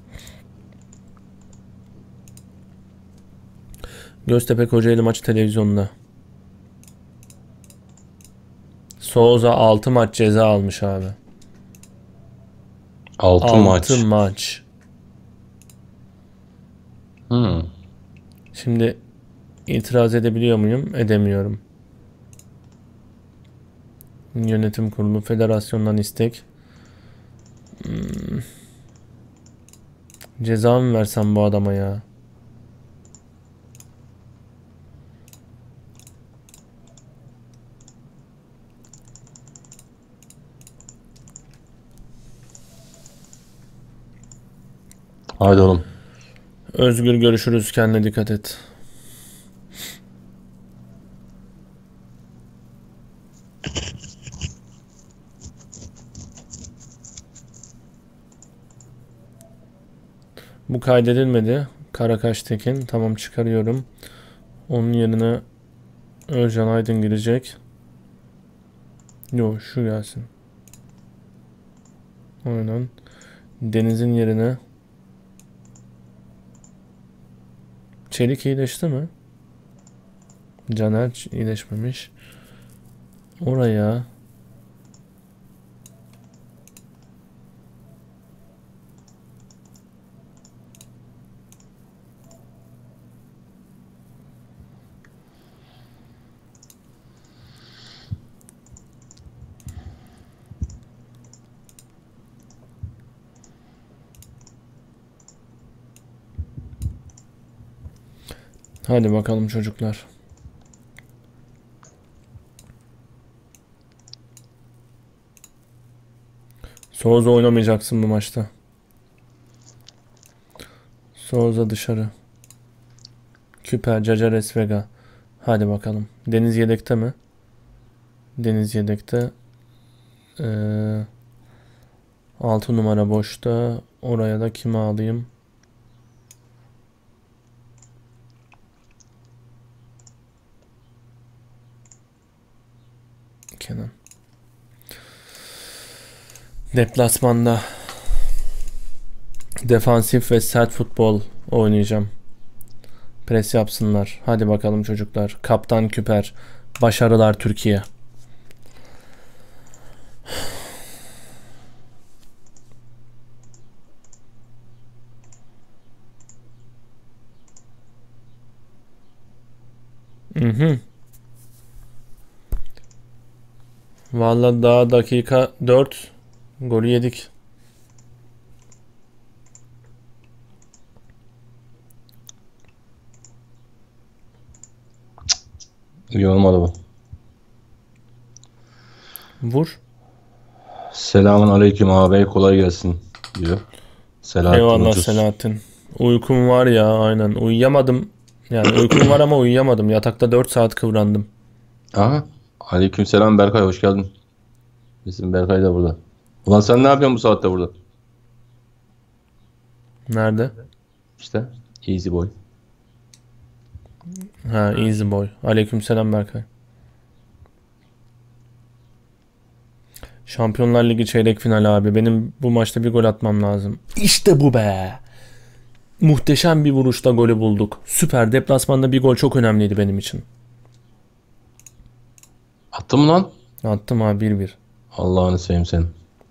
Göztepe Kocaeli maçı televizyonda. Souza altı maç ceza almış abi. altı maç. altı maç. Hmm. Şimdi itiraz edebiliyor muyum? Edemiyorum. Yönetim kurulu federasyondan istek. Hmm. Ceza mı versem bu adama ya? Hadi oğlum. Özgür görüşürüz. Kendine dikkat et. Bu kaydedilmedi. Karakaş Tekin. Tamam, çıkarıyorum. Onun yerine Özcan Aydın girecek. Yo, şu gelsin. Aynen. Deniz'in yerine Çelik iyileşti mi? Caner iyileşmemiş. Oraya hadi bakalım çocuklar. Souza oynamayacaksın bu maçta. Souza dışarı. Küper, Cacares, Vega. Hadi bakalım. Deniz yedekte mi? Deniz yedekte. Ee, altı numara boşta. Oraya da kimi alayım? Kenan. Deplasmanda defansif ve sert futbol oynayacağım. Pres yapsınlar. Hadi bakalım çocuklar. Kaptan Küper. Başarılar Türkiye. Mhm. Vallahi daha dakika dört golü yedik. İyi olmadı bu. Vur. Selamun aleyküm ağabey, kolay gelsin diyor. Selahattin Eyvallah Ucuz. Selahattin. Uykum var ya, aynen. Uyuyamadım. Yani uykum var ama uyuyamadım. Yatakta dört saat kıvrandım. Aha. Aleyküm selam Berkay, hoş geldin. Bizim Berkay da burada. Ulan sen ne yapıyorsun bu saatte burada? Nerede? İşte easy boy. Ha, easy boy. Aleykümselam Berkay. Şampiyonlar Ligi çeyrek finali abi. Benim bu maçta bir gol atmam lazım. İşte bu be. Muhteşem bir vuruşta golü bulduk. Süper. Deplasmanda bir gol çok önemliydi benim için. Attın mı lan? Attım abi, bir bir. Allah'ını seveyim senin.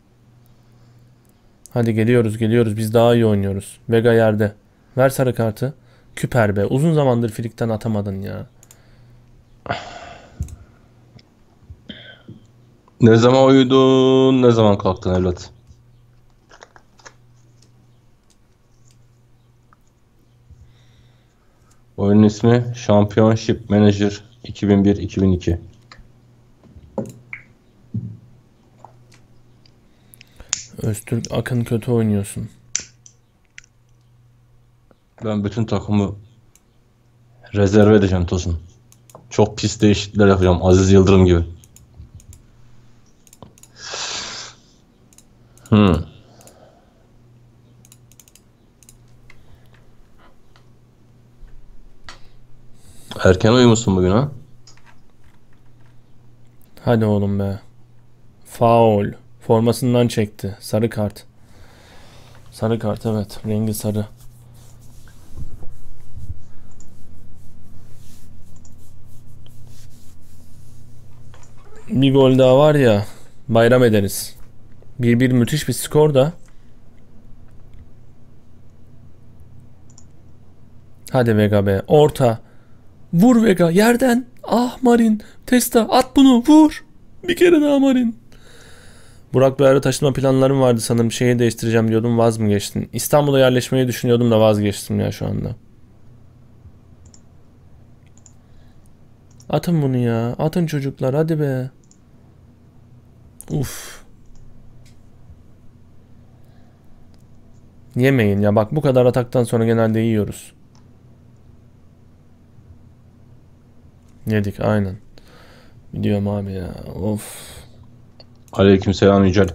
Hadi geliyoruz geliyoruz. Biz daha iyi oynuyoruz. Vega yerde. Ver sarı kartı. Küper be. Uzun zamandır frikten atamadın ya. Ne zaman uyudun, ne zaman kalktın evlat? Oyunun ismi Championship Manager iki bin bir iki bin iki. Öztürk Akın kötü oynuyorsun. Ben bütün takımı rezerve edeceğim Tosun. Çok pis değişiklikler yapacağım Aziz Yıldırım gibi. Hmm. Erken uyumuşsun bugün ha? Hadi oğlum be. Faul. Formasından çekti. Sarı kart. Sarı kart, evet. Rengi sarı. Bir gol daha var ya, bayram ederiz. bir bir müthiş bir skor da. Hadi Vega be. Orta. Vur Vega yerden. Ah Marin. Testa at bunu, vur. Bir kere daha Marin. Burak, bir ara taşınma planlarım vardı sanırım. Şehir değiştireceğim diyordum, vaz mı geçtin? İstanbul'a yerleşmeyi düşünüyordum da vazgeçtim ya şu anda. Atın bunu ya. Atın çocuklar, hadi be. Uf. Yemeyin ya, bak bu kadar ataktan sonra genelde yiyoruz. Yedik aynen. Biliyorum abi ya. Of. Aleykümselam Yücel.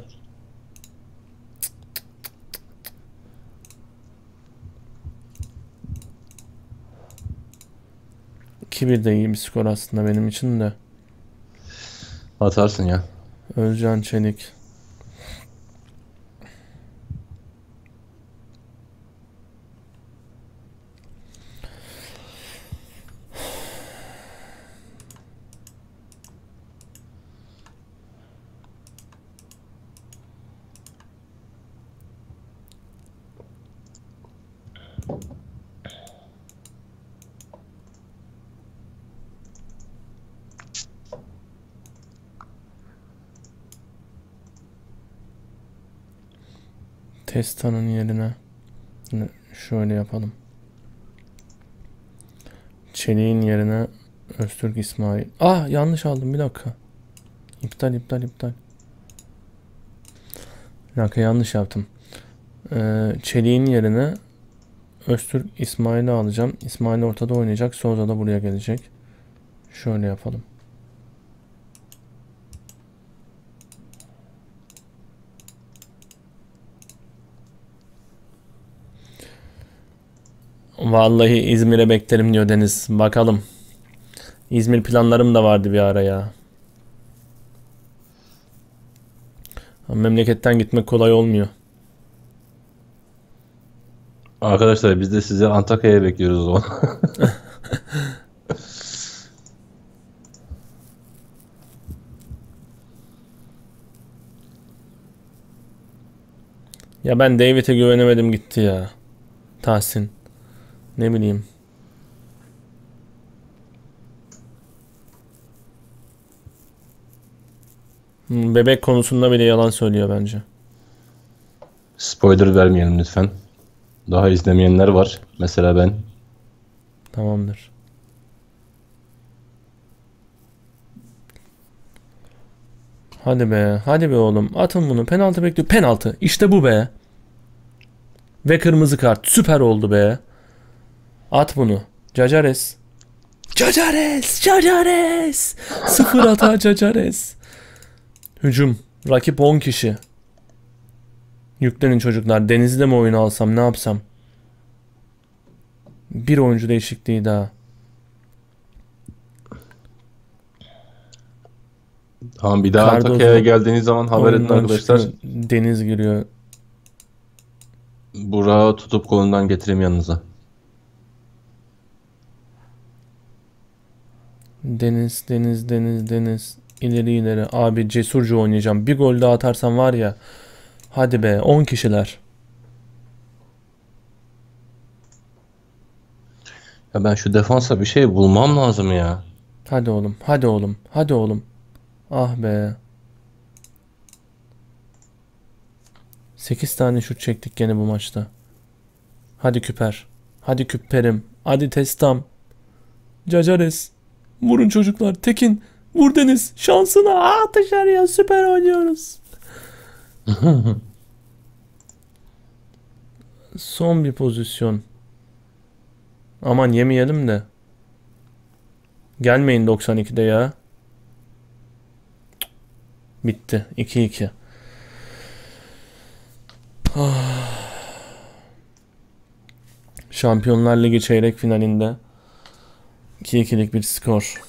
iki bir de iyi bir skor aslında benim için de. Atarsın ya. Özcan Çelik. Testa'nın yerine şöyle yapalım. Çelik'in yerine Öztürk İsmail. Ah, yanlış aldım, bir dakika. İptal iptal iptal. Bir dakika, yanlış yaptım. Ee, Çelik'in yerine Öztürk İsmail'i alacağım. İsmail ortada oynayacak. Souza da buraya gelecek. Şöyle yapalım. Vallahi İzmir'e beklerim diyor Deniz. Bakalım. İzmir planlarım da vardı bir ara ya. Memleketten gitmek kolay olmuyor. Arkadaşlar biz de sizi Antakya'ya bekliyoruz o zaman. Ya ben David'e güvenemedim, gitti ya. Tahsin. Ne bileyim. Hmm, Bebek konusunda bile yalan söylüyor bence. Spoiler vermeyelim lütfen. Daha izlemeyenler var. Mesela ben. Tamamdır. Hadi be. Hadi be oğlum. Atın bunu. Penaltı bekliyor. Penaltı. İşte bu be. Ve kırmızı kart. Süper oldu be. At bunu. Cacares. Cacares. Cacares. Sıfır hata Cacares. Hücum. Rakip on kişi. Yüklenin çocuklar. Deniz'de mi oyunu alsam, ne yapsam? Bir oyuncu değişikliği daha. Tamam, bir daha Cardozo Antakya'ya geldiğiniz zaman haber edin oyundan arkadaşlar. çıkıyor. Deniz giriyor. Burak'ı tutup kolundan getireyim yanınıza. Deniz, Deniz, Deniz, Deniz. İleri ileri. Abi cesurca oynayacağım. Bir gol daha atarsam var ya. Hadi be, on kişiler. Ya ben şu defansa bir şey bulmam lazım ya. Hadi oğlum, hadi oğlum, hadi oğlum. Ah be. sekiz tane şut çektik gene bu maçta. Hadi Küper. Hadi Küperim. Hadi Testam. Cacares. Vurun çocuklar. Tekin. Vur Deniz. Şansına. Aa, dışarıya, süper oynuyoruz. Son bir pozisyon. Aman yemeyelim de. Gelmeyin doksan ikide ya. Bitti. iki iki. Şampiyonlar Ligi çeyrek finalinde iki ikilik bir skor.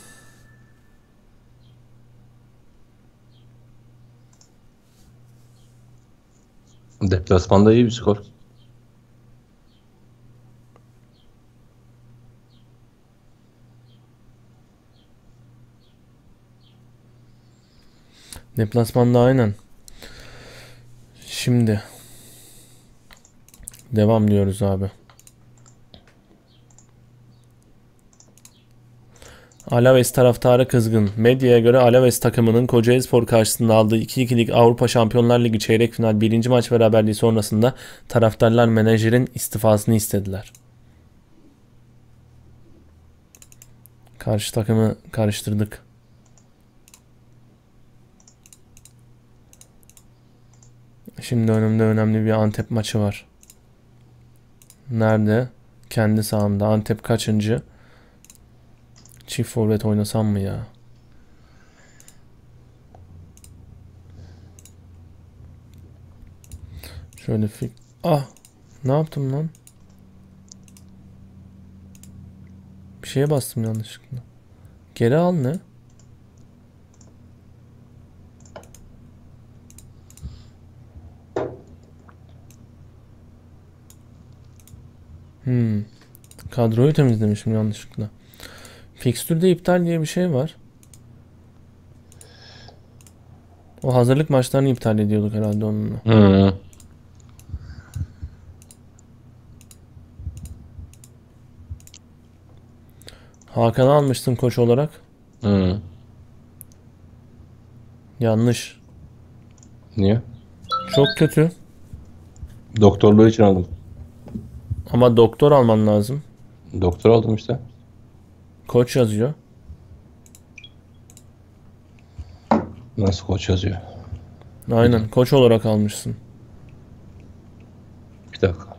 Deplasmanda iyi bir skor. Deplasmanda aynen. Şimdi devam diyoruz abi. Alaves taraftarı kızgın. Medyaya göre Alaves takımının Kocaelispor karşısında aldığı iki ikilik Avrupa Şampiyonlar Ligi çeyrek final birinci maç beraberliği sonrasında taraftarlar menajerin istifasını istediler. Karşı takımı karıştırdık. Şimdi önümde önemli bir Antep maçı var. Nerede? Kendi sahamda. Antep kaçıncı? Çift forvet oynasam mı ya? Şöyle fik... Ah! Ne yaptım lan? Bir şeye bastım yanlışlıkla. Geri al ne? Hmm. Kadroyu temizlemişim yanlışlıkla. Fikstürde iptal diye bir şey var. O hazırlık maçlarını iptal ediyorduk herhalde onunla. Hı. Hakan'ı almıştın koç olarak. Hı. Yanlış. Niye? Çok kötü. Doktorluğu için aldım. Ama doktor alman lazım. Doktor aldım işte. Koç yazıyor. Nasıl koç yazıyor? Aynen. Koç olarak almışsın. Bir dakika.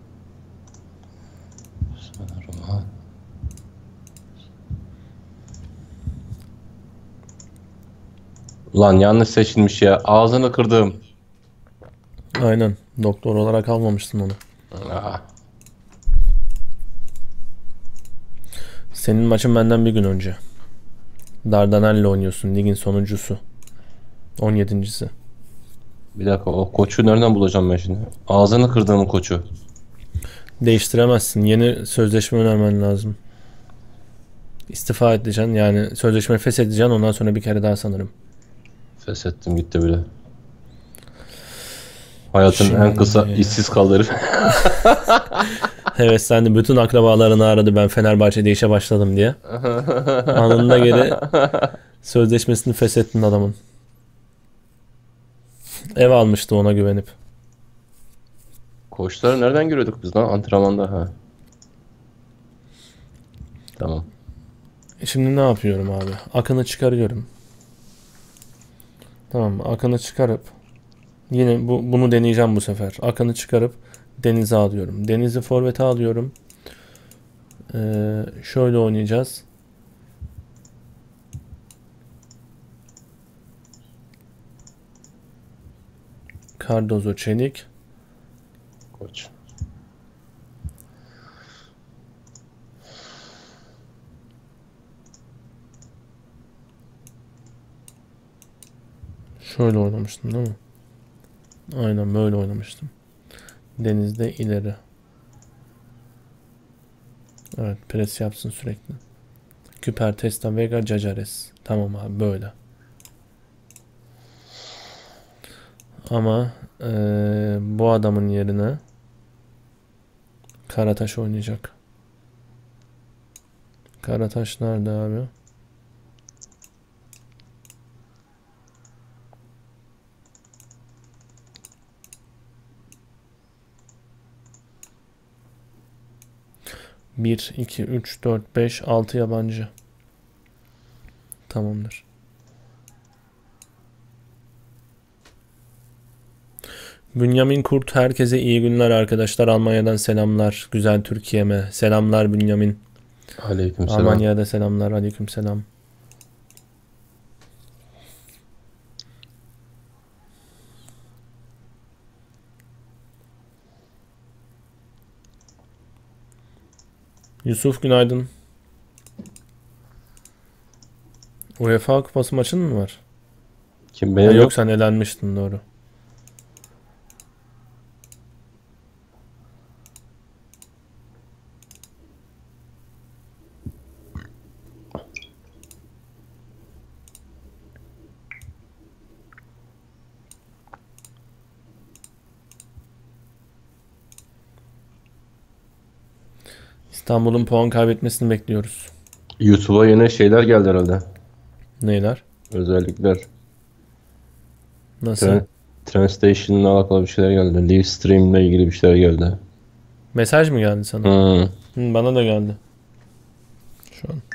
Lan yanlış seçilmiş ya. Ağzını kırdım. Aynen. Doktor olarak almamıştın onu. Aa, Senin maçın benden bir gün önce. Dardanel'le oynuyorsun. Ligin sonuncusu. on yedincisi. bir dakika, o koçu nereden bulacağım ben şimdi? Ağzını kırdığımın koçu. Değiştiremezsin. Yeni sözleşme önermen lazım. İstifa edeceksin. Yani sözleşme feshedeceksin. Ondan sonra bir kere daha sanırım. Feshettim gitti bile. Hayatın en Şimdi- kısa işsiz kaldı herif. Evet, sen de bütün akrabalarını aradı ben Fenerbahçe'de işe başladım diye. Anında geri sözleşmesini feshettin adamın. Ev almıştı ona güvenip. Koçları nereden görüyorduk biz lan? Antrenmanda ha. Tamam. E Şimdi ne yapıyorum abi? Akın'ı çıkarıyorum. Tamam mı? Akın'ı çıkarıp yine bu, bunu deneyeceğim bu sefer. Akın'ı çıkarıp Deniz'i alıyorum. Deniz'i forvete alıyorum. Ee, şöyle oynayacağız. Cardozo, Çelik. Koç. Şöyle oynamıştım değil mi? Aynen böyle oynamıştım. Deniz'de ileri. Evet, pres yapsın sürekli. Küper, Testa, Vega, Cacares. Tamam abi böyle. Ama eee, bu adamın yerine Karataş oynayacak. Karataş nerede abi? bir, iki, üç, dört, beş, altı yabancı. Tamamdır. Bünyamin Kurt, herkese iyi günler arkadaşlar. Almanya'dan selamlar. Güzel Türkiye'me. Selamlar Bünyamin. Aleykümselam. Almanya'da selamlar. Aleykümselam. Yusuf günaydın. UEFA Kupası maçın mı var? Kim Ha, benim yok yok. sen elenmiştin doğru. İstanbul'un puan kaybetmesini bekliyoruz. YouTube'a yeni şeyler geldi herhalde. Neyler? Özellikler. Nasıl? Tren, Translation'la alakalı bir şeyler geldi. Live stream ile ilgili bir şeyler geldi. Mesaj mı geldi sana? Hmm. Hı, bana da geldi. Şu an.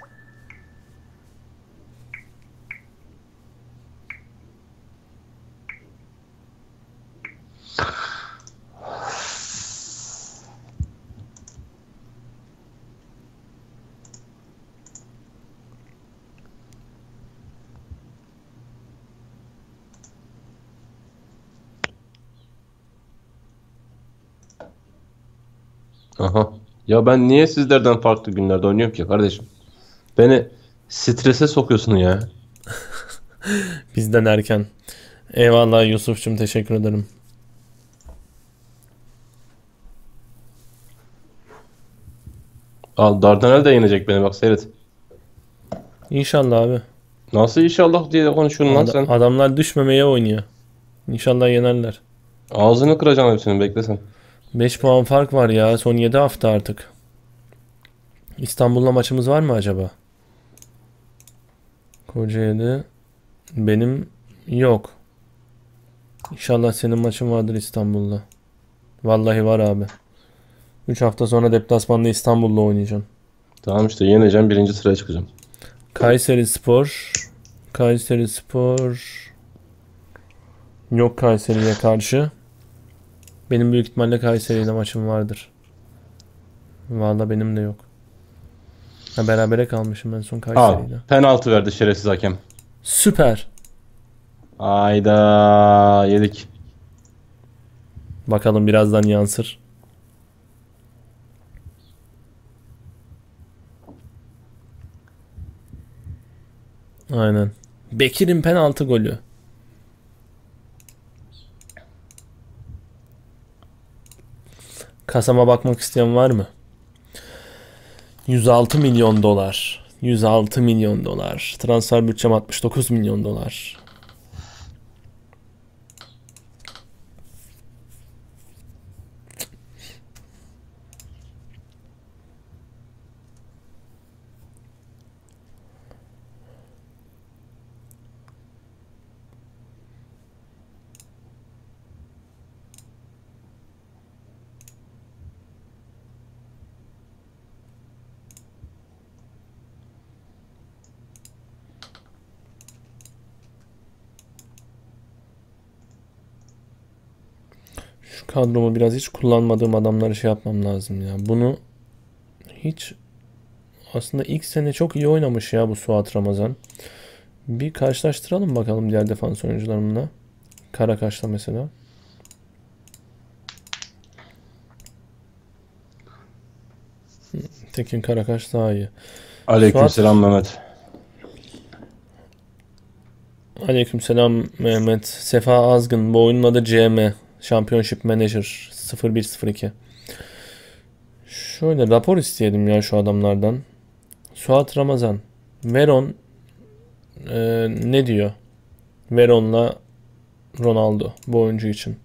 Aha. Ya ben niye sizlerden farklı günlerde oynuyorum ki kardeşim? Beni strese sokuyorsun ya. Bizden erken. Eyvallah Yusuf'cum, teşekkür ederim. Al, Dardanel de yenecek beni, bak seyret. İnşallah abi. Nasıl inşallah diye konuşuyorsun lan Ad- sen? adamlar düşmemeye oynuyor. İnşallah yenerler. Ağzını kıracaksın hepsini, beklesen. beş puan fark var ya. Son yedi hafta artık. İstanbul'la maçımız var mı acaba? Kocaeli. Benim yok. İnşallah senin maçın vardır İstanbul'da. Vallahi var abi. üç hafta sonra deplasmanda İstanbul'la oynayacağım. Tamam işte, yeneceğim, birinci sıraya çıkacağım. Kayserispor. Kayserispor. Yok Kayseri'ye karşı. Benim büyük ihtimalle Kayseri'yle maçım vardır. Vallahi benim de yok. Ha, berabere kalmışım en son Al, Kayseri'yle. penaltı verdi şerefsiz hakem. Süper. Ayda yedik. Bakalım birazdan yansır. Aynen. Bekir'in penaltı golü. Kasama bakmak isteyen var mı? yüz altı milyon dolar. yüz altı milyon dolar. Transfer bütçem altmış dokuz milyon dolar. Şu kadromu biraz hiç kullanmadığım adamları şey yapmam lazım ya. Bunu hiç aslında ilk sene çok iyi oynamış ya bu Suat Ramazan. Bir karşılaştıralım bakalım diğer defans oyuncularımla. Karakaş'la mesela. Tekin Karakaş daha iyi. Aleykümselam Mehmet. Aleykümselam Mehmet. Sefa Azgın. Bu oyunun adı C M. Championship Manager sıfır bir sıfır iki. Şöyle rapor isteyelim ya şu adamlardan. Suat Ramazan. Veron e, ne diyor? Veron'la Ronaldo bu oyuncu için.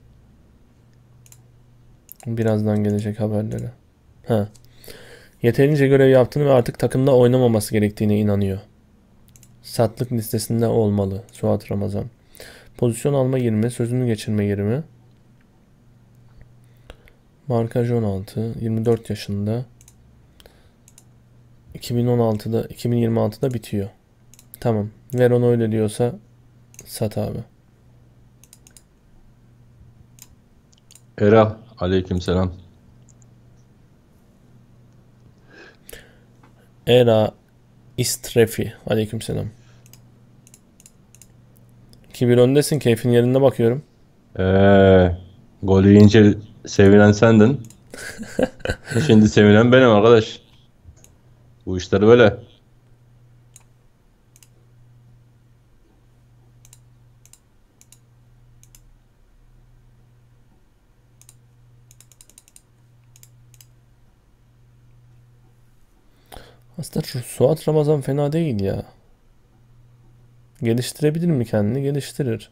Birazdan gelecek haberlere. Ha. Yeterince görev yaptığını ve artık takımda oynamaması gerektiğine inanıyor. Satlık listesinde olmalı Suat Ramazan. Pozisyon alma yirmi, sözünü geçirme yirmi. Markaj on altı, yirmi dört yaşında. iki bin on altıda, iki bin yirmi altıda bitiyor. Tamam. Veron öyle diyorsa sat abi. Era, aleykümselam. Era İstrefi. Aleykümselam. iki bir öndesin. Keyfin yerinde bakıyorum. Eee gol yiyince sevinen sendin. Şimdi sevinen benim arkadaş. Bu işler böyle. Aslında şu Suat Ramazan fena değil ya. Geliştirebilir mi kendini? Geliştirir.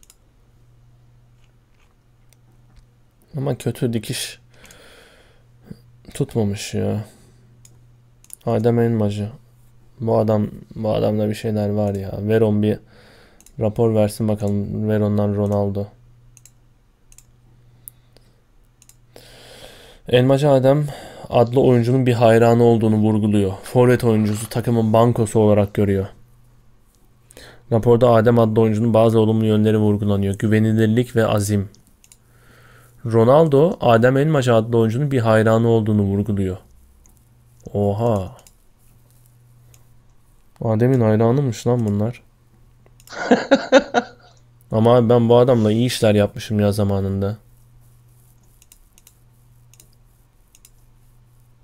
Ama kötü dikiş tutmamış ya. Adem Elmacı. Bu adam bu adamda bir şeyler var ya. Veron bir rapor versin bakalım. Veron'dan Ronaldo. Elmacı Adem adlı oyuncunun bir hayranı olduğunu vurguluyor. Forvet oyuncusu takımın bankosu olarak görüyor. Raporda Adem adlı oyuncunun bazı olumlu yönleri vurgulanıyor. Güvenilirlik ve azim. Ronaldo, Adem Elmacı adlı oyuncunun bir hayranı olduğunu vurguluyor. Oha. Adem'in hayranıymış lan bunlar. Ama ben bu adamla iyi işler yapmışım ya zamanında.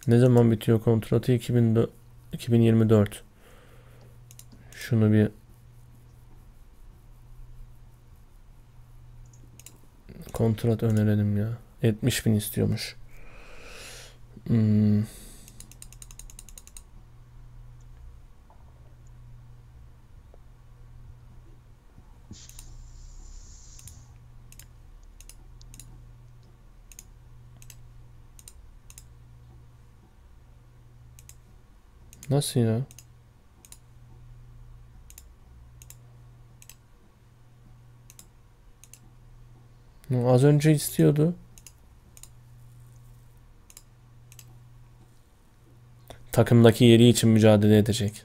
Ne zaman bitiyor kontratı? iki bin dört, iki bin yirmi dört. Şunu bir kontrat önerelim ya. yetmiş bin istiyormuş. Hmm. Nasıl ya? Az önce istiyordu. Takımdaki yeri için mücadele edecek.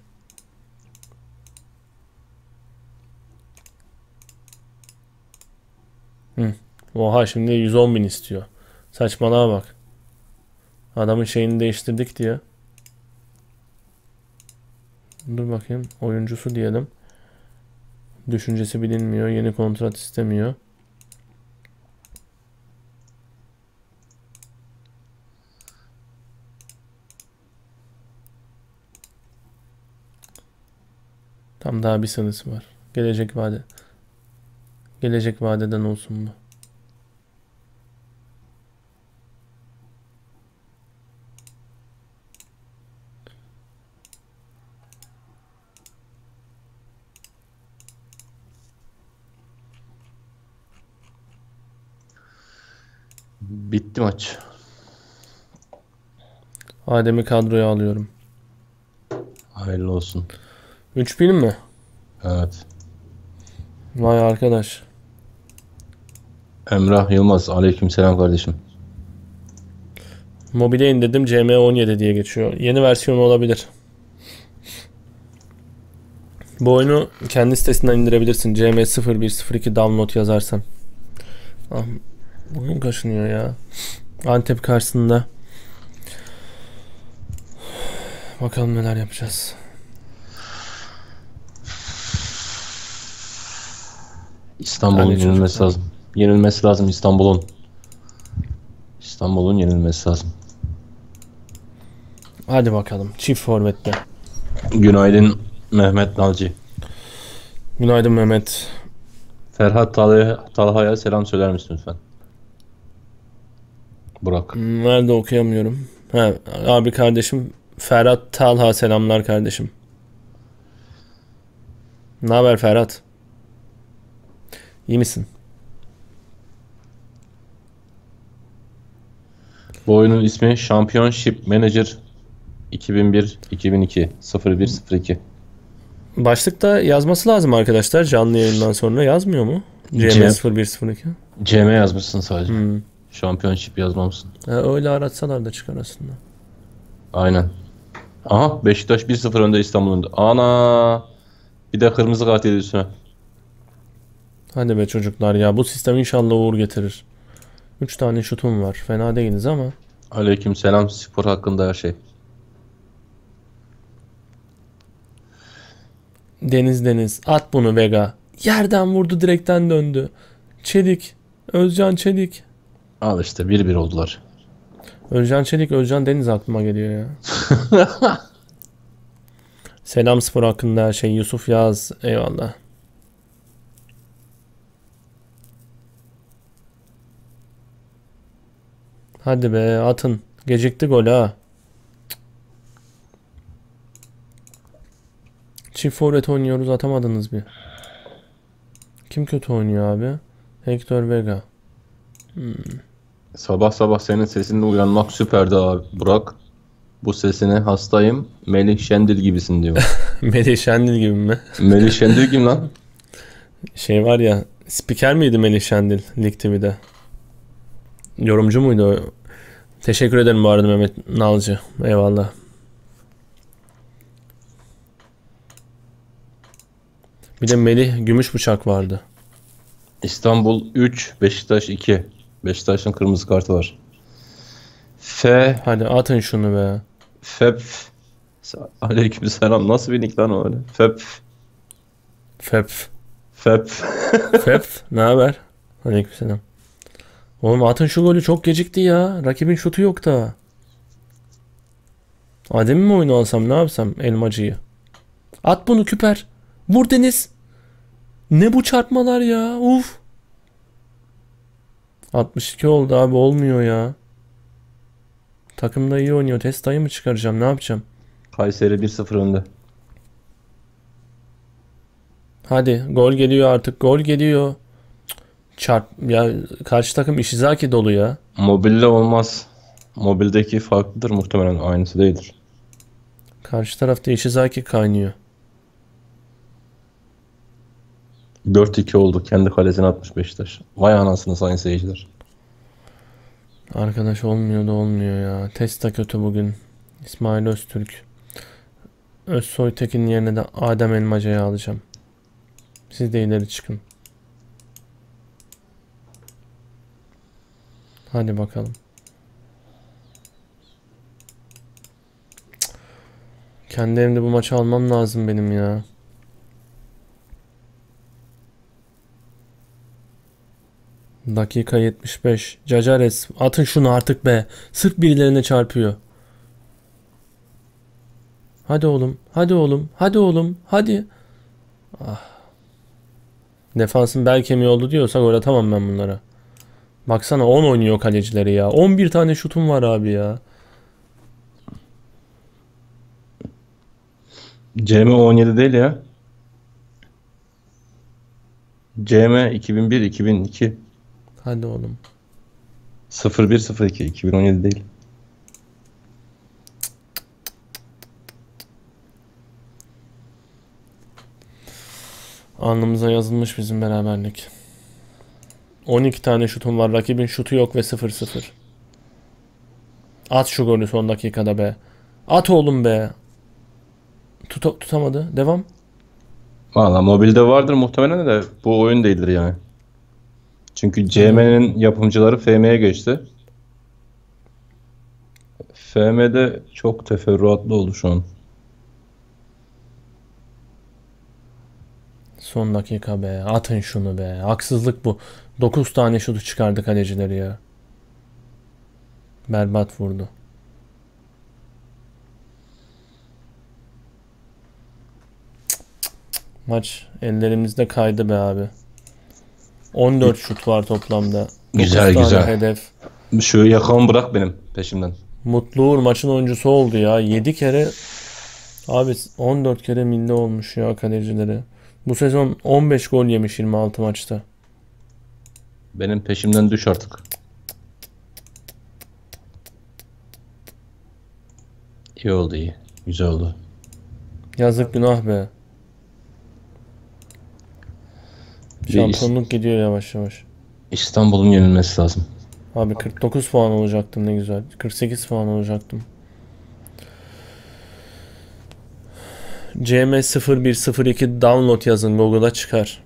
Hı. Oha, şimdi yüz on bin istiyor. Saçmalığa bak. Adamın şeyini değiştirdik diye. Dur bakayım. Oyuncusu diyelim. Düşüncesi bilinmiyor. Yeni kontrat istemiyor. Tam daha bir senesi var. Gelecek vade. Gelecek vadeden olsun bu. Bitti maç. Adem'i kadroya alıyorum. Hayırlı olsun. üç bin mi? Evet. Vay arkadaş. Emrah Yılmaz. Aleykümselam kardeşim. Mobile indirdim. C M on yedi diye geçiyor. Yeni versiyonu olabilir. Bu oyunu kendi sitesinden indirebilirsin. C M sıfır bir sıfır iki download yazarsan. Ah, burnum kaşınıyor ya. Antep karşısında. Bakalım neler yapacağız. İstanbul'un Hadi yenilmesi çocuklar. lazım. Yenilmesi lazım İstanbul'un. İstanbul'un yenilmesi lazım. Hadi bakalım. Çift forvetle. Günaydın Mehmet Nalci. Günaydın Mehmet. Ferhat Talha- Talha'ya selam söyler misin lütfen? Burak. Nerede okuyamıyorum. Ha, abi kardeşim Ferhat Talha, selamlar kardeşim. Ne haber Ferhat? İyi misin? Bu oyunun ismi Championship Manager iki bin bir iki bin iki sıfır bir sıfır iki. Başlıkta yazması lazım arkadaşlar, canlı yayından sonra yazmıyor mu? C M C- sıfır bir sıfır iki. C M yazmışsın sadece. Hmm. Championship yazmamışsın. Ha, öyle aratsalar da çıkar aslında. Aynen. Aha, Beşiktaş bir sıfır önde İstanbul'un. Ana! Bir de kırmızı kart yedi üstüne. Hadi be çocuklar ya, bu sistem inşallah uğur getirir. üç tane şutum var. Fena değiliz ama. Aleykümselam, spor hakkında her şey. Deniz Deniz at bunu Vega. Yerden vurdu, direkten döndü. Çelik. Özcan Çelik. Al işte bir bir oldular. Özcan Çelik, Özcan Deniz aklıma geliyor ya. Selam spor hakkında her şey. Yusuf Yaz. Eyvallah. Hadi be atın. Gecikti gol ha. Çift forvet oynuyoruz, atamadınız bir. Kim kötü oynuyor abi? Hector Vega. Sabah sabah senin sesinle uyanmak süperdi abi Burak. Bu sesine hastayım. Melih Şendil gibisin diyor. Melih Şendil gibi mi? Melih Şendil kim lan? Şey var ya, spiker miydi Melih Şendil Lig T V'de? Yorumcu muydu o? Teşekkür ederim bu arada Mehmet Nalcı. Eyvallah. Bir de Melih Gümüşbıçak vardı. İstanbul üç, Beşiktaş iki. Beşiktaş'ın kırmızı kartı var. F, Hadi atın şunu be. Fep. Aleykümselam. Nasıl bir nick lan o öyle? Fep. Fep. Fep. Fep. Ne haber? Aleykümselam. Oğlum atın şu golü, çok gecikti ya. Rakibin şutu yok da. Adem'i mi oyunu alsam, ne yapsam elmacıyı? At bunu Küper. Vur Deniz. Ne bu çarpmalar ya? Uf. altmış iki oldu abi, olmuyor ya. Takımda iyi oynuyor. Testayı mı çıkaracağım? Ne yapacağım? Kayseri bir sıfır önde. Hadi gol geliyor artık. Gol geliyor. Çarp ya, karşı takım Ishizaki dolu ya. Mobilde olmaz. Mobildeki farklıdır muhtemelen. Aynısı değildir. Karşı tarafta Ishizaki kaynıyor. dört iki oldu. Kendi kalesine atmış Beşiktaş. Vay anasını sayın seyirciler. Arkadaş olmuyor da olmuyor ya. Testa kötü bugün. İsmail Öztürk. Özsoy Tekin yerine de Adem Elmaca'yı alacağım. Siz de ileri çıkın. Hadi bakalım. Kendi evimde bu maçı almam lazım benim ya. Dakika yetmiş beş. Cacares. Atın şunu artık be. Sırf birilerine çarpıyor. Hadi oğlum. Hadi oğlum. Hadi oğlum. Hadi. Ah. Defansın bel kemiği oldu diyorsak öyle, tamam ben bunlara. Baksana on oynuyor kalecileri ya. on bir tane şutum var abi ya. C M on yedi değil ya. C M iki bin bir iki bin iki. Hadi oğlum. sıfır bir sıfır iki iki bin on yedi değil. Alnımıza yazılmış bizim beraberlik. on iki tane şutum var. Rakibin şutu yok ve sıfır sıfır. At şu golü son dakikada be. At oğlum be. Tut tutamadı. Devam. Valla mobilde vardır muhtemelen de bu oyun değildir yani. Çünkü C M'nin yapımcıları F M'ye geçti. F M'de çok teferruatlı oldu şu an. Son dakika be. Atın şunu be. Haksızlık bu. dokuz tane şutu çıkardı kalecileri ya. Berbat vurdu. Maç ellerimizde kaydı be abi. on dört şut var toplamda. Güzel, dokuz tane güzel. hedef. Şu yakamı bırak benim peşimden. Mutlu Uğur maçın oyuncusu oldu ya. yedi kere abi, on dört kere milli olmuş ya kalecileri. Bu sezon on beş gol yemiş yirmi altı maçta. Benim peşimden düş artık. İyi oldu, iyi. Güzel oldu. Yazık günah be. Bir Şampiyonluk gidiyor yavaş yavaş. İstanbul'un yenilmesi lazım. Abi kırk dokuz puan olacaktım, ne güzel. kırk sekiz puan olacaktım. C M sıfır bir sıfır iki download yazın, Google'a çıkar.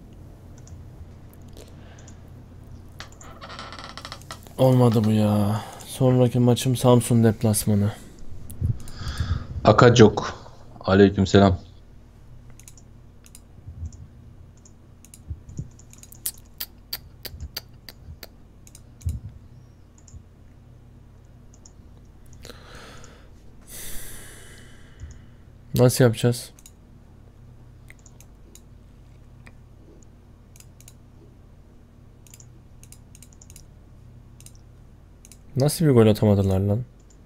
Olmadı bu ya. Sonraki maçım Samsun deplasmanı. Akacok. Aleykümselam. Nasıl yapacağız? Nasıl bir gol atamadılar lan?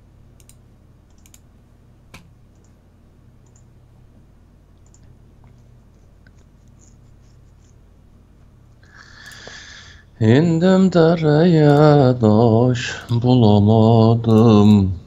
İndim dereye taş bulamadım.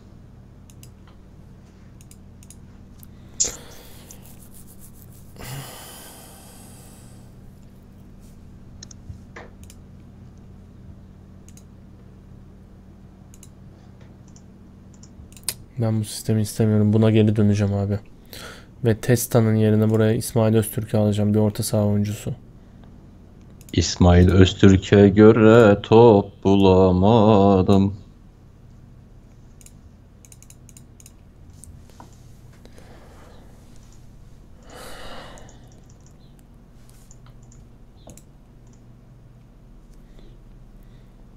Ben bu sistemi istemiyorum. Buna geri döneceğim abi. Ve Testa'nın yerine buraya İsmail Öztürk'ü alacağım. Bir orta saha oyuncusu. İsmail Öztürk'e göre top bulamadım.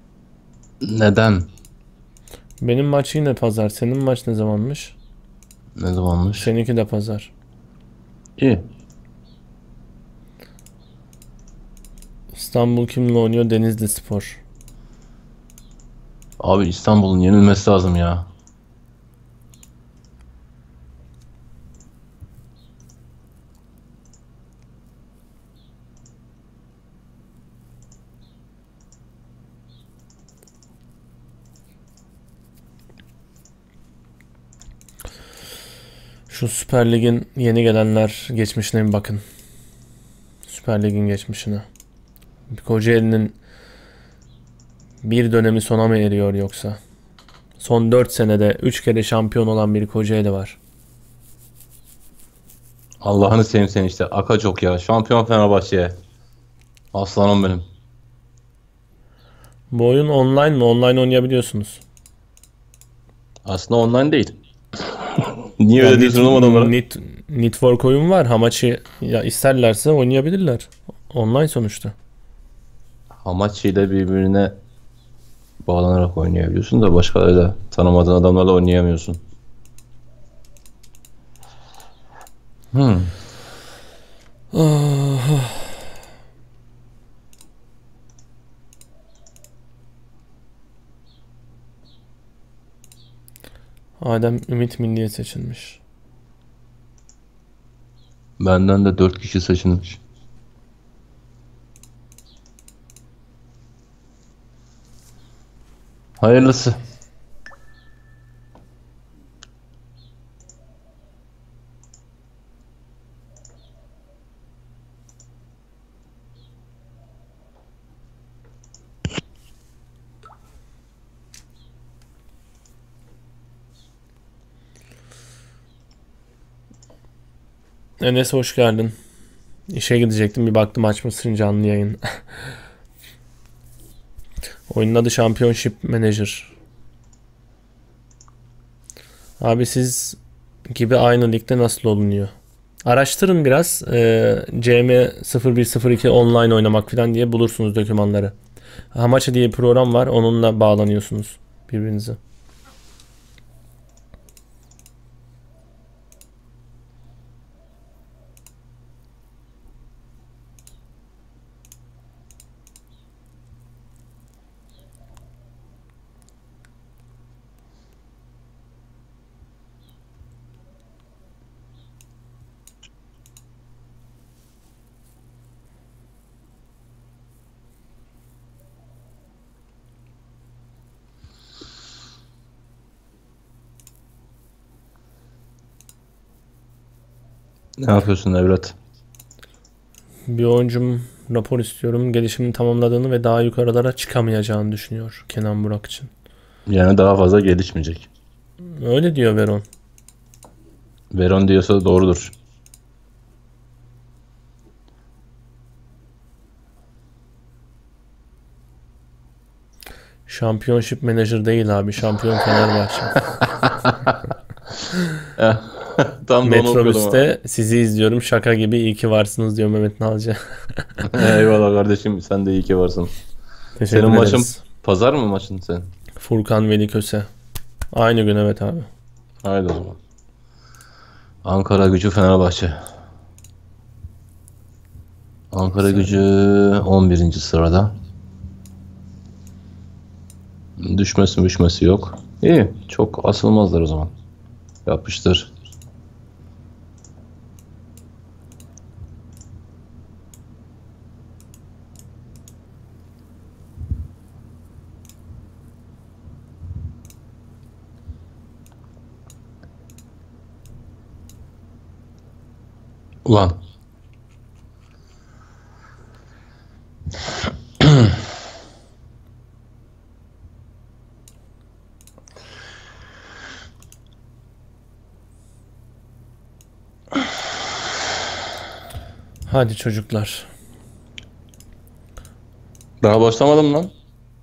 Neden? Benim maç yine pazar. Senin maç ne zamanmış? Ne zamanmış? Seninki de pazar. İyi. İstanbul kimle oynuyor? Denizli Spor. Abi İstanbul'un yenilmesi lazım ya. Şu Süper Lig'in yeni gelenler geçmişine bir bakın. Süper Lig'in geçmişine. Kocaeli'nin bir dönemi sona mı eriyor yoksa? Son dört senede üç kere şampiyon olan bir Kocaeli var. Allah'ını seveyim sen işte. Aka çok ya. Şampiyon Fenerbahçe'ye. Aslanım benim. Bu oyun online mı? Online oynayabiliyorsunuz. Aslında online değil. Niye Yani öyle diyorsun oğlum adamlara? Net, Network oyun var. Hamachi ya isterlerse oynayabilirler. Online sonuçta. Hamachi'yle birbirine bağlanarak oynayabiliyorsun da başkalarıyla tanımadığın adamlarla oynayamıyorsun. Hmm. Adem Ümit Milliye seçilmiş. Benden de dört kişi seçilmiş. Hayırlısı. Enes hoş geldin. İşe gidecektim, bir baktım açmışsın canlı yayın. Oyunun adı Championship Manager. Abi siz gibi aynı ligde nasıl olunuyor? Araştırın biraz. Ee, C M sıfır bir sıfır iki online oynamak falan diye bulursunuz dokümanları. Hamachi diye bir program var. Onunla bağlanıyorsunuz birbirinize. Ne yapıyorsun evlat? Bir oyuncum rapor istiyorum. Gelişimini tamamladığını ve daha yukarılara çıkamayacağını düşünüyor Kenan Burak için. Yani daha fazla gelişmeyecek. Öyle diyor Veron. Veron diyorsa doğrudur. Championship Manager değil abi. Şampiyon Fenerbahçe. Tam da onu okuyordum. Metrobüste sizi izliyorum. Şaka gibi iyi ki varsınız diyor Mehmet Nalcı. Eyvallah kardeşim, sen de iyi ki varsın. Teşekkür Senin maçın ederiz. pazar mı maçın sen? Furkan Veli Köse. Aynı gün evet abi. Haydi o zaman. Ankara Gücü Fenerbahçe. Ankara Gücü on birinci sırada. Düşmesi müşmesi yok. İyi. Çok asılmazlar o zaman. Yapıştır. Ulan. Hadi çocuklar. Daha başlamadım lan.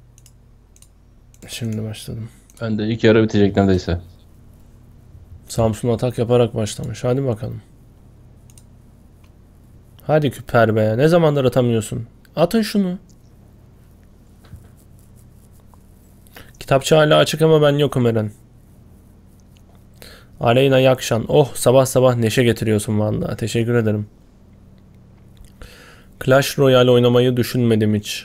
Şimdi başladım. Ben de ilk yarı bitecek neredeyse. Samsun atak yaparak başlamış. Hadi bakalım. Hadi Küper be. Ne zamandır atamıyorsun? Atın şunu. Kitapçı hala açık ama ben yokum Eren. Aleyna Yakşan. Oh, sabah sabah neşe getiriyorsun vallahi. Teşekkür ederim. Clash Royale oynamayı düşünmedim hiç.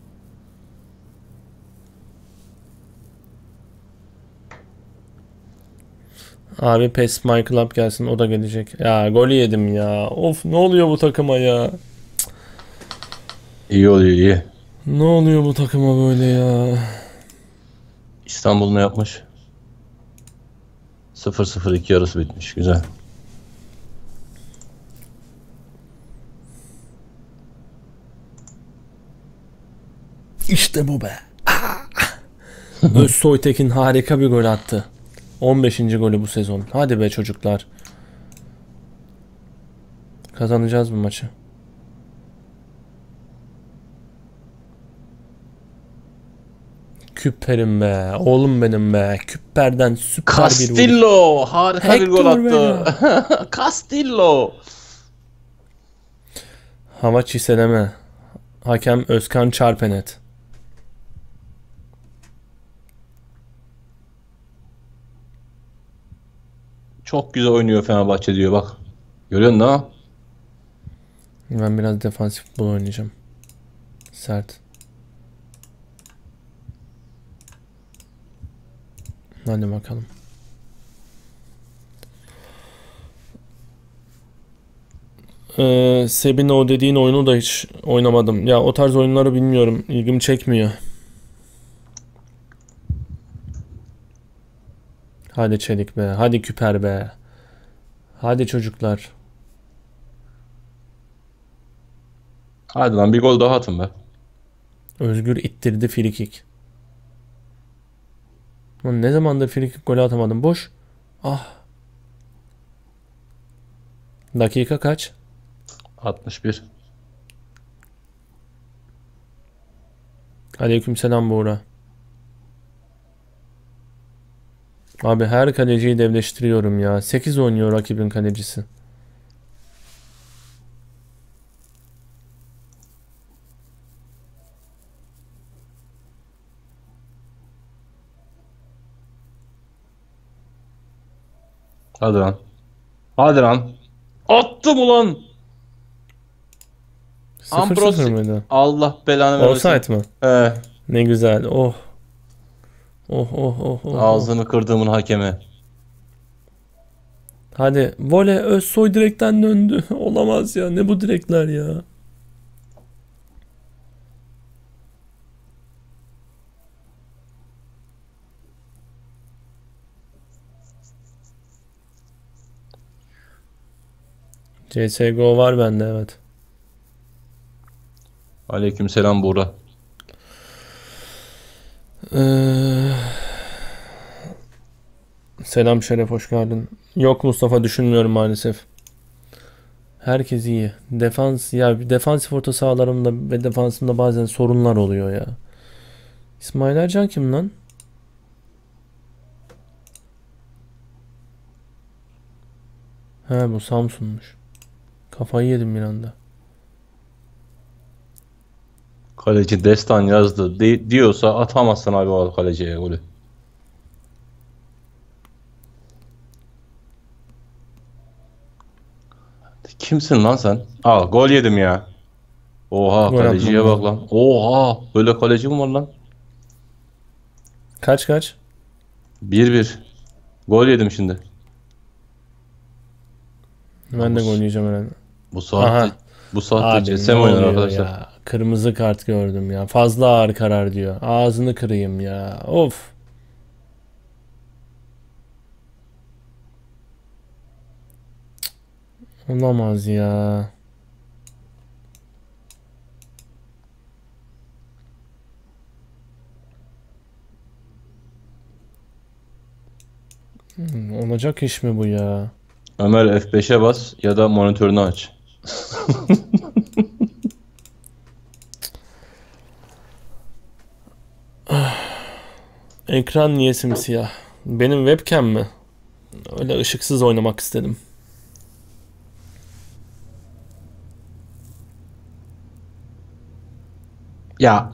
Abi PES My Club gelsin, o da gelecek. Ya golü yedim ya. Of, ne oluyor bu takıma ya? İyi oluyor, iyi. Ne oluyor bu takıma böyle ya? İstanbul ne yapmış? sıfır sıfır iki yarısı bitmiş. Güzel. İşte bu be. Özsoytekin harika bir gol attı. on beşinci golü bu sezon. Hadi be çocuklar. Kazanacağız bu maçı. Küperim be. Oğlum benim be. Küperden süper bir vuruş. Castillo harika bir gol Hector attı. Castillo. Hava çiseleme. Hakem Özkan Çarpenet. Çok güzel oynuyor Fenerbahçe diyor bak. Görüyor musun ha? Ben biraz defansif futbol oynayacağım. Sert. Hadi bakalım. Ee, Sebin o dediğin oyunu da hiç oynamadım. Ya o tarz oyunları bilmiyorum. İlgimi çekmiyor. Hadi Çelik be. Hadi Küper be. Hadi çocuklar. Hadi lan bir gol daha atın be. Özgür ittirdi frikik. Lan ne zamandır frikik golü atamadım. Boş. Ah. Dakika kaç? altmış bir. Aleykümselam Buğra. Abi her kaleciyi devleştiriyorum ya. sekiz oynuyor rakibin kalecisi. Hadi lan. Hadi lan. Attım ulan. sıfır sıfır Ambrosi. mıydı? Allah belanı vermesin. Offside mı? He. Ne güzel. Oh. Oh oh oh oh. Ağzını kırdığımın hakemi. Hadi. Voley, Özsoy direkten döndü. Olamaz ya. Ne bu direkler ya? C S G O var bende, evet. Aleykümselam Buğra. Ee, selam Şeref, hoş geldin. Yok Mustafa, düşünmüyorum maalesef. Herkes iyi. Defans ya, defansif orta sahalarımda ve defansımda bazen sorunlar oluyor ya. İsmail Ercan kim lan? He, bu Samsun'muş. Kafayı yedim bir anda. Kaleci destan yazdı di- diyorsa atamazsın abi o kaleciye golü. Kimsin lan sen? Aa gol yedim ya. Oha Gol kaleciye atmam bak lan. Oha böyle kaleci mi var lan? Kaç kaç? bir bir. Gol yedim şimdi. Ben de Namus. gol yiyeceğim herhalde. Bu saatte Aha. bu saatte Abi C ne S mi oynar oluyor arkadaşlar? ya? Kırmızı kart gördüm ya. Fazla ağır karar diyor. Ağzını kırayım ya. Of. Cık, olamaz ya. Hmm, olacak iş mi bu ya? Ömer F beşe bas ya da monitörünü aç. Ekran niye simsiyah? Benim webcam mi? Öyle ışıksız oynamak istedim. Ya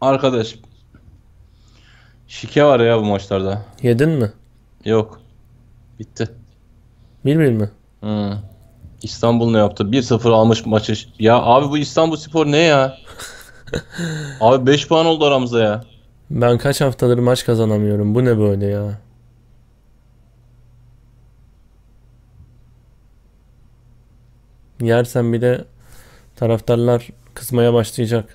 arkadaş şike var ya bu maçlarda. Yedin mi? Yok. Bitti. bir bir mi? Hmm. İstanbul ne yaptı? bir sıfır almış maçı. Ya abi bu İstanbulspor ne ya? Abi beş puan oldu aramızda ya. Ben kaç haftadır maç kazanamıyorum. Bu ne böyle ya? Yersen bir de taraftarlar kızmaya başlayacak.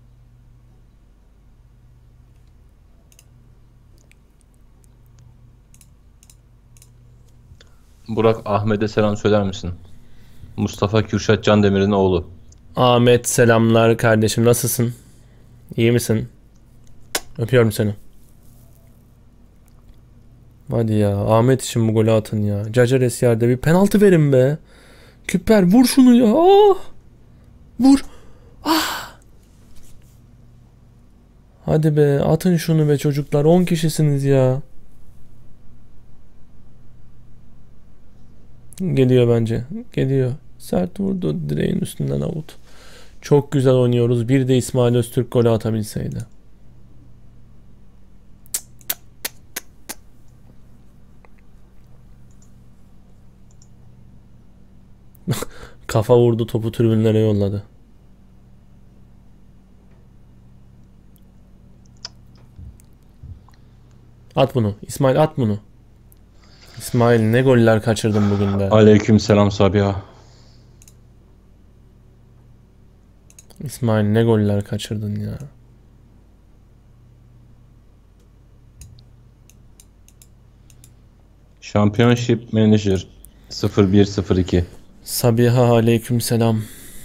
Burak Ahmet'e selam söyler misin? Mustafa Kürşat Candemir'in oğlu. Ahmet selamlar kardeşim, nasılsın? İyi misin? Öpüyorum seni. Hadi ya, Ahmet için bu golü atın ya. Caceres yerde, bir penaltı verin be. Küper vur şunu ya. Ah! Vur. Hadi be, atın şunu be çocuklar. on kişisiniz ya. Geliyor bence. Geliyor. Sert vurdu direğin üstünden, avut. Çok güzel oynuyoruz. Bir de İsmail Öztürk golü atabilseydi. Kafa vurdu, topu tribünlere yolladı. At bunu. İsmail at bunu. İsmail ne goller kaçırdın bugün be. Aleyküm selam Sabiha. İsmail ne goller kaçırdın ya. Championship Manager sıfır bir sıfır iki. Sabiha aleyküm selam.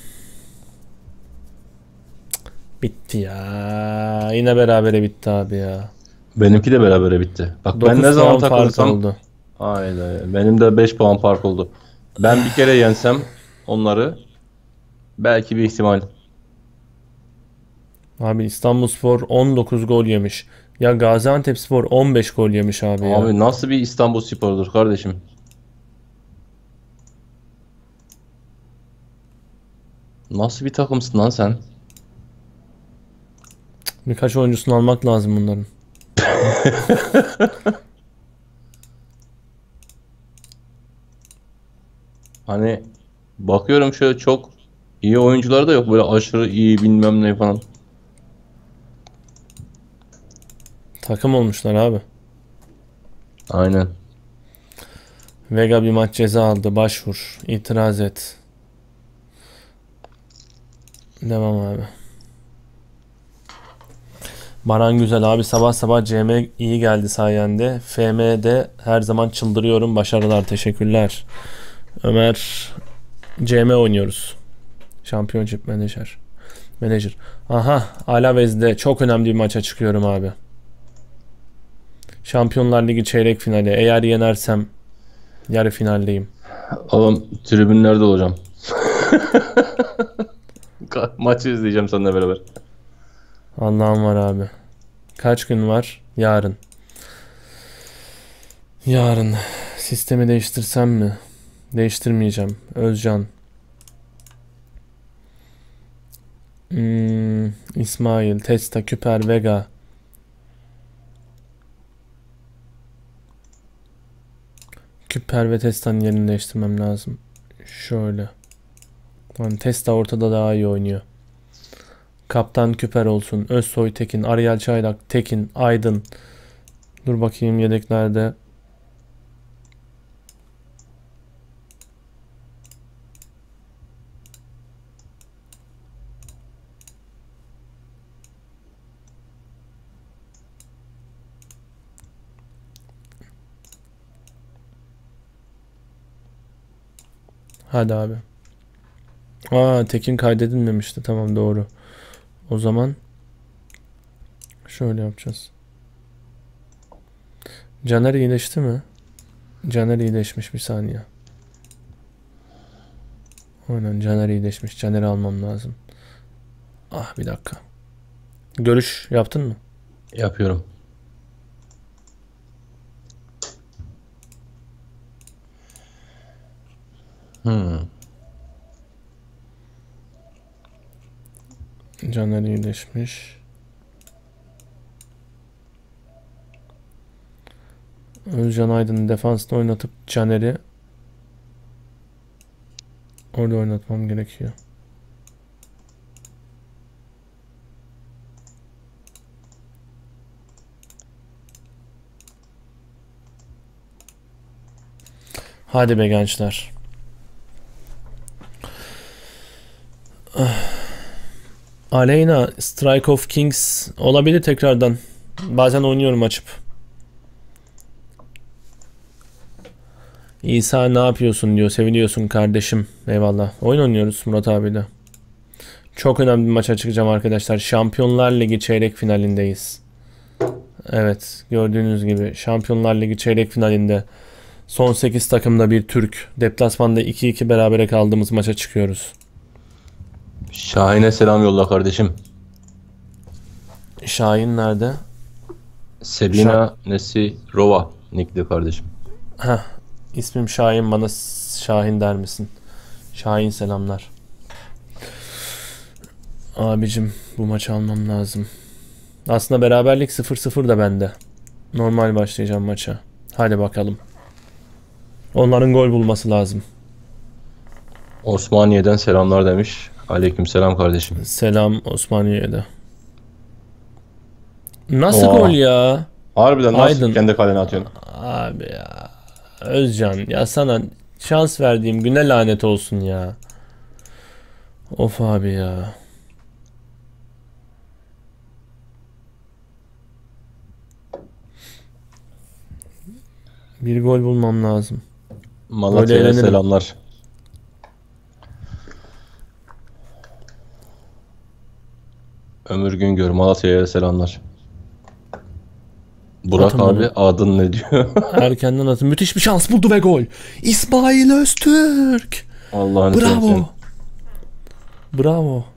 Bitti ya. Yine berabere bitti abi ya. Benimki de berabere bitti. Bak ben dokuz ne zaman puan fark takılırsam oldu. hayda benim de beş puan fark oldu. Ben bir kere yensem onları belki bir ihtimal. Abi İstanbulspor on dokuz gol yemiş. Ya Gaziantepspor on beş gol yemiş abi ya. Abi nasıl bir İstanbulspor'dur kardeşim? Nasıl bir takımsın lan sen? Birkaç oyuncusunu almak lazım bunların. Hani bakıyorum şöyle çok iyi oyuncular da yok. Böyle aşırı iyi bilmem ne falan. Takım olmuşlar abi. Aynen. Vega bir maç ceza aldı. Başvur. İtiraz et. Devam abi. Baran Güzel abi, sabah sabah C M iyi geldi sayende. F M'de her zaman çıldırıyorum. Başarılar, teşekkürler. Ömer, C M oynuyoruz. Championship Manager. Manager. Aha, Alavez'de çok önemli bir maça çıkıyorum abi. Şampiyonlar Ligi çeyrek finali. Eğer yenersem yarı finaldeyim. Oğlum tribünlerde olacağım. Ka- Maçı izleyeceğim seninle beraber. Allah'ım var abi. Kaç gün var? Yarın. Yarın. Sistemi değiştirsem mi? Değiştirmeyeceğim. Özcan. Hmm, İsmail, Testa, Küper, Vega. Küper ve Testa'nın yerini değiştirmem lazım. Şöyle. Yani Testa ortada daha iyi oynuyor. Kaptan Küper olsun. Özsoy, Tekin, Ariel Çaylak, Tekin, Aydın. Dur bakayım yedeklerde. Hadi abi. Aa, Tekin kaydedilmemişti. Tamam, doğru. O zaman şöyle yapacağız. Caner iyileşti mi? Caner iyileşmiş, bir saniye. Aynen, Caner iyileşmiş. Caner'i almam lazım. Ah, bir dakika. Görüş yaptın mı? Yapıyorum. Hmm. Caner iyileşmiş. Özcan Aydın'ı defansta oynatıp Caner'i orada oynatmam gerekiyor. Hadi be gençler. Aleyna Strike of Kings olabilir tekrardan. Bazen oynuyorum açıp. İsa ne yapıyorsun diyor. Seviliyorsun kardeşim. Eyvallah. Oyun oynuyoruz Murat abiyle. Çok önemli bir maça çıkacağım arkadaşlar. Şampiyonlar Ligi çeyrek finalindeyiz. Evet, gördüğünüz gibi Şampiyonlar Ligi çeyrek finalinde son sekiz takımda bir Türk. Deplasmanda iki iki berabere kaldığımız maça çıkıyoruz. Şahin'e selam yolla kardeşim. Şahin nerede? Selina Nesirova nickli kardeşim. Heh, ismim Şahin, bana Şahin der misin? Şahin selamlar. Abicim bu maçı almam lazım. Aslında beraberlik sıfır sıfır da bende. Normal başlayacağım maça. Hadi bakalım. Onların gol bulması lazım. Osmaniye'den selamlar demiş. Aleykümselam kardeşim. Selam Osmaniye'de. Nasıl Oha. gol ya? Harbiden nasıl Aydın. kendi kalene atıyorsun? Abi ya. Özcan ya, sana şans verdiğim güne lanet olsun ya. Of abi ya. Bir gol bulmam lazım. Malatya'ya eğlenirim. selamlar. Ömür Güngör, Malatya'ya selamlar. Burak Atın abi bunu. adın ne diyor? Erkenden atın. Müthiş bir şans buldu ve gol. İsmail Öztürk. Allah'ını Bravo. seversen. Bravo.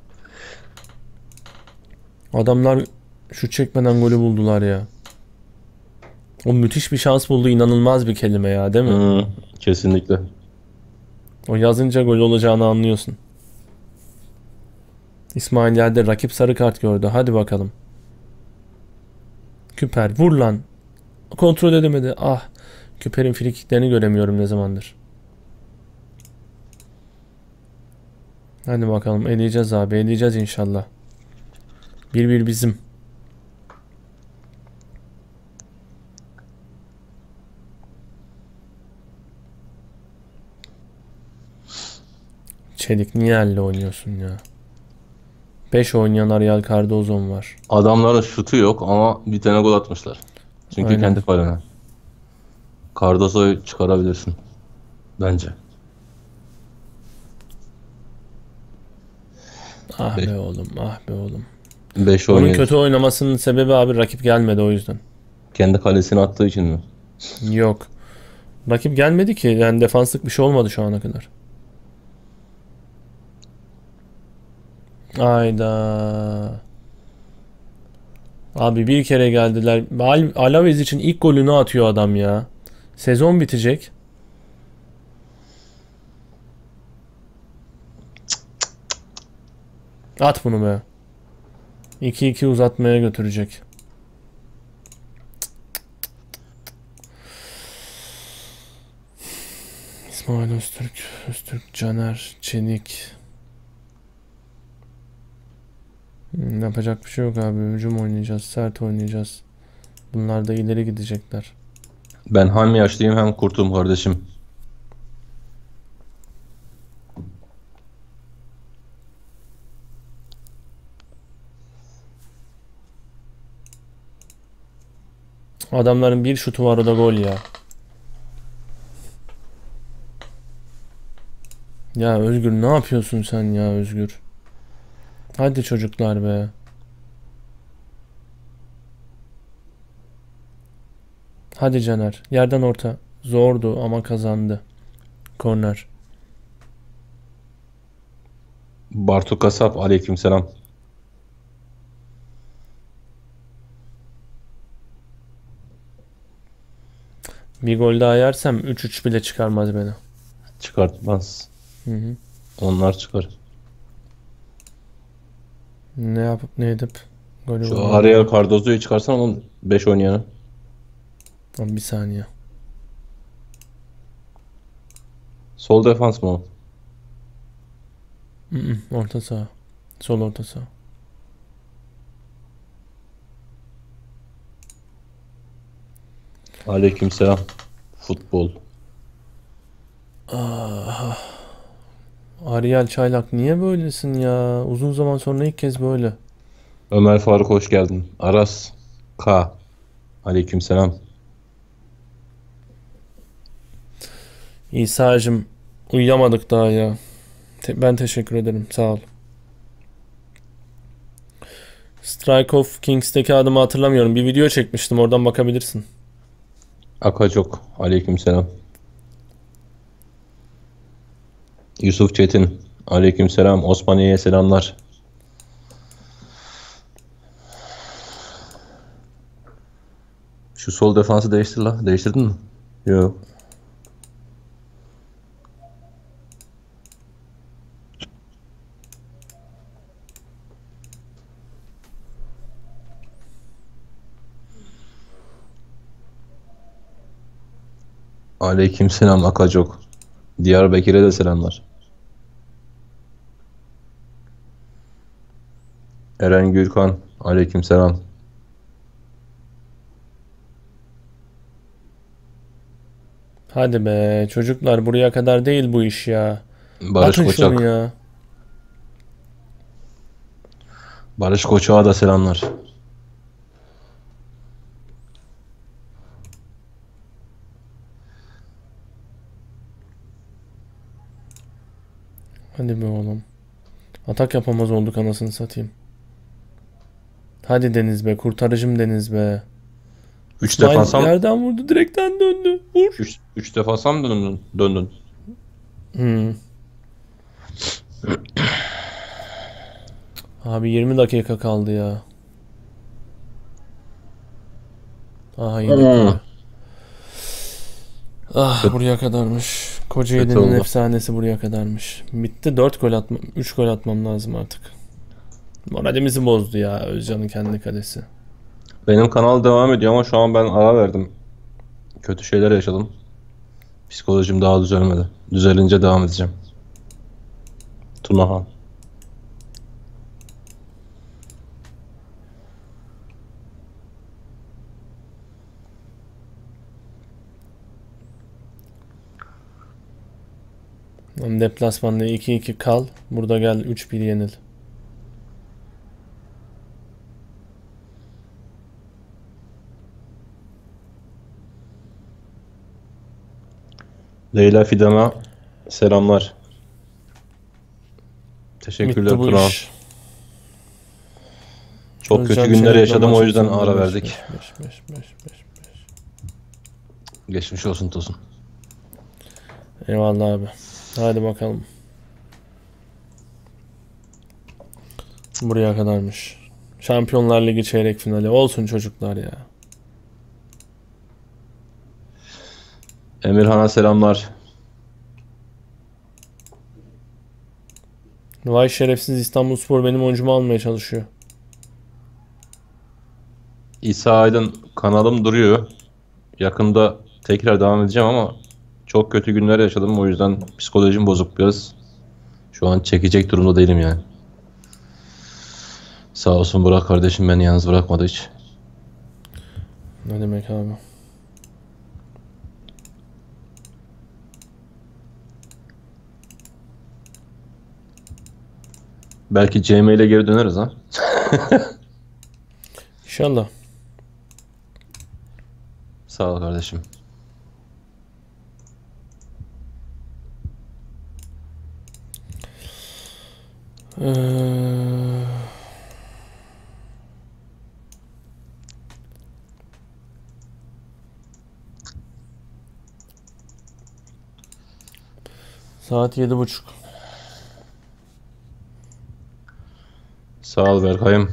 Adamlar şut çekmeden golü buldular ya. O müthiş bir şans buldu, inanılmaz bir kelime ya, değil mi? Hı, kesinlikle. O yazınca gol olacağını anlıyorsun. İsmail yerde, rakip sarı kart gördü. Hadi bakalım. Küper vur lan. Kontrol edemedi. Ah. Küper'in frikiklerini göremiyorum ne zamandır. Hadi bakalım, eleyeceğiz abi. Eleyeceğiz inşallah. Bir bir bizim. Çelik niye elle oynuyorsun ya? beş oynayan Ariel Cardozo'm var. Adamların şutu yok ama bir tane gol atmışlar. Çünkü Aynen. kendi kalene. Cardozo'yu çıkarabilirsin. Bence. Ah Beş. be oğlum, ah be oğlum. beş Onun oynuyor. kötü oynamasının sebebi abi rakip gelmedi, o yüzden. Kendi kalesine attığı için mi? Yok. Rakip gelmedi ki, yani defanslık bir şey olmadı şu ana kadar. Ayda. Abi bir kere geldiler. Al Alaves için ilk golünü atıyor adam ya. Sezon bitecek. At bunu be. iki iki uzatmaya götürecek. İsmail Öztürk, Öztürk, Caner, Çelik. Hmm, Yapacak bir şey yok abi. Hücum oynayacağız, sert oynayacağız. Bunlar da ileri gidecekler. Ben hem yaşlıyım hem kurtum kardeşim. Adamların bir şutu var, o da gol ya. Ya Özgür, ne yapıyorsun sen ya Özgür? Hadi çocuklar be. Hadi Caner. Yerden orta. Zordu ama kazandı. Korner. Bartu Kasap aleykümselam. Bir gol daha yersem üç üç bile çıkarmaz beni. Çıkartmaz. Hı hı. Onlar çıkar. Ne yapıp ne edip golü Şu bulmam. Ariel Cardozo'yu çıkarsan onun beş oynayanı. Tamam, bir saniye. Sol defans mı o? Hı hı, orta saha. Sol orta saha. Aleykümselam. Futbol. Ah. Ariel Çaylak niye böylesin ya? Uzun zaman sonra ilk kez böyle. Ömer Faruk hoş geldin. Aras K. Aleykümselam. İsa'cığım uyuyamadık daha ya. Te- ben teşekkür ederim. Sağ ol. Strike of Kings'teki adımı hatırlamıyorum. Bir video çekmiştim. Oradan bakabilirsin. Akacok. Aleykümselam. Yusuf Çetin. Aleykümselam. Osmaniye'ye selamlar. Şu sol defansı değiştir la. Değiştirdin mi? Yok. Aleykümselam Akacok. Diyarbakır'a da selamlar. Eren Gürkan. Aleykümselam. Hadi be çocuklar, buraya kadar değil bu iş ya. Barış Atın şunu Koçak. ya. Barış Koçak'a da selamlar. Hadi be oğlum. Atak yapamaz olduk anasını satayım. Hadi Deniz be, kurtarıcım Deniz be. Üç İsmail defansa mı? yerden vurdu, direkten döndü. Vur. Üç, üç defansa mı döndün? Döndün. Hmm. Abi yirmi dakika kaldı ya. Aha yedik Hmm. golü. Ah Kötü- buraya kadarmış. Kötü Kocaeli'nin oldu. efsanesi buraya kadarmış. Bitti, dört gol atmam, üç gol atmam lazım artık. Moralimizi bozdu ya Özcan'ın kendi kalesi. Benim kanal devam ediyor ama şu an ben ara verdim. Kötü şeyler yaşadım. Psikolojim daha düzelmedi. Düzelince devam edeceğim. Tunahan. Lan deplasmanda iki iki kal. Burada gel üç bir yenil. Leyla Fidan'a selamlar. Teşekkürler Bitti bu Tunahan. iş. Çok Özcan kötü günler Çelik'le yaşadım maç o yüzden sonunda ara beş, verdik. beş, beş, beş, beş, beş, beş. Geçmiş olsun Tosun. Eyvallah abi. Hadi bakalım. Buraya kadarmış. Şampiyonlar Ligi çeyrek finali. Olsun çocuklar ya. Emirhan'a selamlar. Vay şerefsiz, İstanbulspor benim oyuncumu almaya çalışıyor. İsa Aydın kanalım duruyor. Yakında tekrar devam edeceğim ama çok kötü günler yaşadım o yüzden psikolojim bozuk biraz. Şu an çekecek durumda değilim yani. Sağ olsun Burak kardeşim beni yalnız bırakmadı hiç. Ne demek abi? Belki C M ile geri döneriz ha. İnşallah. Sağ ol kardeşim. Ee... Saat yedi buçuk. Sağ ol Berkay'ım.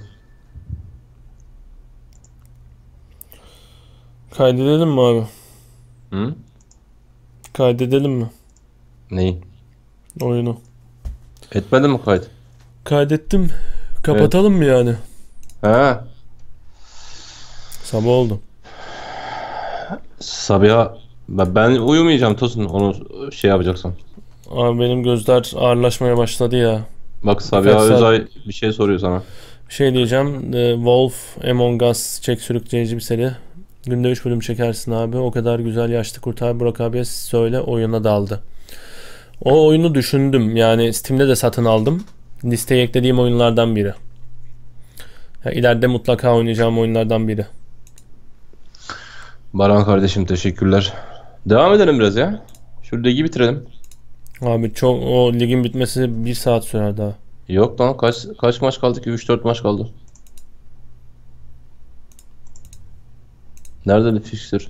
Kaydedelim mi abi? Hı? Kaydedelim mi Neyi? oyunu? Etmedin mi kayıt? Kaydettim. Kapatalım mı yani? Ha. Sabah oldu. Sabiha ben ben uyumayacağım Tosun onu şey yapacaksın. Abi benim gözler ağırlaşmaya başladı ya. Bak Birkaç Sabiha saat Özay bir şey soruyor sana. bir şey diyeceğim. The Wolf Among Us çek sürükleyici bir seri. Günde üç bölüm çekersin abi. O kadar güzel yaşlı kurtar Burak abiye söyle oyuna daldı. O oyunu düşündüm. Yani Steam'de de satın aldım. Listeye eklediğim oyunlardan biri. Ya ileride mutlaka oynayacağım oyunlardan biri. Baran kardeşim teşekkürler. Devam edelim biraz ya. Şu ligi bitirelim. Abi çok o ligin bitmesi bir saat sürer daha. Yok lan kaç kaç maç kaldı ki? üç dört maç kaldı. Nerede bir fixture?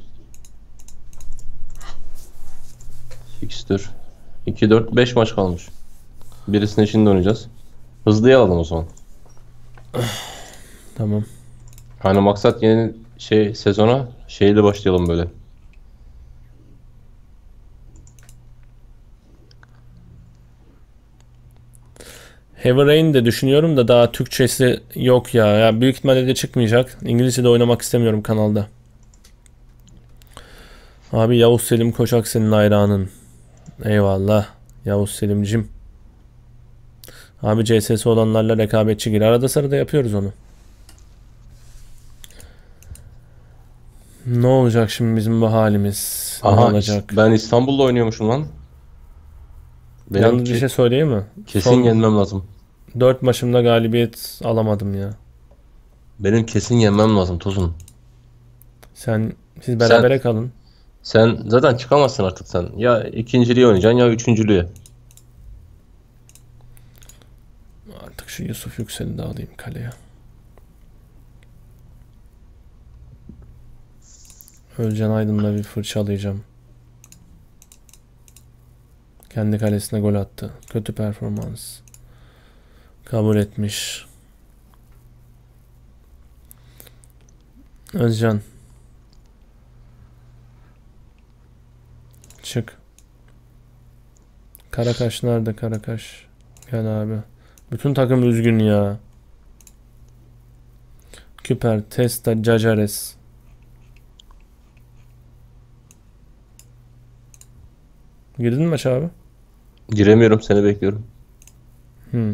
Fixture. iki dört beş maç kalmış. Birisini şimdi oynayacağız. Hızlıya alalım o zaman. Tamam. Hani maksat yeni şey sezona şeyle başlayalım böyle. Heavy Rain de düşünüyorum da daha Türkçesi yok ya. Ya büyük ihtimalle de çıkmayacak. İngilizce de oynamak istemiyorum kanalda. Abi Yavuz Selim Koçak senin hayranın. Eyvallah. Yavuz Selimcim. Abi C S'si olanlarla rekabetçi gir. Arada sırada yapıyoruz onu. Ne olacak şimdi bizim bu halimiz? Ne Aha olacak? ben İstanbul'da oynuyormuşum lan. Benim Yalnız bir ke- şey söyleyeyim mi? kesin Son yenmem lazım. dört maçımda galibiyet alamadım ya. Benim kesin yenmem lazım Tosun. Sen siz Sen berabere kalın. sen zaten çıkamazsın artık sen. Ya ikinciliği oynayacaksın ya üçüncülüğe. Artık şu Yusuf Yüksel'i de alayım kaleye. Özcan Aydın'la bir fırçalayacağım. Kendi kalesine gol attı. Kötü performans. Kabul etmiş. Özcan. Çık. Karakaş nerede Karakaş? Gel abi. Bütün takım üzgün ya. Küper, Testa, Cacares. Girdin mi maç abi? Giremiyorum seni bekliyorum. Hmm.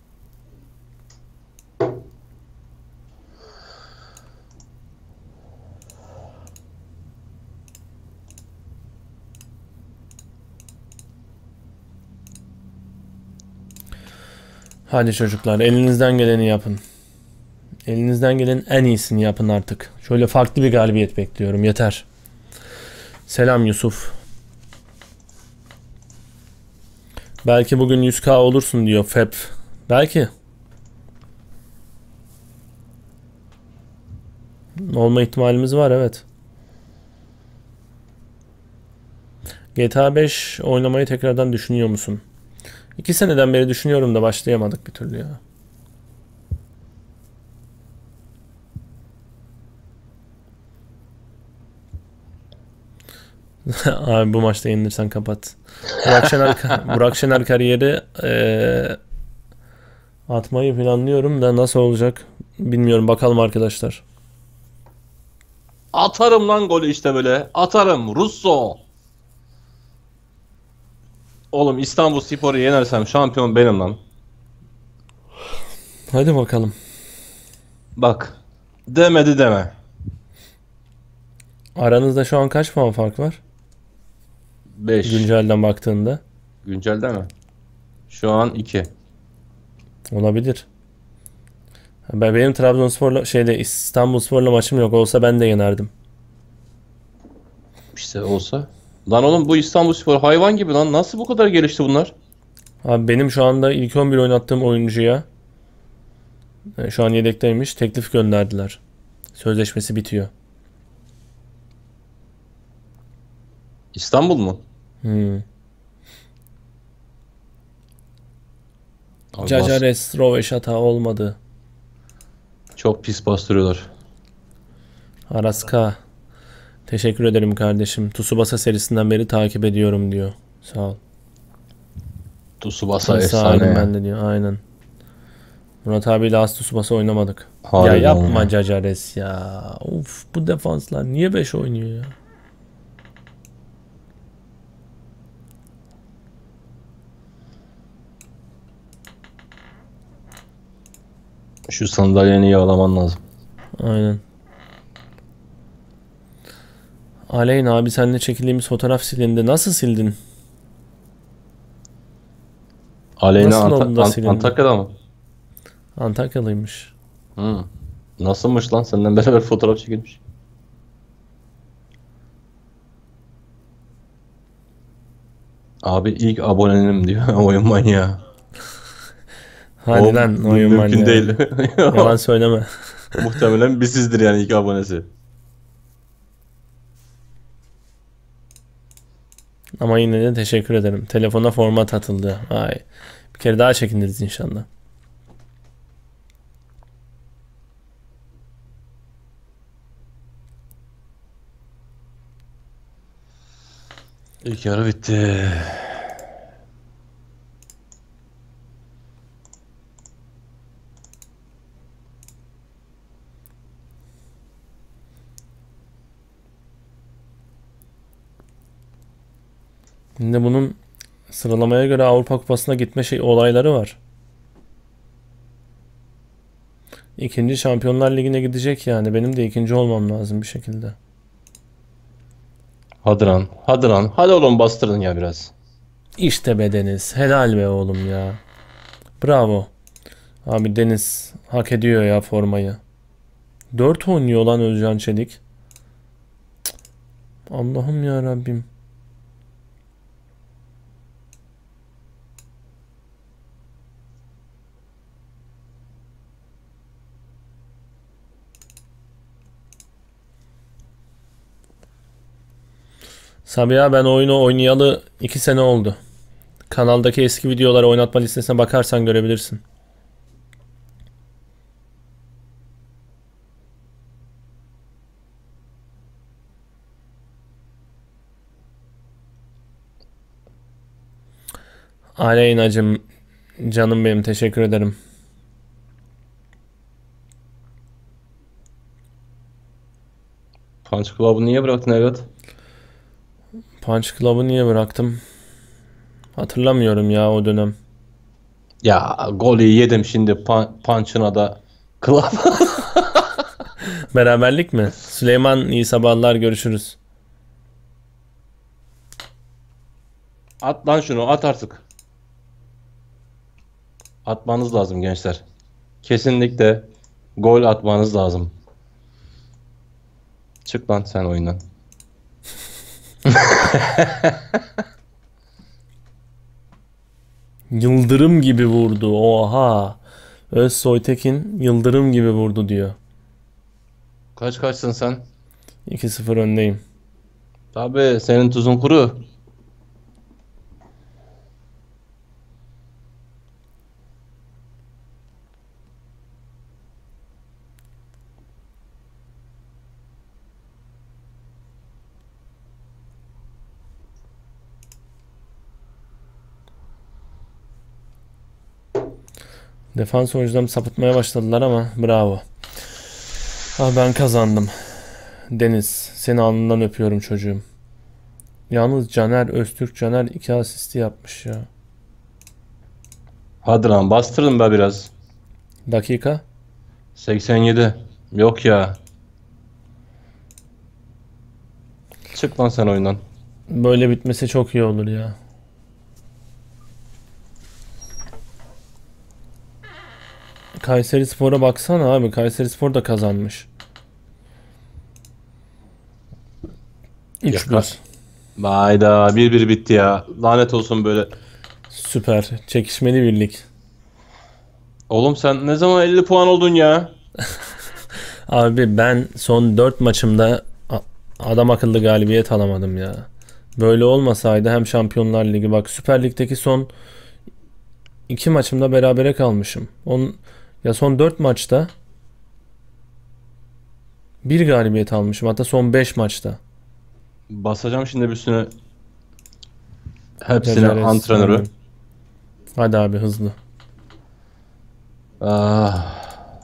Hadi çocuklar elinizden geleni yapın. Elinizden gelenin en iyisini yapın artık. Şöyle farklı bir galibiyet bekliyorum. Yeter. Selam Yusuf. Belki bugün yüz K olursun diyor Feb. Belki. Olma ihtimalimiz var evet. G T A beş oynamayı tekrardan düşünüyor musun? İki seneden beri düşünüyorum da başlayamadık bir türlü ya. Abi bu maçta yenilirsen kapat. Burak Şener, Burak Şener kariyeri eee, atmayı planlıyorum da nasıl olacak bilmiyorum. Bakalım arkadaşlar. Atarım lan golü işte böyle. Atarım Russo. Oğlum İstanbulspor'u yenersem şampiyon benim lan. Hadi bakalım. Bak. Demedi deme. Aranızda şu an kaç puan fark var? beş. Güncelden baktığında. Güncelde mi? Şu an iki. Olabilir. Ben benim Trabzonspor'la şeyde İstanbulspor'la maçım yok olsa ben de yenerdim. İşte olsa. Lan oğlum bu İstanbulspor hayvan gibi lan. Nasıl bu kadar gelişti bunlar? Abi benim şu anda ilk on bir oynattığım oyuncuya e, şu an yedekteymiş teklif gönderdiler. Sözleşmesi bitiyor. İstanbul mu? Hmm. Abi bas- Cacares, Roveş hata olmadı. Çok pis bastırıyorlar. Araska. Teşekkür ederim kardeşim. Tsubasa serisinden beri takip ediyorum diyor. Sağ ol. Tsubasa Sağ efsane ya. ben de diyor. Aynen. Murat abiyle az Tsubasa oynamadık. Harbiden ya yapma ya. Cacares ya. Of bu defanslar niye beş oynuyor ya? Şu sandalyeni yağlaman lazım. Aynen. Aleyna abi seninle çekildiğimiz fotoğraf silindi. Nasıl sildin? Aleyna Nasıl Anta- oldu da Ant- silindi? Antakya'da mı? Antakyalıymış. Hı. Nasılmış lan? Senden beraber fotoğraf çekilmiş. Abi ilk abonenim diyor. Oyun manyağı. Hadi O lan mü- oyun mümkün manyağı. değil. Yalan söyleme. Muhtemelen bizizdir yani ilk abonesi. Ama yine de teşekkür ederim. Telefona format atıldı. Ay. Bir kere daha çekiniriz inşallah. İlk yarı bitti. Şimdi bunun sıralamaya göre Avrupa Kupası'na gitme şey olayları var. İkinci Şampiyonlar Ligi'ne gidecek yani. Benim de ikinci olmam lazım bir şekilde. Hadi lan. Hadi lan. Hadi oğlum bastırın ya biraz. İşte be Deniz. Helal be oğlum ya. Bravo. Abi Deniz hak ediyor ya formayı. dört oynuyor lan Özcan Çelik. Cık. Allah'ım ya Rabbim. Sabiha ben oyunu oynayalı iki sene oldu. Kanaldaki eski videoları oynatma listesine bakarsan görebilirsin. Aleyna'cım canım benim teşekkür ederim. Punch Club'ı niye bıraktın evlat? Punch Club'ı niye bıraktım? Hatırlamıyorum ya o dönem. Ya golü yedim şimdi pan- punch'ına da club. Beraberlik mi? Süleyman iyi sabahlar görüşürüz. At lan şunu at artık. Atmanız lazım gençler. Kesinlikle gol atmanız lazım. Çık lan sen oyundan. Yıldırım gibi vurdu. Oha. Özsoytekin yıldırım gibi vurdu diyor. Kaç kaçsın sen? iki sıfır öndeyim. Tabii senin tuzun kuru. Defans oyuncularım sapıtmaya başladılar ama bravo. Ah ben kazandım. Deniz seni alnından öpüyorum çocuğum. Yalnız Caner Öztürk Caner iki asisti yapmış ya. Hadi lan bastırın be biraz. Dakika. seksen yedi. Yok ya. Çık lan sen oyundan. Böyle bitmesi çok iyi olur ya. Kayserispor'a baksana abi. Kayserispor da kazanmış. üç bir. Hayda bir bir bitti ya. Lanet olsun böyle. Süper. Çekişmeli birlik. Oğlum sen ne zaman elli puan oldun ya? Abi ben son dört maçımda a- adam akıllı galibiyet alamadım ya. Böyle olmasaydı hem Şampiyonlar Ligi bak Süper Lig'deki son iki maçımda berabere kalmışım. On, ya son dört maçta bir galibiyet almışım. Hatta son beş maçta. Basacağım şimdi bir üstüne. Hepsine Cezares, antrenörü. aynen. Hadi abi hızlı. Ah.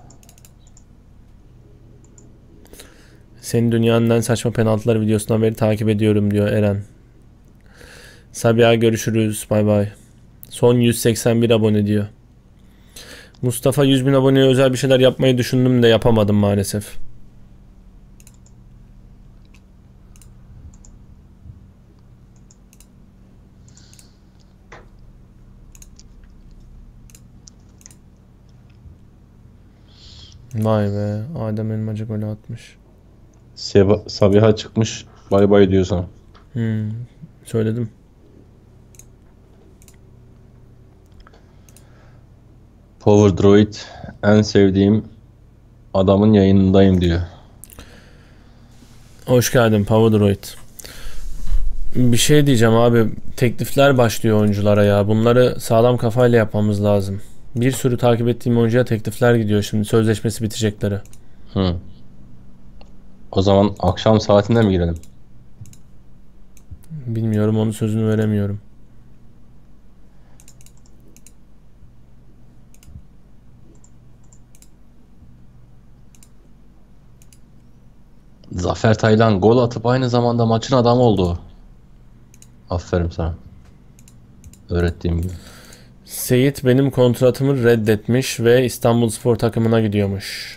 Seni dünyanın en saçma penaltıları videosundan beri takip ediyorum diyor Eren. Sabiha görüşürüz. Bay bay. Son yüz seksen bir abone diyor. Mustafa yüz bin aboneye özel bir şeyler yapmayı düşündüm de yapamadım maalesef. Vay be, Adem Elmacı golü atmış. Seba- Sabiha çıkmış bay bay diyor sana. Hmm, söyledim. Power Droid en sevdiğim adamın yayınındayım diyor. Hoş geldin Power Droid. Bir şey diyeceğim abi. Teklifler başlıyor oyunculara ya. Bunları sağlam kafayla yapmamız lazım. Bir sürü takip ettiğim oyuncuya teklifler gidiyor şimdi. Sözleşmesi bitecekleri. Hı. O zaman akşam saatinde mi girelim? Bilmiyorum, onun sözünü veremiyorum. Zafer Taylan gol atıp aynı zamanda maçın adamı oldu. Aferin sana. Öğrettiğim gibi. Seyit benim kontratımı reddetmiş ve İstanbulspor takımına gidiyormuş.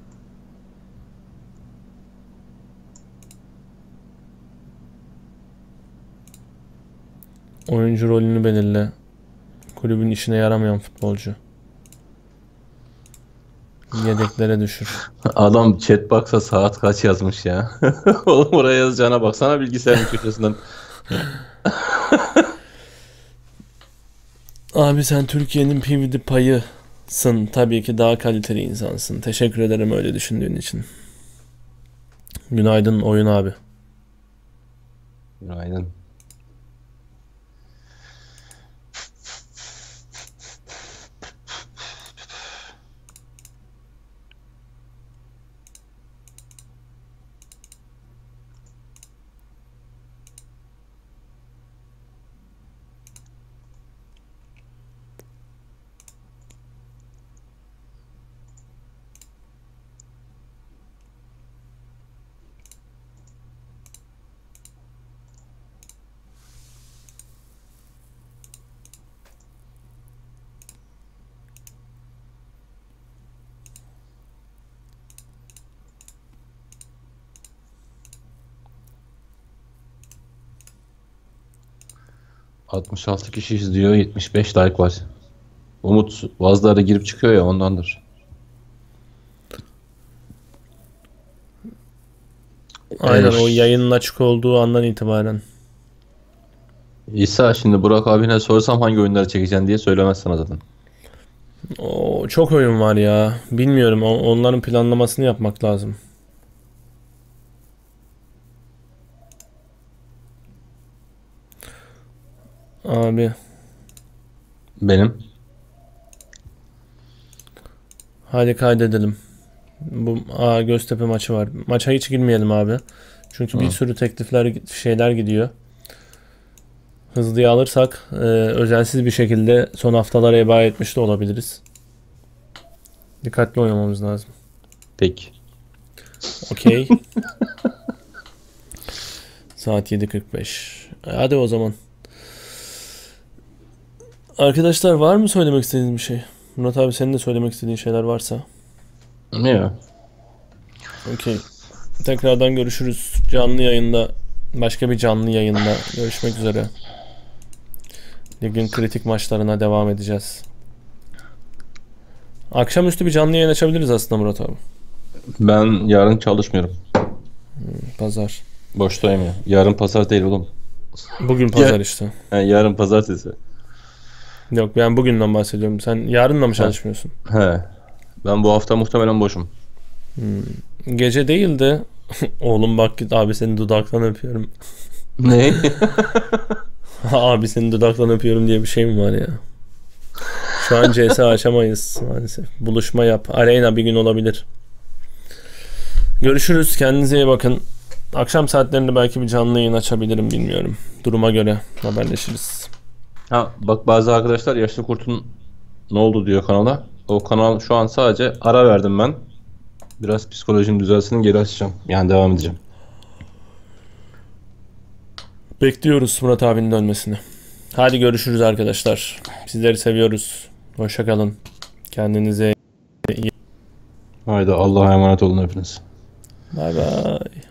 Oyuncu rolünü belirle. Kulübün işine yaramayan futbolcu. Yedeklere düşür. Adam chatbox'a saat kaç yazmış ya. Oğlum oraya yazacağına baksana bilgisayarın köşesinden. Abi sen Türkiye'nin P V D payısın. Tabii ki daha kaliteli insansın. Teşekkür ederim öyle düşündüğün için. Günaydın oyun abi. Günaydın. altmış altı kişi izliyor, yetmiş beş like var. Umut bazıları girip çıkıyor ya ondandır. Aynen, Ee, o yayının açık olduğu andan itibaren. İsa şimdi Burak abine sorsam hangi oyunları çekeceksin diye söylemez sana zaten. O çok oyun var ya. Bilmiyorum, o- onların planlamasını yapmak lazım. Abi Benim. hadi kaydedelim. Bu aa, Göztepe maçı var. Maça hiç girmeyelim abi. Çünkü bir Hı. sürü teklifler, şeyler gidiyor. Hızlıya alırsak e, özensiz bir şekilde son haftalara heba etmiş de olabiliriz. Dikkatli oynamamız lazım. Peki. Okey. Saat yedi kırk beş. E, hadi o zaman. Arkadaşlar, var mı söylemek istediğiniz bir şey? Murat abi, senin de söylemek istediğin şeyler varsa. Ne ya? Okey. Tekrardan görüşürüz. Canlı yayında. Başka bir canlı yayında. Görüşmek üzere. Ligin kritik maçlarına devam edeceğiz. Akşamüstü bir canlı yayın açabiliriz aslında Murat abi. Ben yarın çalışmıyorum. Pazar. Boştayım ya. Yarın pazar değil oğlum. Bugün pazar Ya- işte. He, yarın pazartesi. Yok, ben bugünden bahsediyorum. Sen yarınla mı Ha. çalışmıyorsun? He. Ben bu hafta muhtemelen boşum. Gece değil de oğlum bak git, abi senin dudaktan öpüyorum. Ne? Abi senin dudaktan öpüyorum diye bir şey mi var ya? Şu an C S açamayız maalesef. Buluşma yap. Arena bir gün olabilir. Görüşürüz. Kendinize iyi bakın. Akşam saatlerinde belki bir canlı yayın açabilirim, bilmiyorum. Duruma göre haberleşiriz. Ha bak, bazı arkadaşlar Yaşlı Kurt'un ne oldu diyor kanala. O kanal şu an sadece ara verdim ben. Biraz psikolojim düzelsin, geri açacağım. Yani devam edeceğim. Bekliyoruz Murat abinin dönmesini. Hadi görüşürüz arkadaşlar. Sizleri seviyoruz. Hoşça kalın. Kendinize Haydi Allah'a emanet olun hepiniz. bay bay.